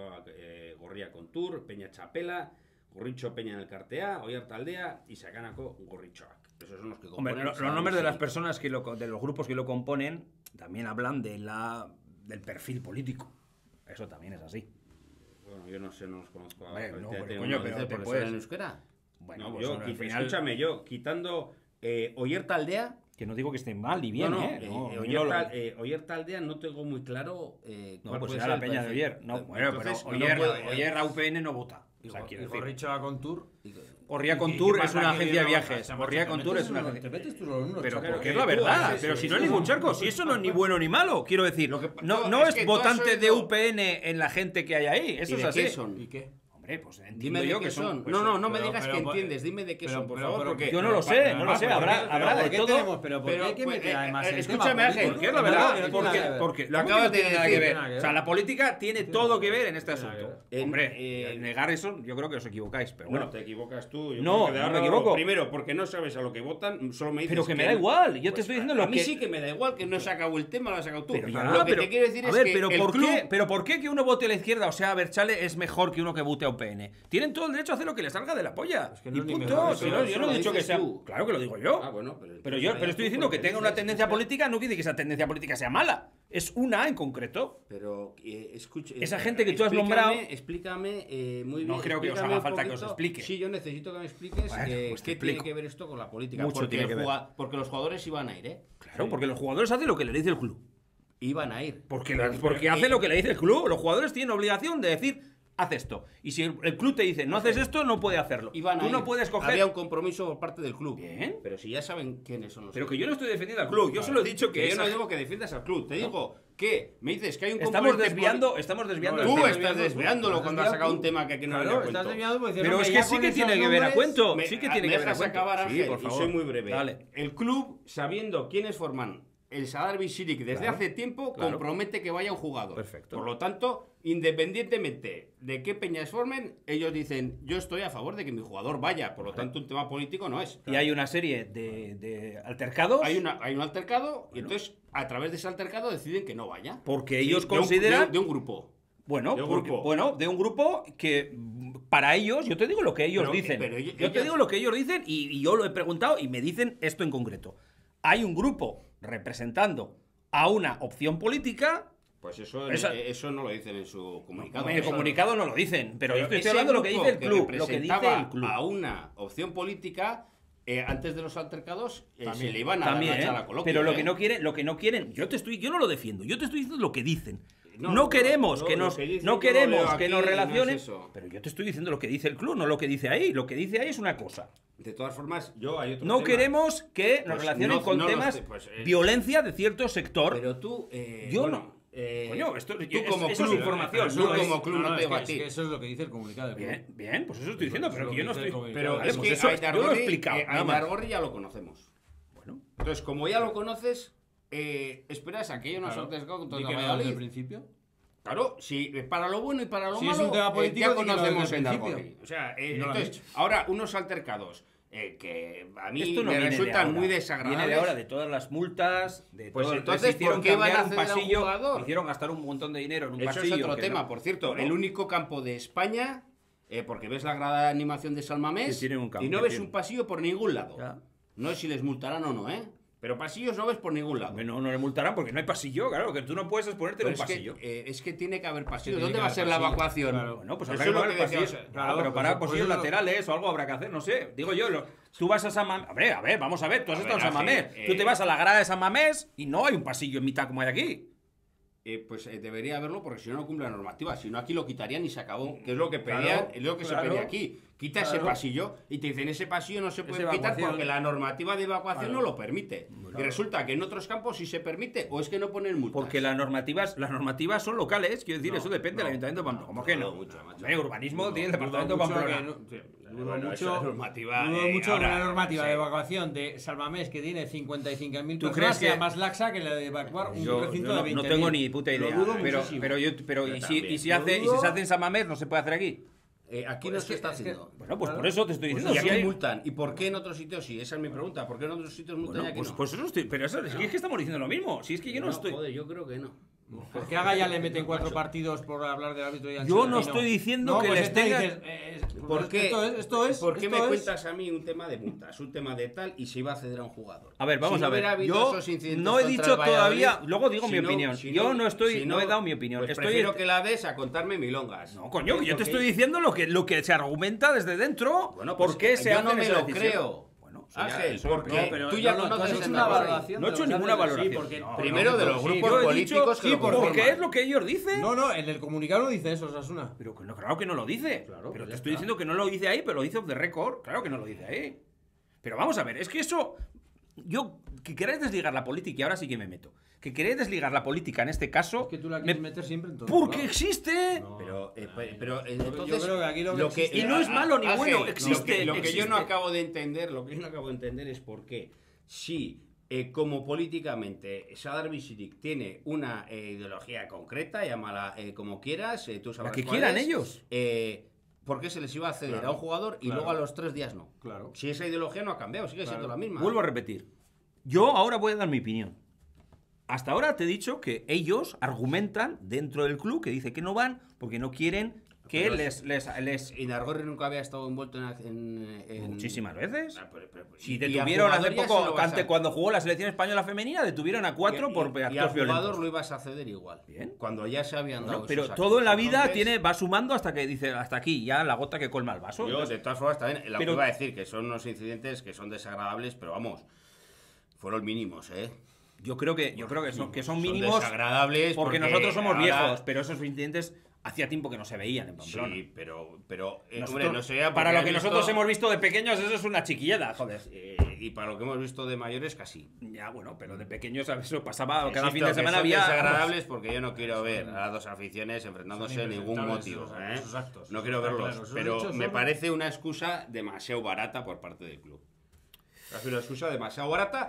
Gorria Contur, Peña Chapela, Gorricho Peña en el Cartea, Oyar Taldea y Sacanako Gorrichoak. Esos son los que Hombre, componen los Sadar nombres de las Bisiri. personas de los grupos que lo componen también hablan del perfil político. Eso también es así. Bueno, yo no sé, no los conozco. Hombre, no, Te- pero te- coño, ¿no pero dice te por puedes- eso en euskera? Bueno, No, pues yo, al final, escúchame, yo quitando Oyer Taldea. que no digo que esté mal y bien, no, ¿eh? No, Oyer, yo lo- Oyer Taldea no tengo muy claro. no, cuál pues puede será ser la el peña de perfil. Oyer. No, bueno, Entonces, pero no Oyer, puede- Oyer a UPN no vota. O sea, quiero decir. Gorricho a Contur. Gorria ¿Y Contur qué es pasa? una Que agencia de no- viajes. te Gorria metes Contur es en una unos- agencia. Te metes tú solo en unos Pero chacos. porque es la verdad, pero si no hay ningún charco, si eso no es ni bueno ni malo, quiero decir, Lo que- no, no, no es es que tú has votante de oído- UPN en la gente que hay ahí, eso ¿Y es de así. qué son? ¿Y qué? Hombre, pues entiendo Dime de yo qué que son. pues, No me pero- digas pero- que entiendes, dime de qué pero- son, por pero- favor, pero- porque... yo no lo sé, no lo sé, habrá de todo. Pero ¿por Pero, qué hay que pues, meter además el escúchame, tema Ángel, político? Porque es la No, verdad, no tiene nada que ver. porque Lo ¿cómo que acabas no tiene de nada que decir. ver? Nada que ver. O sea, la política tiene todo que ver en este Tiene nada que asunto. ver. Hombre, negar eso, yo creo que os equivocáis, pero Bueno, bueno. te equivocas tú. Yo No, creo que de no me ahora equivoco. Primero, porque no sabes a lo que votan, solo me dices Pero que me da igual, yo te estoy diciendo lo a mí que- sí que me da igual, que no se acabó el tema, lo has sacado tú. Pero ya, lo que pero- te quiero decir a es ver, que pero el ¿por club... qué? Pero ¿por qué que uno vote a la izquierda, o sea, a Berchale, es mejor que uno que vote a UPN? Tienen todo el derecho a hacer lo que les salga de la polla. Es que no y es ni punto. mejor, Si eso no, lo- yo eso no he lo dicho que dices sea. tú. Claro que lo digo yo. Ah, bueno, pero Pero entonces estoy tú, diciendo que porque tenga una dices, tendencia política no quiere decir que esa tendencia política sea mala. Es una en concreto. Pero escucha, Esa gente que tú has nombrado- Explícame muy bien. No creo que os explícame haga un falta que os poquito. explique. Sí, yo necesito que me expliques Bueno, pues te qué tiene explico. que ver esto con la política. Mucho porque, tiene que ver. porque los jugadores iban a ir, ¿eh? Claro, porque los jugadores hacen lo que le dice el club. Iban a ir. Porque hace lo que le dice el club. Los jugadores tienen obligación de decir, haz esto. Y si el club te dice, no haces esto, no puede hacerlo. Iban a Tú ir. no puedes coger. Había un compromiso por parte del club. Bien. Pero si ya saben quiénes son los Pero que yo no estoy defendiendo al club. Yo solo he dicho que yo no esa- digo que defiendas al club. Te digo que me dices que hay un Estamos componente desviando el Tú tema. estás desviándolo cuando has sacado un tema que aquí no Claro, había estás cuento. desviando porque dices, Pero hombre, es ya que sí con que esos tiene que ver a nombres- cuento. Me- Sí que tiene me que ver a dejas cuento. acabar, Ángel, Sí, por y favor. soy muy breve. Dale. El club, sabiendo quiénes forman el Sadar Bisirik desde Claro, hace tiempo, claro. compromete que vaya un jugador. Perfecto. Por lo tanto, independientemente de qué peñas formen, ellos dicen, yo estoy a favor de que mi jugador vaya. Por lo tanto, un tema político no es. Y hay una serie de altercados. Hay un altercado y entonces, a través de ese altercado, deciden que no vaya. Porque Sí, ellos de un- consideran. de un grupo. Bueno, de un porque- grupo. bueno, de un grupo que para ellos, yo te digo lo que ellos Pero- dicen. pero yo ellos- te digo lo que ellos dicen y yo lo he preguntado y me dicen esto en concreto. Hay un grupo representando a una opción política. Pues eso, eso no lo dicen en su comunicado. En el Eso- comunicado no lo dicen, pero yo estoy ese hablando de lo que grupo dice el club. Lo que dice representaba el club. a una opción política, antes de los altercados, se También. le iban a dar También, la charla coloquio, pero lo ¿eh? que no quieren, yo no lo defiendo, yo te estoy diciendo lo que dicen. No, No queremos no, que lo nos, que dicen no yo lo queremos veo que aquí nos y no es relacionen, eso. pero yo te estoy diciendo lo que dice el club, no lo que dice ahí. Lo que dice ahí es una cosa. De todas formas, hay otro No tema. queremos que nos Pues relacionen no- con no lo temas sé, pues, violencia de cierto sector. Pero tú, Yo bueno, Coño, esto tú es- como eso es club, información, tú no es- como club no te es va a que- es que eso es lo que dice el comunicado del club. Bien, bien, pues eso estoy diciendo, pero que yo no estoy. Pero Vale, es pues que eso a yo lo he explicado. a nada más. Indargorri ya lo conocemos. Bueno, Entonces, como ya lo conoces, esperas a que ellos nos Claro. saltes con ¿Y todo que el no desde el Valladolid. principio? Claro, si para lo bueno y para lo Si es malo, un tema político, ya di que no conocemos desde en el principio. Dargorri. O sea, Y no lo han entonces, dicho. ahora unos altercados que a mí esto no me viene de resultan ahora. muy Viene desagradables. de ahora de todas las multas, de Pues todo. entonces, les hicieron ¿por qué van a cambiar un ceder a un pasillo, jugador? hicieron gastar un montón de dinero en un Eso pasillo. es otro que tema, no- por cierto. Bueno, El único campo de España, porque ves la grada de animación de Salmamés Que tiene un campo, y no que ves tiene. un pasillo por ningún lado. Ya. No sé si les multarán o no, ¿eh? Pero pasillos no ves por ningún lado. Bueno, no le multarán porque no hay pasillo, claro, que tú no puedes exponerte en Pero un pasillo. es que tiene que haber pasillos. tiene ¿Dónde que va a haber ser la pasillo, evacuación? claro. Bueno, pues Eso habrá es que lo poner que decíamos, pasillos. claro, Pero para pues pasillos eso- laterales o algo habrá que hacer, no sé. Digo yo, tú vas a San Mamés. A ver, vamos a ver, tú has A estado en ver, San Mamés. Ángel, Tú te vas a la grada de San Mamés y no hay un pasillo en mitad como hay aquí. Pues debería haberlo porque si no, no cumple la normativa. Si no, aquí lo quitarían y se acabó. Que es lo que pedían, Claro, es lo que claro. se pedía aquí. Quita ese Claro. pasillo y te dicen ese pasillo no se puede Esa quitar evacuación. porque la normativa de evacuación Claro. no lo permite. Y resulta que en otros campos sí se permite o es que no ponen multas. Porque las normativas son locales, quiero decir, No, eso depende del no, Ayuntamiento de Pamplona. no, ¿Cómo que no? mucho, macho. Urbanismo tiene el Dudo Departamento de mucho Pamplona. que no- sí, Dudo Bueno, mucho, eso es normativa, dudo mucho ahora, una normativa sí. de evacuación de Salvamés que tiene 55.000 ¿Tú personas crees sea que- más laxa que la de evacuar un Yo recinto no, de 20.000. no tengo ni puta Lo idea. dudo Pero, muchísimo. pero Yo ¿y también. si Lo hace dudo. en San Mamés no se puede hacer aquí? Aquí Pues no es se que- está es que- haciendo. Bueno, pues por eso te estoy diciendo. Y si aquí hay- multan. ¿Y por qué en otros sitios sí? Esa es mi pregunta. ¿Por qué en otros sitios multan y Bueno, aquí pues, no? pues eso estoy. Pero eso, es que estamos diciendo lo mismo. Si es que yo no estoy. Joder, yo creo que no. Pues que haga ya le meten 4 partidos por hablar del árbitro y Yo no Ancelotti, estoy diciendo que pues les esto tenga- dices, ¿Por qué, Esto es. ¿por qué esto me es- cuentas a mí un tema de multas, un tema de tal y se iba a ceder a un jugador? A ver, vamos Si no a ver. hubiera habido Yo esos incidentes no he contra dicho el Valladolid, todavía. Luego digo si mi no- opinión. si Yo no estoy. si No he dado mi opinión. Pues Estoy. prefiero que la des a contarme milongas. No, coño, que yo te Ok. estoy diciendo lo que se argumenta desde dentro. Bueno, pues ¿Por qué se yo hacen no me esa lo decisión? creo. Bueno, eso ya- Ángel, eso- porque No, pero tú ya no, tú has conoces hecho el una Nagorri. valoración No he de hecho los ninguna árbitros, valoración. sí, porque No, Primero de los sí, grupos yo he políticos dicho- que sí, lo porque conforman. es lo que ellos dicen. No, en el comunicado no dice eso, Osasuna. Pero que no, claro que no lo dice. Claro, pero pues te ya estoy está. diciendo que no lo dice ahí, pero lo dice off the record. Claro que no lo dice ahí. Pero vamos a ver, es que eso. Yo, que queréis desligar la política, y ahora sí que me meto. Que queréis desligar la política en este caso. Es que tú la me- quieres meter siempre en todo. porque claro. existe. No. Pero Yo entonces creo que aquí lo que existe- Y no es malo ni Ángel, bueno, existe, Lo que yo no existe. acabo de entender, lo que yo no acabo de entender es por qué si como políticamente Sadar Bisirik tiene una ideología concreta, llámala como quieras, tú sabrás La que cuál quieran es, ellos. ¿por qué se les iba a ceder Claro, a un jugador y claro. luego a los 3 días no? Claro. Si esa ideología no ha cambiado, sigue siendo la misma. Vuelvo a repetir. Yo ahora voy a dar mi opinión. Hasta ahora te he dicho que ellos argumentan dentro del club que dice que no van porque no quieren que Pero les Y Nargorri nunca había estado envuelto en- muchísimas veces. Ah, Si y a detuvieron hace jugador ya se poco, lo vas a- cuando jugó la selección española femenina, detuvieron a 4 por y actos al jugador violentos. lo ibas a ceder igual. Bien. Cuando ya se habían Bueno, dado pero esos actos. todo en la vida Entonces, va sumando hasta que dice hasta aquí, ya la gota que colma el vaso. Yo, Entonces, de todas formas, también lo Pero- que iba a decir, que son unos incidentes que son desagradables, pero vamos, fueron mínimos, ¿eh? yo creo que son mínimos desagradables porque nosotros somos ahora- viejos, pero esos incidentes hacía tiempo que no se veían en Pamplona. Sí, pero Nosotros- hombre, no sé, para lo que visto, nosotros hemos visto de pequeños, eso es una chiquillada, joder. y para lo que hemos visto de mayores, casi. Ya, bueno, pero de pequeños eso pasaba, cada Insisto, fin de que semana son había. desagradables porque yo no quiero ver a las dos aficiones enfrentándose en ningún impresentables motivo. esos- ¿eh? esos actos. No quiero Está verlos, claro, esos pero hechos me son- parece una excusa demasiado barata por parte del club. Es una excusa demasiado barata.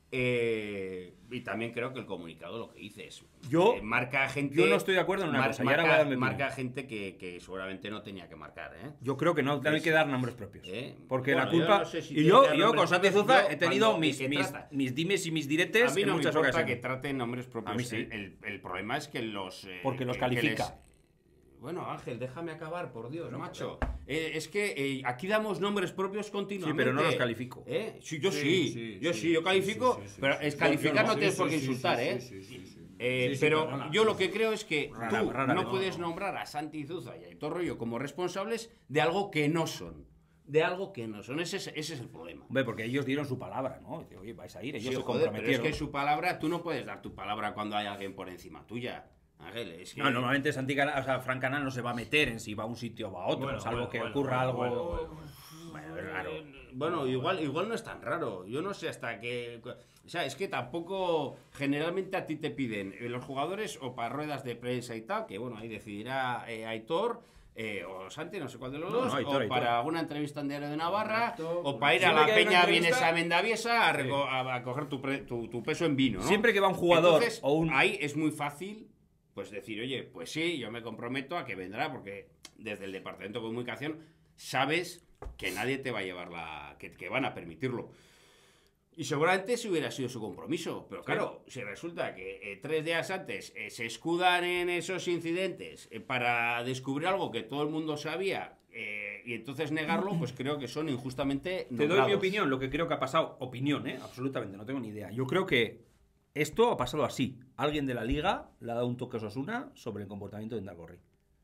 Y también creo que el comunicado lo que dice es Yo- marca a gente. yo no estoy de acuerdo en una cosa, y ahora voy a dar mi opinión. marca a gente que seguramente no tenía que marcar, ¿eh? Yo creo que no hay que dar nombres propios. Porque Bueno, la culpa. yo no sé si y tiene yo, que dar yo nombres con Santi propios. Zuza Yo, he tenido cuando- mis, ¿de qué mis, trata? mis dimes y mis diretes A mí en no me muchas importa ocasiones. que traten nombres propios. A mí sí. El problema es que los. Porque los que califica. Bueno, Ángel, déjame acabar, por Dios, macho. Es que aquí damos nombres propios continuamente. Sí, pero no los califico. Sí, yo Sí, sí. sí, Yo califico, pero es calificar no tienes por qué insultar, ¿eh? Pero perdona. yo lo que creo es que Rara- tú rara no vez. puedes nombrar a Santi Zuza y a Aitor Rollo como responsables de algo que no son. De algo que no son. Ese es el problema. Hombre, porque ellos dieron su palabra, ¿no? Dice, oye, vais a ir, ellos Sí, se joder, pero es comprometieron. que su palabra, tú no puedes dar tu palabra cuando hay alguien por encima tuya. Ángel, es que... No, normalmente Fran Canal no se va a meter en si va a un sitio o a otro, Bueno, salvo bueno, que bueno, ocurra bueno, algo. bueno, Bueno, es raro. Bueno, igual no es tan raro. Yo no sé hasta qué... O sea, es que tampoco... Generalmente a ti te piden los jugadores o para ruedas de prensa y tal, que bueno, ahí decidirá Aitor... o Santi, no sé cuál de los No, dos, no, Aitor, o Aitor. para una entrevista en Diario de Navarra, Correcto. o para ir a Siempre la que hay una Peña entrevista- Vienesa Mendaviesa a coger tu peso en vino, ¿no? Siempre que va un jugador Entonces, o un. ahí es muy fácil pues decir, oye, pues sí, yo me comprometo a que vendrá, porque desde el Departamento de Comunicación sabes que nadie te va a llevar que van a permitirlo. Y seguramente si hubiera sido su compromiso. Pero claro, si resulta que 3 días antes se escudan en esos incidentes para descubrir algo que todo el mundo sabía y entonces negarlo, pues creo que son injustamente Te doy mi nombrados. opinión, lo que creo que ha pasado. Opinión, absolutamente, no tengo ni idea. Yo creo que esto ha pasado así. Alguien de la liga le ha dado un toque a Osasuna sobre el comportamiento de Ndalgorri.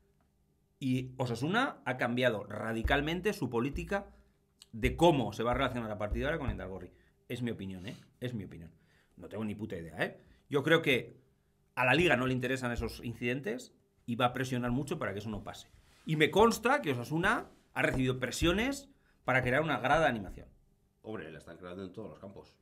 Y Osasuna ha cambiado radicalmente su política de cómo se va a relacionar a partir de ahora con Ndalgorri. Es mi opinión, es mi opinión. No tengo ni puta idea, Yo creo que a la liga no le interesan esos incidentes y va a presionar mucho para que eso no pase. Y me consta que Osasuna ha recibido presiones para crear una grada de animación. Hombre, la están creando en todos los campos.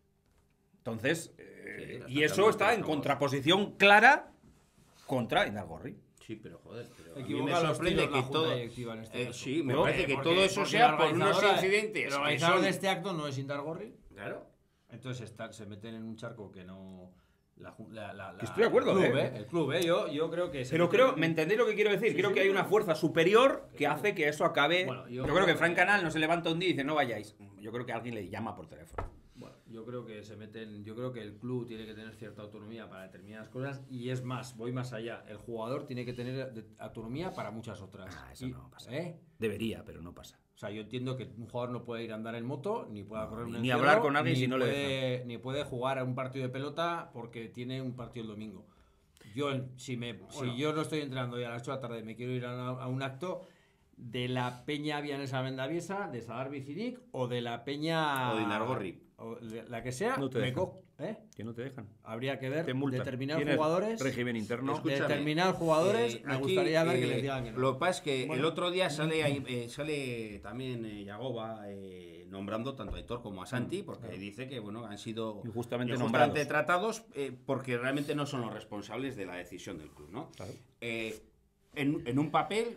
Entonces, Sí, y eso está en contraposición clara contra Ndalgorri. Sí, pero joder, pero a mí Equivoca me los sorprende tiros la que junta todo... directiva en este caso. sí, me No, parece que Porque- todo eso porque sea la por unos organizadora- incidentes. El que organizador son- de este acto no es Indargorri. Claro. Entonces se meten en un charco que no... Que estoy de acuerdo, el club, ¿eh? El club, Yo creo que... Pero creo, ¿me entendéis lo que quiero decir? Sí, Creo sí, que hay sí. una fuerza superior que hace que eso acabe. Bueno, yo creo que Frank Canal no se levanta un día y dice, no vayáis. Yo creo que alguien le llama por teléfono. Bueno, yo creo que se meten... Yo creo que el club tiene que tener cierta autonomía para determinadas cosas y es más, voy más allá. El jugador tiene que tener autonomía para muchas otras. Eso no pasa. ¿Eh? Debería, pero no pasa. O sea, yo entiendo que un jugador no puede ir a andar en moto, ni puede correr un ni encierro, hablar con alguien ni si no le puede, ni puede jugar a un partido de pelota porque tiene un partido el domingo. Yo, si yo no estoy entrenando y a las 8 de la tarde me quiero ir a un acto de la Peña Vianesa Vendaviesa, de Sadar Bicidic o de la Peña... O de Indargorri. O la que sea, No te me dejan. cojo. Que no te dejan. Habría que ver Te multan. determinados Tienes jugadores... régimen interno. Escúchame, Determinados jugadores, me aquí, gustaría ver que les digan que no. Lo que pasa es que el otro día sale, sale también Yagoba nombrando tanto a Aitor como a Santi, porque dice que bueno han sido Injustamente tratados porque realmente no son los responsables de la decisión del club, ¿no? Claro. En un papel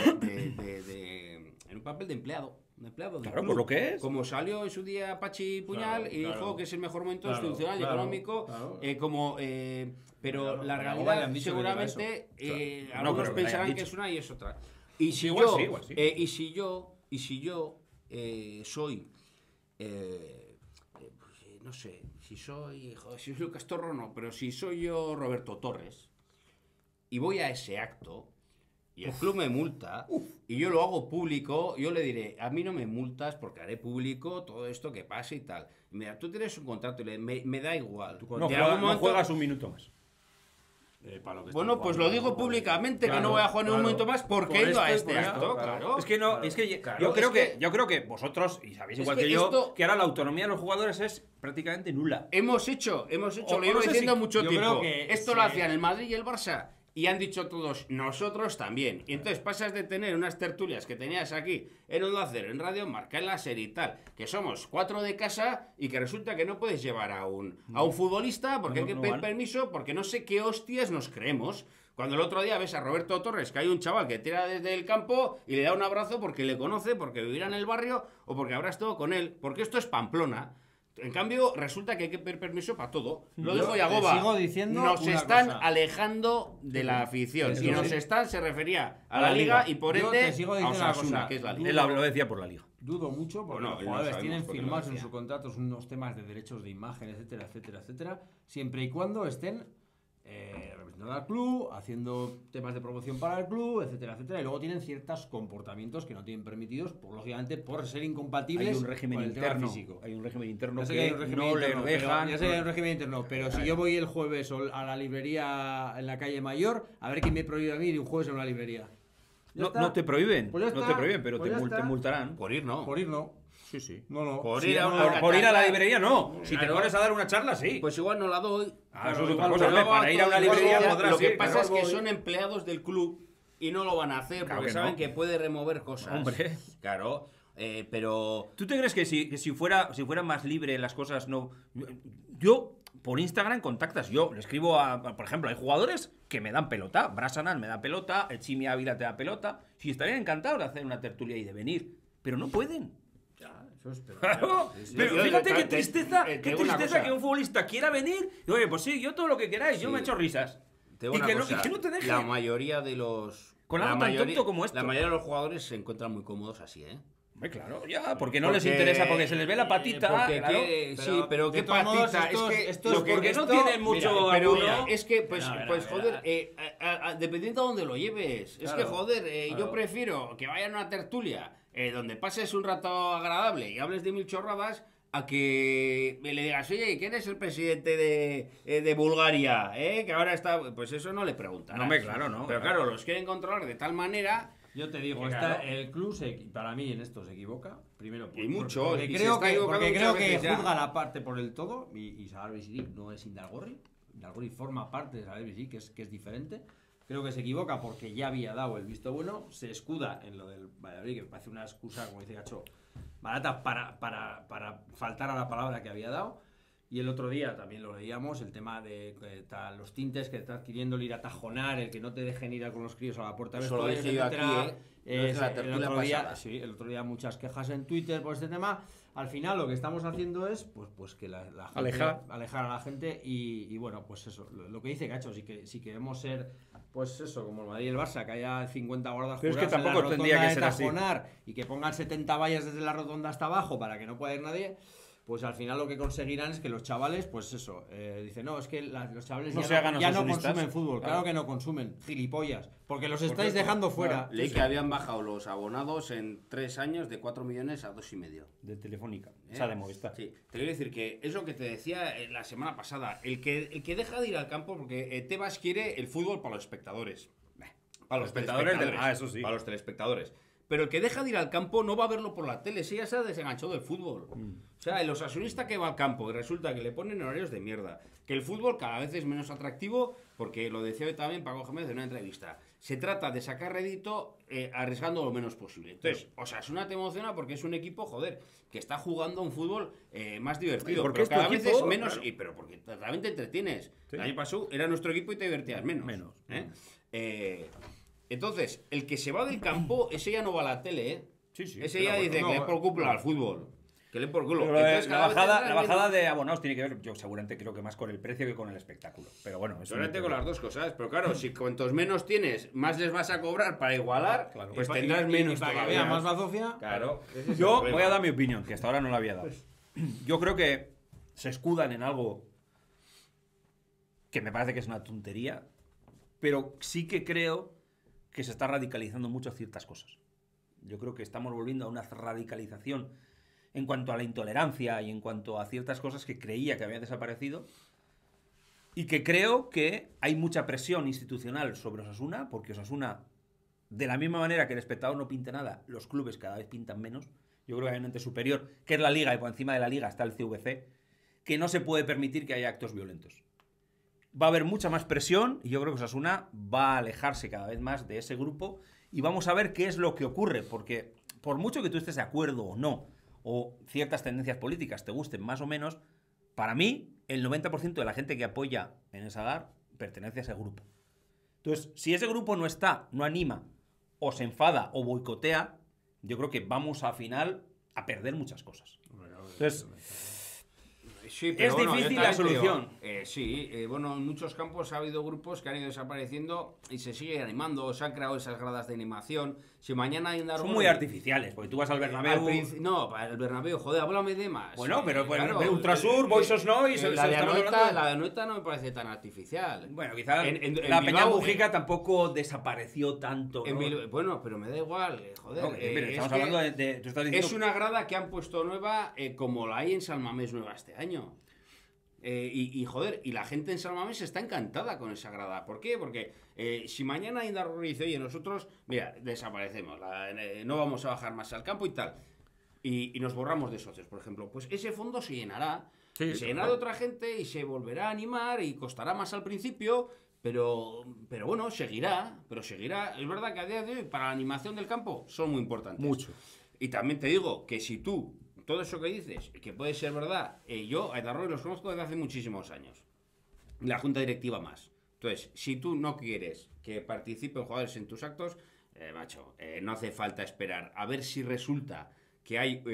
en un papel de empleado. Un empleado del Claro, club. por lo que es. Como salió en su día Pachi Puñal Claro, y dijo claro. que es el mejor momento Claro, institucional y claro, económico, claro. pero Claro, la a Yagoba le realidad han dicho que diga seguramente eso. algunos pero que le pensarán hayan que dicho. es una y es otra. Y si Igual yo, sí, igual sí. y si yo soy pues, no sé, si soy Lucas Torro no, pero si soy yo Roberto Torres y voy a ese acto y el club me multa y yo lo hago público, yo le diré, a mí no me multas porque haré público todo esto que pase y tal. Mira, tú tienes un contrato y me da igual. No, De juega- algún no momento- juegas un minuto más. Bueno, pues lo digo públicamente que no voy a jugar en un momento más porque he ido a este acto, claro. Es que no, es que Claro, yo creo es que que- yo creo que vosotros, y sabéis es igual que que yo, esto- que ahora la autonomía de los jugadores es prácticamente nula. Hemos hecho, O- lo o llevo no sé diciendo si- mucho yo tiempo. creo que Esto sí. lo hacían el Madrid y el Barça. Y han dicho todos, nosotros también. Y entonces pasas de tener unas tertulias que tenías aquí en Onda Cero, en Radio Marca, en la serie y tal, que somos 4 de casa y que resulta que no puedes llevar a un futbolista porque No, hay que no pedir van. permiso, porque no sé qué hostias nos creemos. Cuando el otro día ves a Roberto Torres, que hay un chaval que tira desde el campo y le da un abrazo porque le conoce, porque vivirá en el barrio o porque habrá estado con él, porque esto es Pamplona. En cambio, resulta que hay que pedir permiso para todo. Lo Yo dijo te Yagoba. sigo diciendo Nos una están cosa. alejando de la afición. Eso Y nos sí. están se refería a la liga y por Yo ende te sigo a diciendo una Osasuna, cosa. que es la Tú- liga. Él lo decía por la liga. Dudo mucho porque Bueno, los no jugadores sabemos tienen por qué lo firmados en decía. sus contratos unos temas de derechos de imagen, etcétera, etcétera, etcétera, siempre y cuando estén representando al club, haciendo temas de promoción para el club, etcétera, etcétera, y luego tienen ciertos comportamientos que no tienen permitidos, lógicamente, por ser incompatibles Hay un régimen con el tema interno. físico. Hay un régimen interno Ya sé que, que hay un régimen no le interno, pero- dejan. ya sé que hay un régimen interno, pero si yo voy el jueves a la librería en la calle Mayor, a ver quién me prohíbe a mí ir un jueves en una librería. Ya No, está. no te prohíben, Pues ya no te está, prohíben, pero pues te, ya está. te multarán. Por ir, no. Por ir no. Sí, sí. No. Por Sí, ir a no, una- Por ir a la charla- librería no. Si te Claro. pones a dar una charla, sí. Pues igual no la doy. Ah, eso es igual otra cosa. no Hombre, Luego para ir a una igual librería luego podrás Lo que ir, pasa claro. es que son empleados del club y no lo van a hacer Claro porque que saben no. que puede remover cosas. Hombre. Claro, pero... ¿Tú te crees que si fuera más libre las cosas no... Yo, por Instagram contactas, yo le escribo por ejemplo, hay jugadores que me dan pelota, Brasanan me da pelota, el Chimi Ávila te da pelota, si estarían encantados de hacer una tertulia y de venir, pero no pueden. Claro, pero Yo fíjate qué te tristeza, digo una cosa. que un futbolista quiera venir y oye, pues sí, yo todo lo que queráis, yo Sí. me echo risas. Te digo Y una que no- cosa, y que no te dejen. La mayoría de los... Con la algo tan mayoría- tonto como esto. La mayoría de los jugadores se encuentran muy cómodos así, ¿eh? Hombre, claro, ya, porque no les Porque- interesa, porque se les ve la patita, porque claro. sí, pero de qué todos modos, patita. estos- es que estos- lo que- porque no esto- tienen mucho pero apuro. mira, es que, pues, Mira, pues mira. joder, dependiendo de dónde lo lleves. Es que, Claro, joder, yo claro. prefiero que vayan a una tertulia donde pases un rato agradable y hables de mil chorradas a que me le digas, oye, ¿quién es el presidente de Bulgaria? Que ahora está... Pues eso no le preguntan. No, hombre, claro, no. Pero claro, los quieren controlar de tal manera... Yo te digo, Claro. el club para mí en esto se equivoca. Primero, Y mucho, porque y se creo está que, equivocando porque creo muchas que veces ya. juzga la parte por el todo y Sadar Bicidic no es Indargorri. Indargorri forma parte de Sadar Bicidic, que es diferente. Creo que se equivoca porque ya había dado el visto bueno, se escuda en lo del Valladolid, que me parece una excusa, como dice Gacho, barata para faltar a la palabra que había dado. Y el otro día también lo leíamos, el tema de los tintes que está adquiriendo el ir a tajonar, el que no te dejen ir con los críos a la puerta de Eso lo dije yo aquí, no es la tertulia pasada. Sí, el otro día muchas quejas en Twitter por este tema. Al final lo que estamos haciendo es pues que la gente, alejar a la gente y bueno, pues eso, lo que dice Cacho, si queremos ser pues eso, como el Madrid y el Barça, que haya 50 guardas pero jurados es que tampoco tendría que ser así. Y que pongan 70 vallas desde la rotonda hasta abajo para que no pueda ir nadie. Pues al final lo que conseguirán es que los chavales, pues eso, dicen, no, es que los chavales ya no consumen fútbol. Claro que no consumen, gilipollas, porque los estáis dejando fuera. Leí que habían bajado los abonados en 3 años de 4 millones a 2,5. De Telefónica, o sea, de Movistar. Sí, te quiero decir que es lo que te decía la semana pasada, el que deja de ir al campo, porque Tebas quiere el fútbol para los espectadores. Para los espectadores telespectadores. eso sí. Para los telespectadores. Pero el que deja de ir al campo no va a verlo por la tele, ese ya se ha desenganchado del fútbol. O sea, el osasunista que va al campo y resulta que le ponen horarios de mierda, que el fútbol cada vez es menos atractivo, porque lo decía hoy también Paco Gémez en una entrevista. Se trata de sacar rédito arriesgando lo menos posible. Entonces, Osasuna te emociona porque es un equipo, joder, que está jugando un fútbol más divertido. Porque pero cada equipo, vez es menos, claro. Pero porque realmente te entretienes. Sí. El año pasado era nuestro equipo y te divertías menos. Entonces, el que se va del campo, ese ya no va a la tele, ¿eh? Sí, sí. Ese ya dice que le por culo al fútbol. Que le por culo. Pero Entonces, la cada vez bajada de abonados tiene que ver, yo seguramente creo que más con el precio que con el espectáculo. Pero bueno, eso Seguramente con las dos cosas. Pero claro, si cuantos menos tienes, más les vas a cobrar para igualar, Claro. pues tendrás menos para que todavía. vea más bazofia. Claro. ese es Yo el problema. voy a dar mi opinión, que hasta ahora no la había dado. Yo creo que se escudan en algo que me parece que es una tontería, pero sí que creo que se está radicalizando mucho ciertas cosas. Yo creo que estamos volviendo a una radicalización en cuanto a la intolerancia y en cuanto a ciertas cosas que creía que habían desaparecido y que creo que hay mucha presión institucional sobre Osasuna, porque Osasuna, de la misma manera que el espectador no pinta nada, los clubes cada vez pintan menos. Yo creo que hay un ente superior, que es la Liga, y por encima de la Liga está el CVC, que no se puede permitir que haya actos violentos. Va a haber mucha más presión y yo creo que Osasuna va a alejarse cada vez más de ese grupo y vamos a ver qué es lo que ocurre, porque por mucho que tú estés de acuerdo o no, o ciertas tendencias políticas te gusten más o menos, para mí el 90% de la gente que apoya en el Sadar pertenece a ese grupo. Entonces, si ese grupo no está, no anima, o se enfada o boicotea, yo creo que vamos al final a perder muchas cosas. Entonces, Sí, es bueno, difícil yo la también te digo, solución. Bueno, en muchos campos ha habido grupos que han ido desapareciendo y se siguen animando, se han creado esas gradas de animación. Si mañana hay una son muy artificiales, porque tú vas al Bernabéu... No, para el Bernabéu, joder, háblame de más. Bueno, pero claro, Ultrasur, Voice of Noise... la de Anoeta no me parece tan artificial. Bueno, quizás En la Bilbao, Peña Mujica tampoco desapareció tanto, en ¿no? Bilbao, bueno, pero me da igual, joder. No, pero es estamos que hablando de... Tú estás diciendo... es una grada que han puesto nueva como la hay en San Mamés nueva este año. Joder, y la gente en San Mamés está encantada con esa grada. ¿Por qué? Porque si mañana Indarro dice, oye, nosotros, mira, desaparecemos, no vamos a bajar más al campo y tal, y nos borramos de socios, por ejemplo, pues ese fondo se llenará, Sí, se llenará de otra gente y se volverá a animar y costará más al principio, pero bueno, seguirá. Es verdad que a día de hoy, para la animación del campo, son muy importantes. Mucho. Y también te digo que si tú, todo eso que dices, que puede ser verdad, yo a Edarroy los conozco desde hace muchísimos años. La junta directiva más. Entonces, si tú no quieres que participen jugadores en tus actos, macho, no hace falta esperar a ver si resulta que hay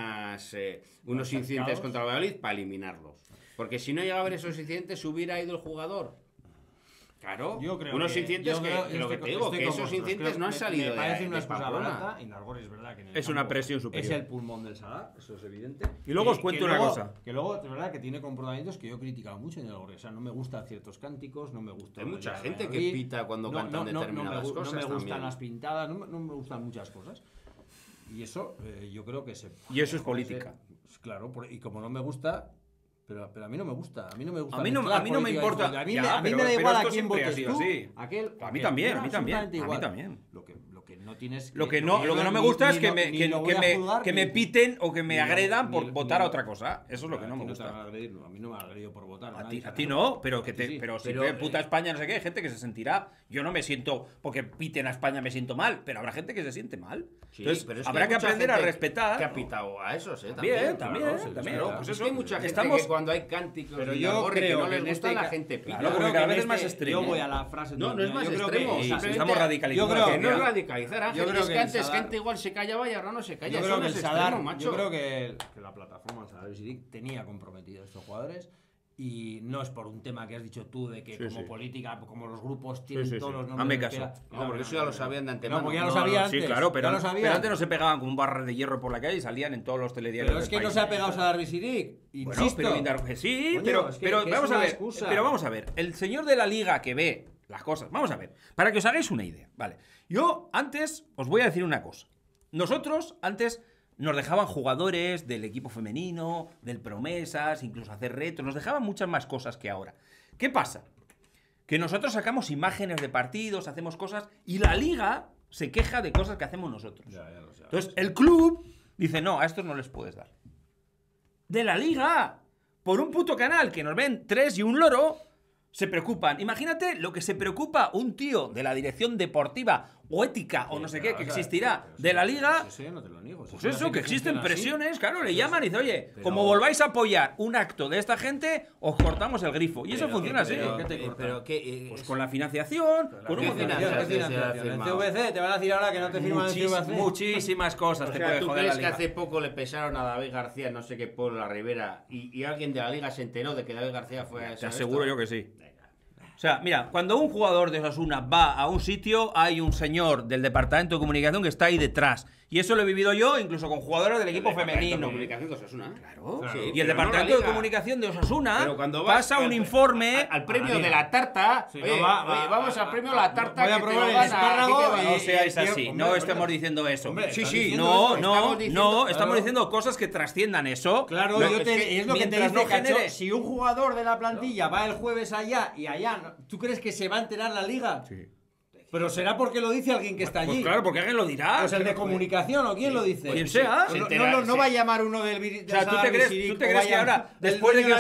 unos incidentes contra el Valladolid para eliminarlos. Porque si no llega a haber esos incidentes, ¿hubiera ido el jugador? Claro, Yo creo unos que- incidentes yo que, creo- que lo que estoy te digo, con que esos vosotros. incidentes Creo- no han salido me parece de una excusa Pamplona. barata, y Nargor es verdad que en el Es una campo presión superior. es el pulmón del Sadar, eso es evidente. Y luego os Que cuento una luego- cosa. Que luego, de verdad, que tiene comportamientos que yo he criticado mucho en el Nargor. O sea, no me gustan ciertos cánticos, no me gusta... Hay mucha el gente que Valladolid, pita cuando cantan determinadas no cosas me gustan también. las pintadas, no me gustan muchas cosas. Y eso, yo creo que se... Y eso es política. Claro, y como no me gusta... Pero a mí no me gusta. A mí no me gusta. A mí no mezclar me política y importa. fútbol. A mí, Ya, me, a mí pero- me da pero igual a esto quién siempre ha votes sido tú. así. Aquel, A mí también, me da a mí también, absolutamente a mí igual. también. Lo que que no tienes. Lo que no me gusta es que me piten o que me agredan por votar a otra cosa. Eso es lo que no me gusta. A mí no me ha agredido por votar. A ti no, pero si ve puta España, no sé qué, hay gente que se sentirá. Yo no me siento, porque piten a España me siento mal, pero habrá gente que se siente mal. Sí, Entonces, pero es habrá que hay mucha aprender a gente respetar. que ha pitado a esos, También. Claro, pues es que hay mucha gente que cuando hay cánticos pero y yo Nagorri que creo no que les en gusta, este la ca- gente pita. Claro, porque cada vez es más extremo. Yo voy a la frase. No es más yo creo extremo. que- Simplemente- Estamos radicalizando. yo creo Que no es la radicalizar, Ángel. yo creo Es que que el antes Sadar- gente igual se callaba y ahora no se calla. Yo Eso creo no que es el extremo, Sadar, macho. yo creo que la plataforma Sadar Visirik tenía comprometido a estos jugadores. Y no es por un tema que has dicho tú de que Sí, como sí. política, como los grupos tienen Sí, todos los nombres. Hazme de caso. queda- No, porque eso ya lo sabían de antemano. No, porque ya lo No, sabía sí, antes. claro, pero, ya lo sabía. pero antes no se pegaban con un barra de hierro por la calle y salían en todos los telediarios. Pero es del que no país. se ha pegado Sadar Visirik. Bueno, Insisto. pero sí, Coño, pero, es que pero es vamos a una ver. excusa. Pero vamos a ver. El señor de la liga que ve las cosas. Vamos a ver. Para que os hagáis una idea. Vale. Yo antes os voy a decir una cosa. Nosotros antes nos dejaban jugadores del equipo femenino, del promesas, incluso hacer retos. Nos dejaban muchas más cosas que ahora. ¿Qué pasa? Que nosotros sacamos imágenes de partidos, hacemos cosas y la liga se queja de cosas que hacemos nosotros. Ya lo sé. Entonces, el club dice, no, a estos no les puedes dar. De la liga, por un puto canal que nos ven 3 y un loro, se preocupan. Imagínate lo que se preocupa un tío de la dirección deportiva o ética o no sé qué que existirá de la liga. Eso yo no te lo niego. Pues eso, que existen presiones, claro, le llaman y dice, oye, pero- como volváis a apoyar un acto de esta gente, os cortamos el grifo. Y eso Pero- funciona así. pero- ¿qué te cortan? Pero que Pues con la financiación, con ¿qué un financiación? ¿Qué financiación? En CVC te van a decir ahora que no te firman en CVC. muchísimas cosas O te sea, puede ¿tú joder crees la que liga. hace poco le pesaron a David García, no sé qué pueblo, la Ribera, y alguien de la liga se enteró de que David García fue a Te eso? aseguro yo que sí. O sea, mira, cuando un jugador de Osasuna va a un sitio, hay un señor del departamento de comunicación que está ahí detrás. Y eso lo he vivido yo, incluso con jugadores del equipo femenino. Comunicación de Osasuna. Claro. Sí, Y el pero no departamento la de liga. comunicación de Osasuna Pero cuando vas pasa un al- informe al premio liga. de la tarta. Sí, Oye, no, va- oye, vamos al premio de la tarta. voy a que te probar lo el gana, espárrago aquí te va. y- No seáis tío, así, hombre, no hombre. estemos diciendo eso. Hombre, Sí, estás sí, diciendo No, eso. no, estamos diciendo- no, estamos claro. diciendo cosas que trasciendan eso. Claro, No, es lo que te mientras dice no Cacho. genere- Si un jugador de la plantilla va el jueves allá y allá, ¿tú crees que se va a enterar la liga? Sí. Pero será porque lo dice alguien que está allí. Pues claro, porque alguien lo dirá. Pues el de comunicación o quién lo dice. Quien sea. Pues Se no, entera- no, no se- va a llamar uno del O sea, ¿tú te crees que ahora, después de que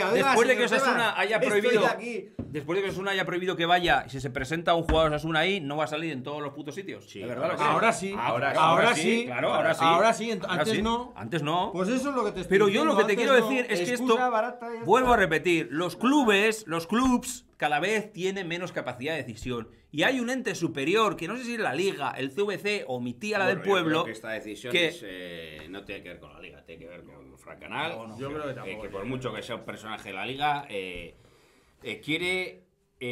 Osasuna haya prohibido, después de que Osasuna haya prohibido que vaya, y si se presenta un jugador de Osasuna ahí, no va a salir en todos los putos sitios? Sí, ¿De verdad lo crees? Ahora sí. Ahora sí. Claro, ahora sí. Ahora sí, Ahora antes sí. no. Antes no. Pues eso es lo que te estoy Pero yo lo que te diciendo, quiero antes decir es que excusa esto, barata y ya vuelvo a está. repetir, los clubs cada vez tienen menos capacidad de decisión. Y hay un ente superior, que no sé si es la Liga, el CVC o mi tía, la del Bueno, yo pueblo, creo que esta decisión que... no tiene que ver con la liga, tiene que ver con Frank Canal. Yo creo que tampoco que por tiene mucho que sea un personaje de la liga, quiere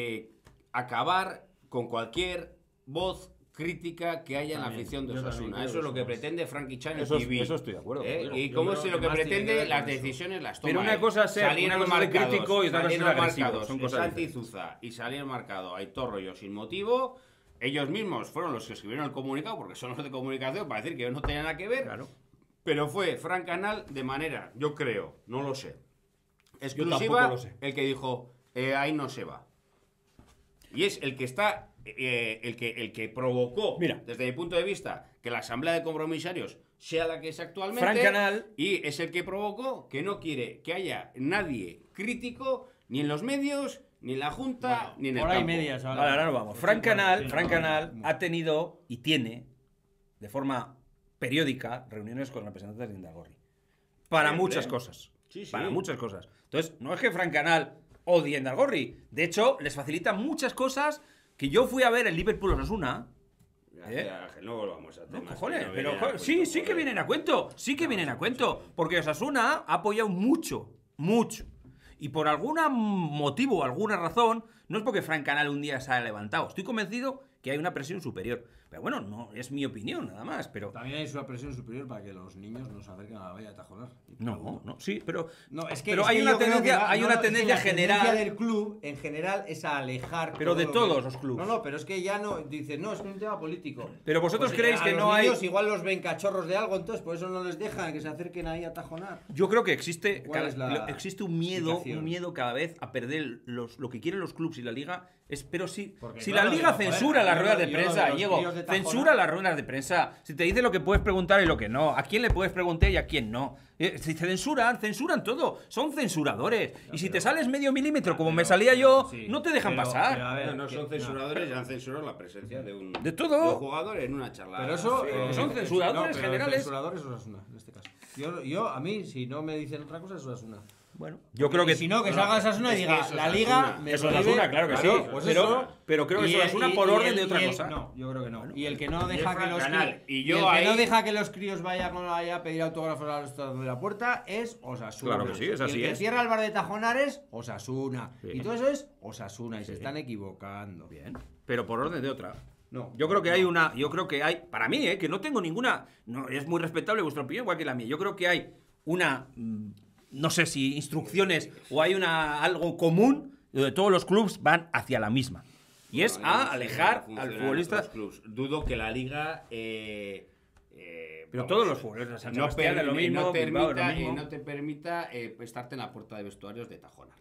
acabar con cualquier voz crítica que haya en la También, afición de yo también Osasuna. creo Eso que es lo que somos- pretende Frankie Chan en Eso TV. estoy de acuerdo contigo. Y Yo como creo si lo que que más tiene que pretende, ver con las eso. decisiones las toma Pero una él. cosa es ser- Salieron una cosa es ser marcados, crítico y otra cosa es ser salieron agresivo, marcados son cosas Santi diferentes. Zuza y salieron marcados Aitor Rollo sin motivo. Ellos mismos fueron los que escribieron el comunicado, porque son los de comunicación, para decir que ellos no tenían nada que ver. Claro. Pero fue Frank Canal de manera, yo creo, no lo sé, exclusiva, tampoco lo sé. el que dijo, ahí no se va. Y es el que está, el que provocó, Mira. desde mi punto de vista, que la asamblea de compromisarios sea la que es actualmente. Frank Canal. Y es el que provocó que no quiere que haya nadie crítico, ni en los medios, ni en la Junta, ni en el Hora y campo. media, chaval. Vale, ahora nos vamos. Frank Canal Sí, ha tenido y tiene, de forma periódica, reuniones con representantes de Indagorri. Para Siempre. muchas cosas. Sí, sí. Para muchas cosas. Entonces, no es que Frank Canal odie a Indagorri. De hecho, les facilita muchas cosas que yo fui a ver el Liverpool Osasuna. Gracias, Ángel, no volvamos a No, temas. cojones, que no pero vienen a sí, cuento, sí que joder. vienen a cuento. Sí que vienen a cuento. Porque Osasuna ha apoyado mucho, mucho. Y por algún motivo, alguna razón, no es porque Frank Canal un día se haya levantado. Estoy convencido que hay una presión superior. Pero bueno, no es mi opinión, nada más. Pero También hay una presión superior para que los niños no se acerquen a la valla de Tajonar. no, sí, pero No, es que, pero es hay que una yo creo tendencia, que va- hay no, una no, es que tendencia la general. tendencia del club en general es a alejar. Pero de todo lo todos que- los clubes. No, pero es que ya no. Dices, no, es un tema político. Pero vosotros Pues, creéis a que los no hay. niños igual los ven cachorros de algo, entonces por eso no les dejan que se acerquen ahí a Tajonar. Yo creo que existe, ¿Cuál es la existe un explicación? miedo cada vez a perder lo que quieren los clubes y la liga. Pero si Porque, la claro, liga joder, censura las yo ruedas lo- de yo lo prensa, de los Diego, críos de Tajonar. Censura las ruedas de prensa. Si te dice lo que puedes preguntar y lo que no. A quién le puedes preguntar y a quién no. Si te censuran todo. Son censuradores. Y si te sales medio milímetro, como me salía yo, sí, no te dejan pero pasar. a ver, No son censuradores, ya han censurado la presencia de un De todo. de un jugador en una charla. Pero eso son censuradores pero generales. Censuradores Osasuna, en este caso. Yo, a mí, si no me dicen otra cosa, es Osasuna. Bueno, yo creo que. Y si no, que salga Osasuna y es que diga, es la Osasuna. Liga me Es prohíbe- Osasuna, claro que sí. pues Pero- eso. pero creo que Y es Osasuna el- por y orden el- de otra y el- cosa. No, yo creo que no. Y el que no y deja es que los Francanal. críos, Y y yo el que ahí- no deja que los críos vaya a pedir autógrafos a los de la puerta es Osasuna. Claro que sí, es Y así el que es. cierra el bar de Tajonar es Osasuna. Sí. Y todo eso es Osasuna y se Sí. están equivocando. Bien. Pero por orden de otra. No. Yo creo que hay una. Yo creo que hay. Para mí, que no tengo ninguna. No, es muy respetable vuestra opinión, igual que la mía. Yo creo que hay una. No sé si instrucciones o hay algo común donde todos los clubes van hacia la misma. Y es Bueno, a alejar al funcionan futbolista. los clubs. Dudo que la liga. Pero todos los futbolistas, San no, Sebastián es lo mismo, no, Bilbao es lo permita, mismo. no te permita estarte en la puerta de vestuarios de Tajonar.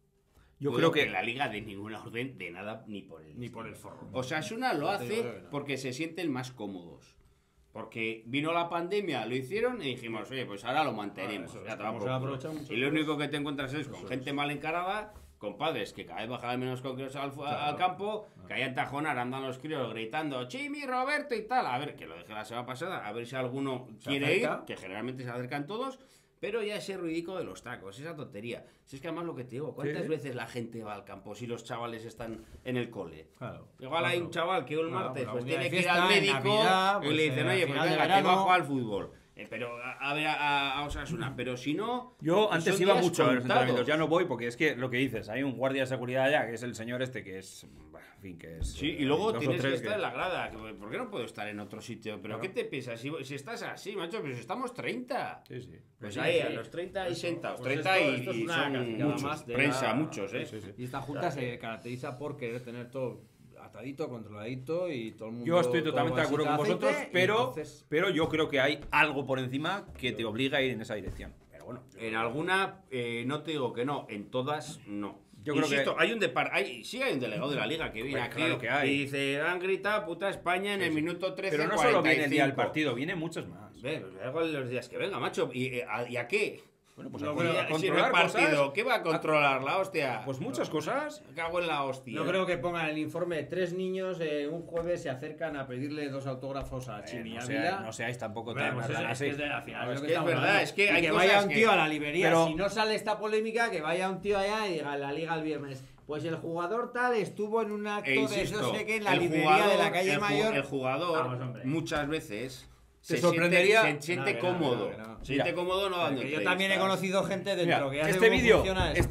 Yo Dudo creo que. la liga de ninguna orden, de nada, ni por el forro. Osasuna lo te digo hace que no. porque se sienten más cómodos. Porque vino la pandemia, lo hicieron y dijimos, oye, pues ahora lo mantenemos. Eso, ya te como va se por ha culo. aprovechado mucho. Y lo único que te encuentras es con gente mal encarada, con padres que cada vez bajan menos con críos al campo, que hay en Tajonar andan los críos gritando, Chimi, Roberto y tal. A ver, que lo dejé la semana pasada, a ver si alguno Se quiere ir, acerca. que generalmente se acercan todos. Pero ya ese ruidico de los tacos, esa tontería. Si es que además lo que te digo, ¿cuántas Sí. veces la gente va al campo si los chavales están en el cole? Claro. Igual hay un chaval que un martes pues pues algún día tiene de que ir al fiesta, en médico Navidad, y pues, le dicen, al oye, pues final de venga, que verano. va a jugar al fútbol. Pero a ver a Osasuna, pero si no... Yo antes son iba días mucho a los contados. entrenamientos, ya no voy porque es que lo que dices, hay un guardia de seguridad allá que es el señor este que es, bueno, en fin, que es. Sí, y luego dos o tienes que tres estar en la grada. ¿Por qué no puedo estar en otro sitio? ¿Pero qué te piensas? Si estás así, macho, pero si estamos 30. Sí, sí. Pues Sí, ahí, sí. a los 30 ahí sentados. Pues 30 esto es y una son castigada muchos. más de Prensa, la- muchos, ¿eh? Sí, sí, sí. Y esta junta se caracteriza por querer tener todo atadito, controladito y todo el mundo. Yo estoy todo totalmente de acuerdo con vasito de vosotros, aceite, y pero, entonces- pero yo creo que hay algo por encima que te obliga a ir en esa dirección. Pero bueno, En alguna, no te digo que no, en todas no. Yo creo Insisto, que- sí hay un delegado de la liga que viene Hombre, aquí claro que hay. y dice, han gritado puta España en el minuto 13. pero no solo viene el día del 45". partido, vienen muchos más. Ve, pues da igual los días que venga, macho. ¿Y a qué? Bueno, pues No, a pero a Si no es controlar partido, cosas, ¿qué va a controlar la hostia? pues muchas cosas. Me cago en la hostia. No creo que pongan el informe. 3 niños un jueves se acercan a pedirle 2 autógrafos a Chimi no, Ávila. no seáis tampoco Hombre, tan pues tan es así. que es de- al final No, es es lo que es estamos verdad, hablando. es que Y hay que cosas vaya un que- tío a la librería. Pero- Si no sale esta polémica, que vaya un tío allá y diga la liga el viernes. Pues el jugador tal estuvo en un acto E de insisto, no sé qué en la el librería de la jugador- calle Mayor. El jugador Vamos, hombre. muchas veces Te se sorprendería- siente, se siente No, que no, cómodo. que no, que no. Se siente Mira, cómodo no dando Que yo también he entrevistas. conocido gente dentro Mira, que hace este cómo vídeo, funciona esto.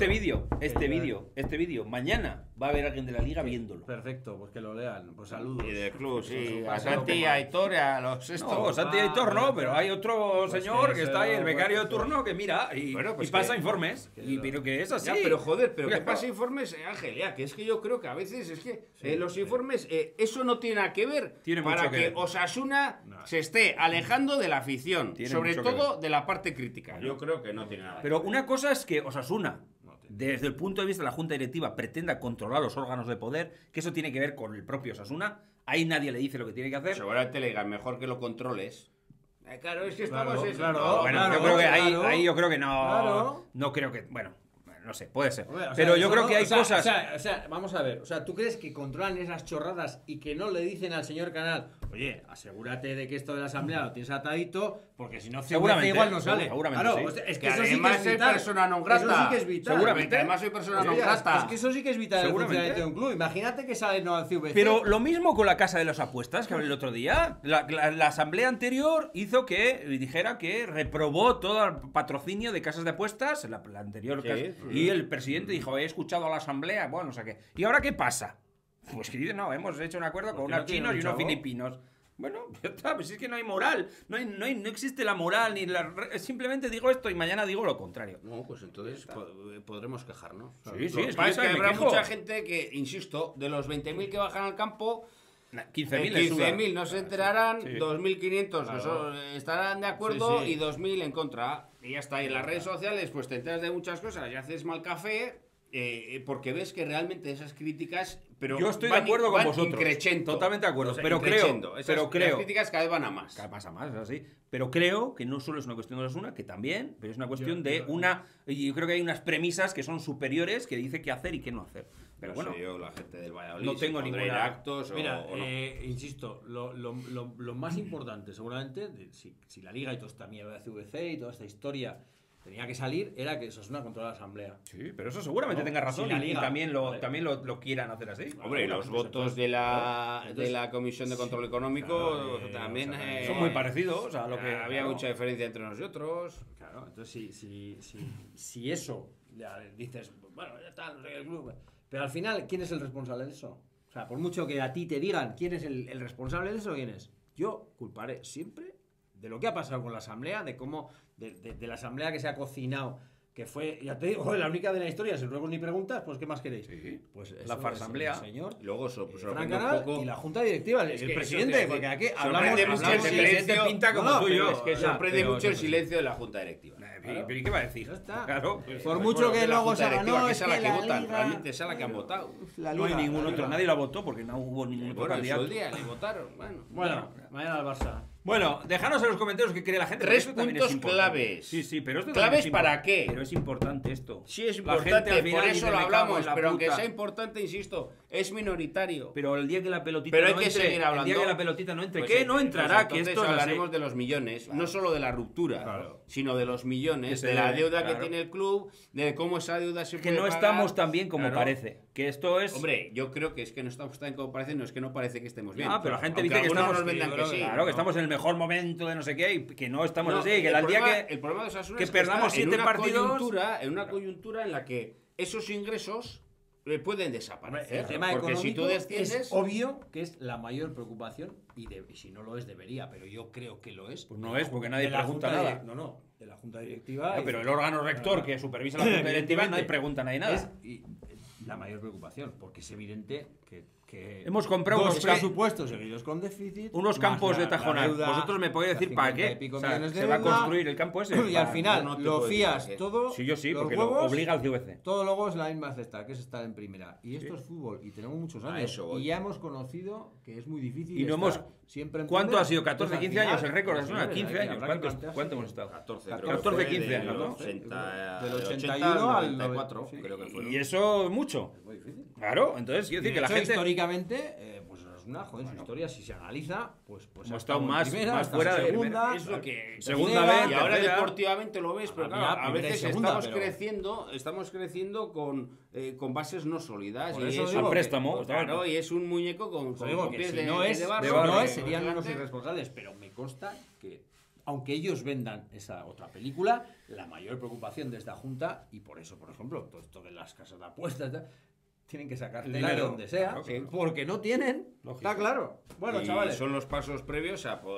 este vídeo, mañana va a haber alguien de la liga viéndolo. Perfecto, pues que lo lean. Pues saludos. Y del club, sí. Eso, A eso, Santi, como- a Aitor, y a los No, estos. Santi Aitor no, pero hay otro Pues señor que que está ahí, el eso, becario de pues, turno, que mira y, Bueno, pues y pasa que- informes. Y, pero que es así. Ya, pero joder, pero que Claro. pasa informes, Ángel, ya, que es que yo creo que a veces es que los informes, eso no tiene nada que ver Tiene para mucho que que ver. Osasuna No. se esté alejando de la afición, Tiene sobre mucho que todo de la parte crítica. Yo creo que no tiene nada. Pero una cosa es que Osasuna, desde el punto de vista de la Junta Directiva, pretenda controlar los órganos de poder, que eso tiene que ver con el propio Osasuna. Ahí nadie le dice lo que tiene que hacer. Seguramente le digan mejor que lo controles. Claro, es que estamos Claro, eso. claro. No, Bueno, claro, yo creo que claro. ahí yo creo que no. Claro. No creo que. Bueno, no sé, puede ser. Hombre, o sea, Pero yo eso creo no- que hay o sea, cosas. O sea, vamos a ver. O sea, ¿tú crees que controlan esas chorradas y que no le dicen al señor Canal, oye, asegúrate de que esto de la asamblea lo tienes atadito, porque si no, CVC Seguramente, igual no sale? seguramente claro, sí. pues es que Que eso sí que además es es vital. persona non grata. Eso sí que es vital. Seguramente. Que además soy persona non Oye, grata. es que eso sí que es vital el Seguramente. funcionamiento de un club. Imagínate que sale no al CVC. Pero lo mismo con la casa de las apuestas que hablé el otro día. La asamblea anterior hizo que dijera que reprobó todo el patrocinio de casas de apuestas, la anterior Sí, casa, sí. y el presidente dijo, he escuchado a la asamblea, bueno, no sé qué. ¿Y ahora qué pasa? Pues que dice, no, hemos hecho un acuerdo con Porque unos no tiene chinos y un unos chavo. filipinos. Bueno, ya está, pues es que no hay moral, no existe la moral, ni simplemente digo esto y mañana digo lo contrario. No, pues entonces podremos quejarnos. Sí, sí, Lo que es pasa que es que me habrá quejo. mucha gente que, insisto, de los 20.000 que bajan al campo, 15.000 les suda. 15.000 no se enterarán, Sí. 2.500 Claro. estarán de acuerdo Sí, sí. y 2.000 en contra. Y ya está. Y en las redes sociales, pues te enteras de muchas cosas y haces mal café porque ves que realmente esas críticas... Pero yo estoy de acuerdo con vosotros. Increchendo. Totalmente de acuerdo. O sea, pero increchendo. creo. Las críticas cada vez van a más. Cada más a más, es así. Pero creo que no solo es una cuestión de Osasuna, que también, pero es una cuestión de una. Y yo creo que hay unas premisas que son superiores que dice qué hacer y qué no hacer. Pero No bueno, sé yo, la gente del Valladolid. no tengo si podrá ninguna- ir a actos Mira, o no. insisto, lo más importante seguramente, si la Liga y toda esta mierda de CVC y toda esta historia tenía que salir, era que Osasuna controla la asamblea. sí, pero eso seguramente No, tenga razón si la y Liga, también vale. lo quieran hacer así. Hombre, y los pues votos entonces, de la entonces, Comisión de Control Económico claro, también... o sea, Son muy parecidos a lo que. Había claro. mucha diferencia entre nosotros. Claro, entonces si eso ya dices, bueno, ya está, no sé qué, el club. Pero al final, ¿quién es el responsable de eso? O sea, por mucho que a ti te digan quién es el responsable de eso, ¿quién es? Yo culparé siempre de lo que ha pasado con la asamblea, de cómo, de la asamblea que se ha cocinado, que fue, ya te digo, joder, la única de la historia, sin ruegos ni preguntas, pues ¿qué más queréis? Sí. Pues La eso farsamblea. es el señor Y luego Fran sorprende un Canal poco... y la junta directiva, Es el que eso te presidente, iba a porque decir, aquí sorprende hablamos mucho el de silencio, pinta como no, tú y pero yo. es que Que sorprende pero mucho el eso- silencio de la Junta Directiva. ¿Pero ¿y qué va a decir? Ya está. Claro. pues, Por pues, mucho que de la luego Junta se haga, Directiva, no, que es es a la que que la votan, Liga- realmente es a la que han votado. La no hay Liga, ningún la otro, Liga. nadie la votó porque no hubo ningún otro Bueno, en candidato. su día le votaron. Bueno, mañana al Barça. Bueno, déjanos en los comentarios qué cree la gente. 3 porque esto también es puntos importante. claves. Sí, sí, pero esto ¿Claves también es para impor- qué? Pero es importante esto. Sí, es La gente importante, al final por dice, eso lo "Me cago en hablamos, la pero aunque puta". sea importante, insisto, es minoritario. Pero el día que la pelotita Pero hay no que entre, seguir el día hablando. que la pelotita no entre, Pues ¿qué? sí, No entrará, pues que entonces esto es así. hablaremos de los millones, no solo de la ruptura, Claro. sino de los millones, Que se de la debe, deuda claro. que tiene el club, de cómo esa deuda se Que puede no pagar. estamos tan bien como Claro. parece. Que esto es... Hombre, yo creo que es que no estamos tan bien como parece, no es que no parece que estemos bien. Ah, pero la gente Aunque dice que algunos estamos... nos vendan que sí. Claro, que estamos en el mejor momento de no sé qué y que no estamos No, así. Que el día que... el problema de Osasuna que es perdamos está en 7 una partidos- coyuntura, en una coyuntura en la que esos ingresos pueden desaparecer. El tema porque si tú económico desciendes, es obvio que es la mayor preocupación y si no lo es debería, pero yo creo que lo es. Pues no es, porque nadie De la pregunta junta nada. No, de la junta directiva. No, pero el órgano rector que supervisa la junta directiva no hay pregunta, nadie nada. Es la mayor preocupación, porque es evidente que Hemos comprado dos unos presupuestos seguidos con déficit, unos más campos de la Tajonar. deuda, Vosotros me podéis decir las para 50 qué. y pico O sea, millones de se va a deuda, construir el campo ese. y al Va- final no te lo puedo fías decir que- todo. Sí, yo sí, los porque huevos, lo obliga al CVC. todo luego es la misma cesta, que es estar en primera. Y esto es fútbol, y tenemos muchos A años. eso voy. Y ya hemos conocido que es muy difícil. Y no hemos- estar siempre en ¿Cuánto primera. ha sido? 14, Entonces, al 15 años el final, récord, pues, es una señores, 15 hay que años. habrá que ¿Cuánto plantearse. hemos estado? 14, 14, 15 años, ¿no? 80, Del 81 al al 94, sí. creo que fueron. Y eso mucho. Es muy difícil. Claro, entonces quiero Y decir que de la hecho, gente... históricamente, pues es una joder, su historia, si se analiza, pues Hemos ha estado en más hasta fuera de segunda, primera. Es lo que Segunda tercera, vez, y ahora tercera. deportivamente lo ves, pero Ahora claro, ya a primera y veces segunda, estamos creciendo con bases no sólidas. Por y eso es digo al que- préstamo, pues, claro. claro, y es un muñeco con Os digo con que pies si de, no es, de barro. de barro, no que- es, serían unos gigante. irresponsables, pero me consta que aunque ellos vendan esa otra película, la mayor preocupación de esta junta, y por eso, por ejemplo, todo esto de las casas de apuestas, tal, tienen que sacar tela de Dinero, donde sea, claro, sí. porque no tienen, Lógico. está claro. Bueno, Y chavales, son los pasos previos a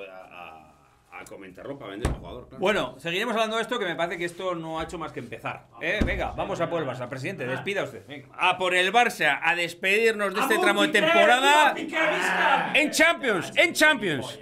comentarlo para vender al jugador. Claro. Bueno, seguiremos hablando de esto, que me parece que esto no ha hecho más que empezar. Venga, vamos a por el Barça. Presidente, despida usted. Venga. A por el Barça, a despedirnos de este tramo de temporada en Champions, en Champions.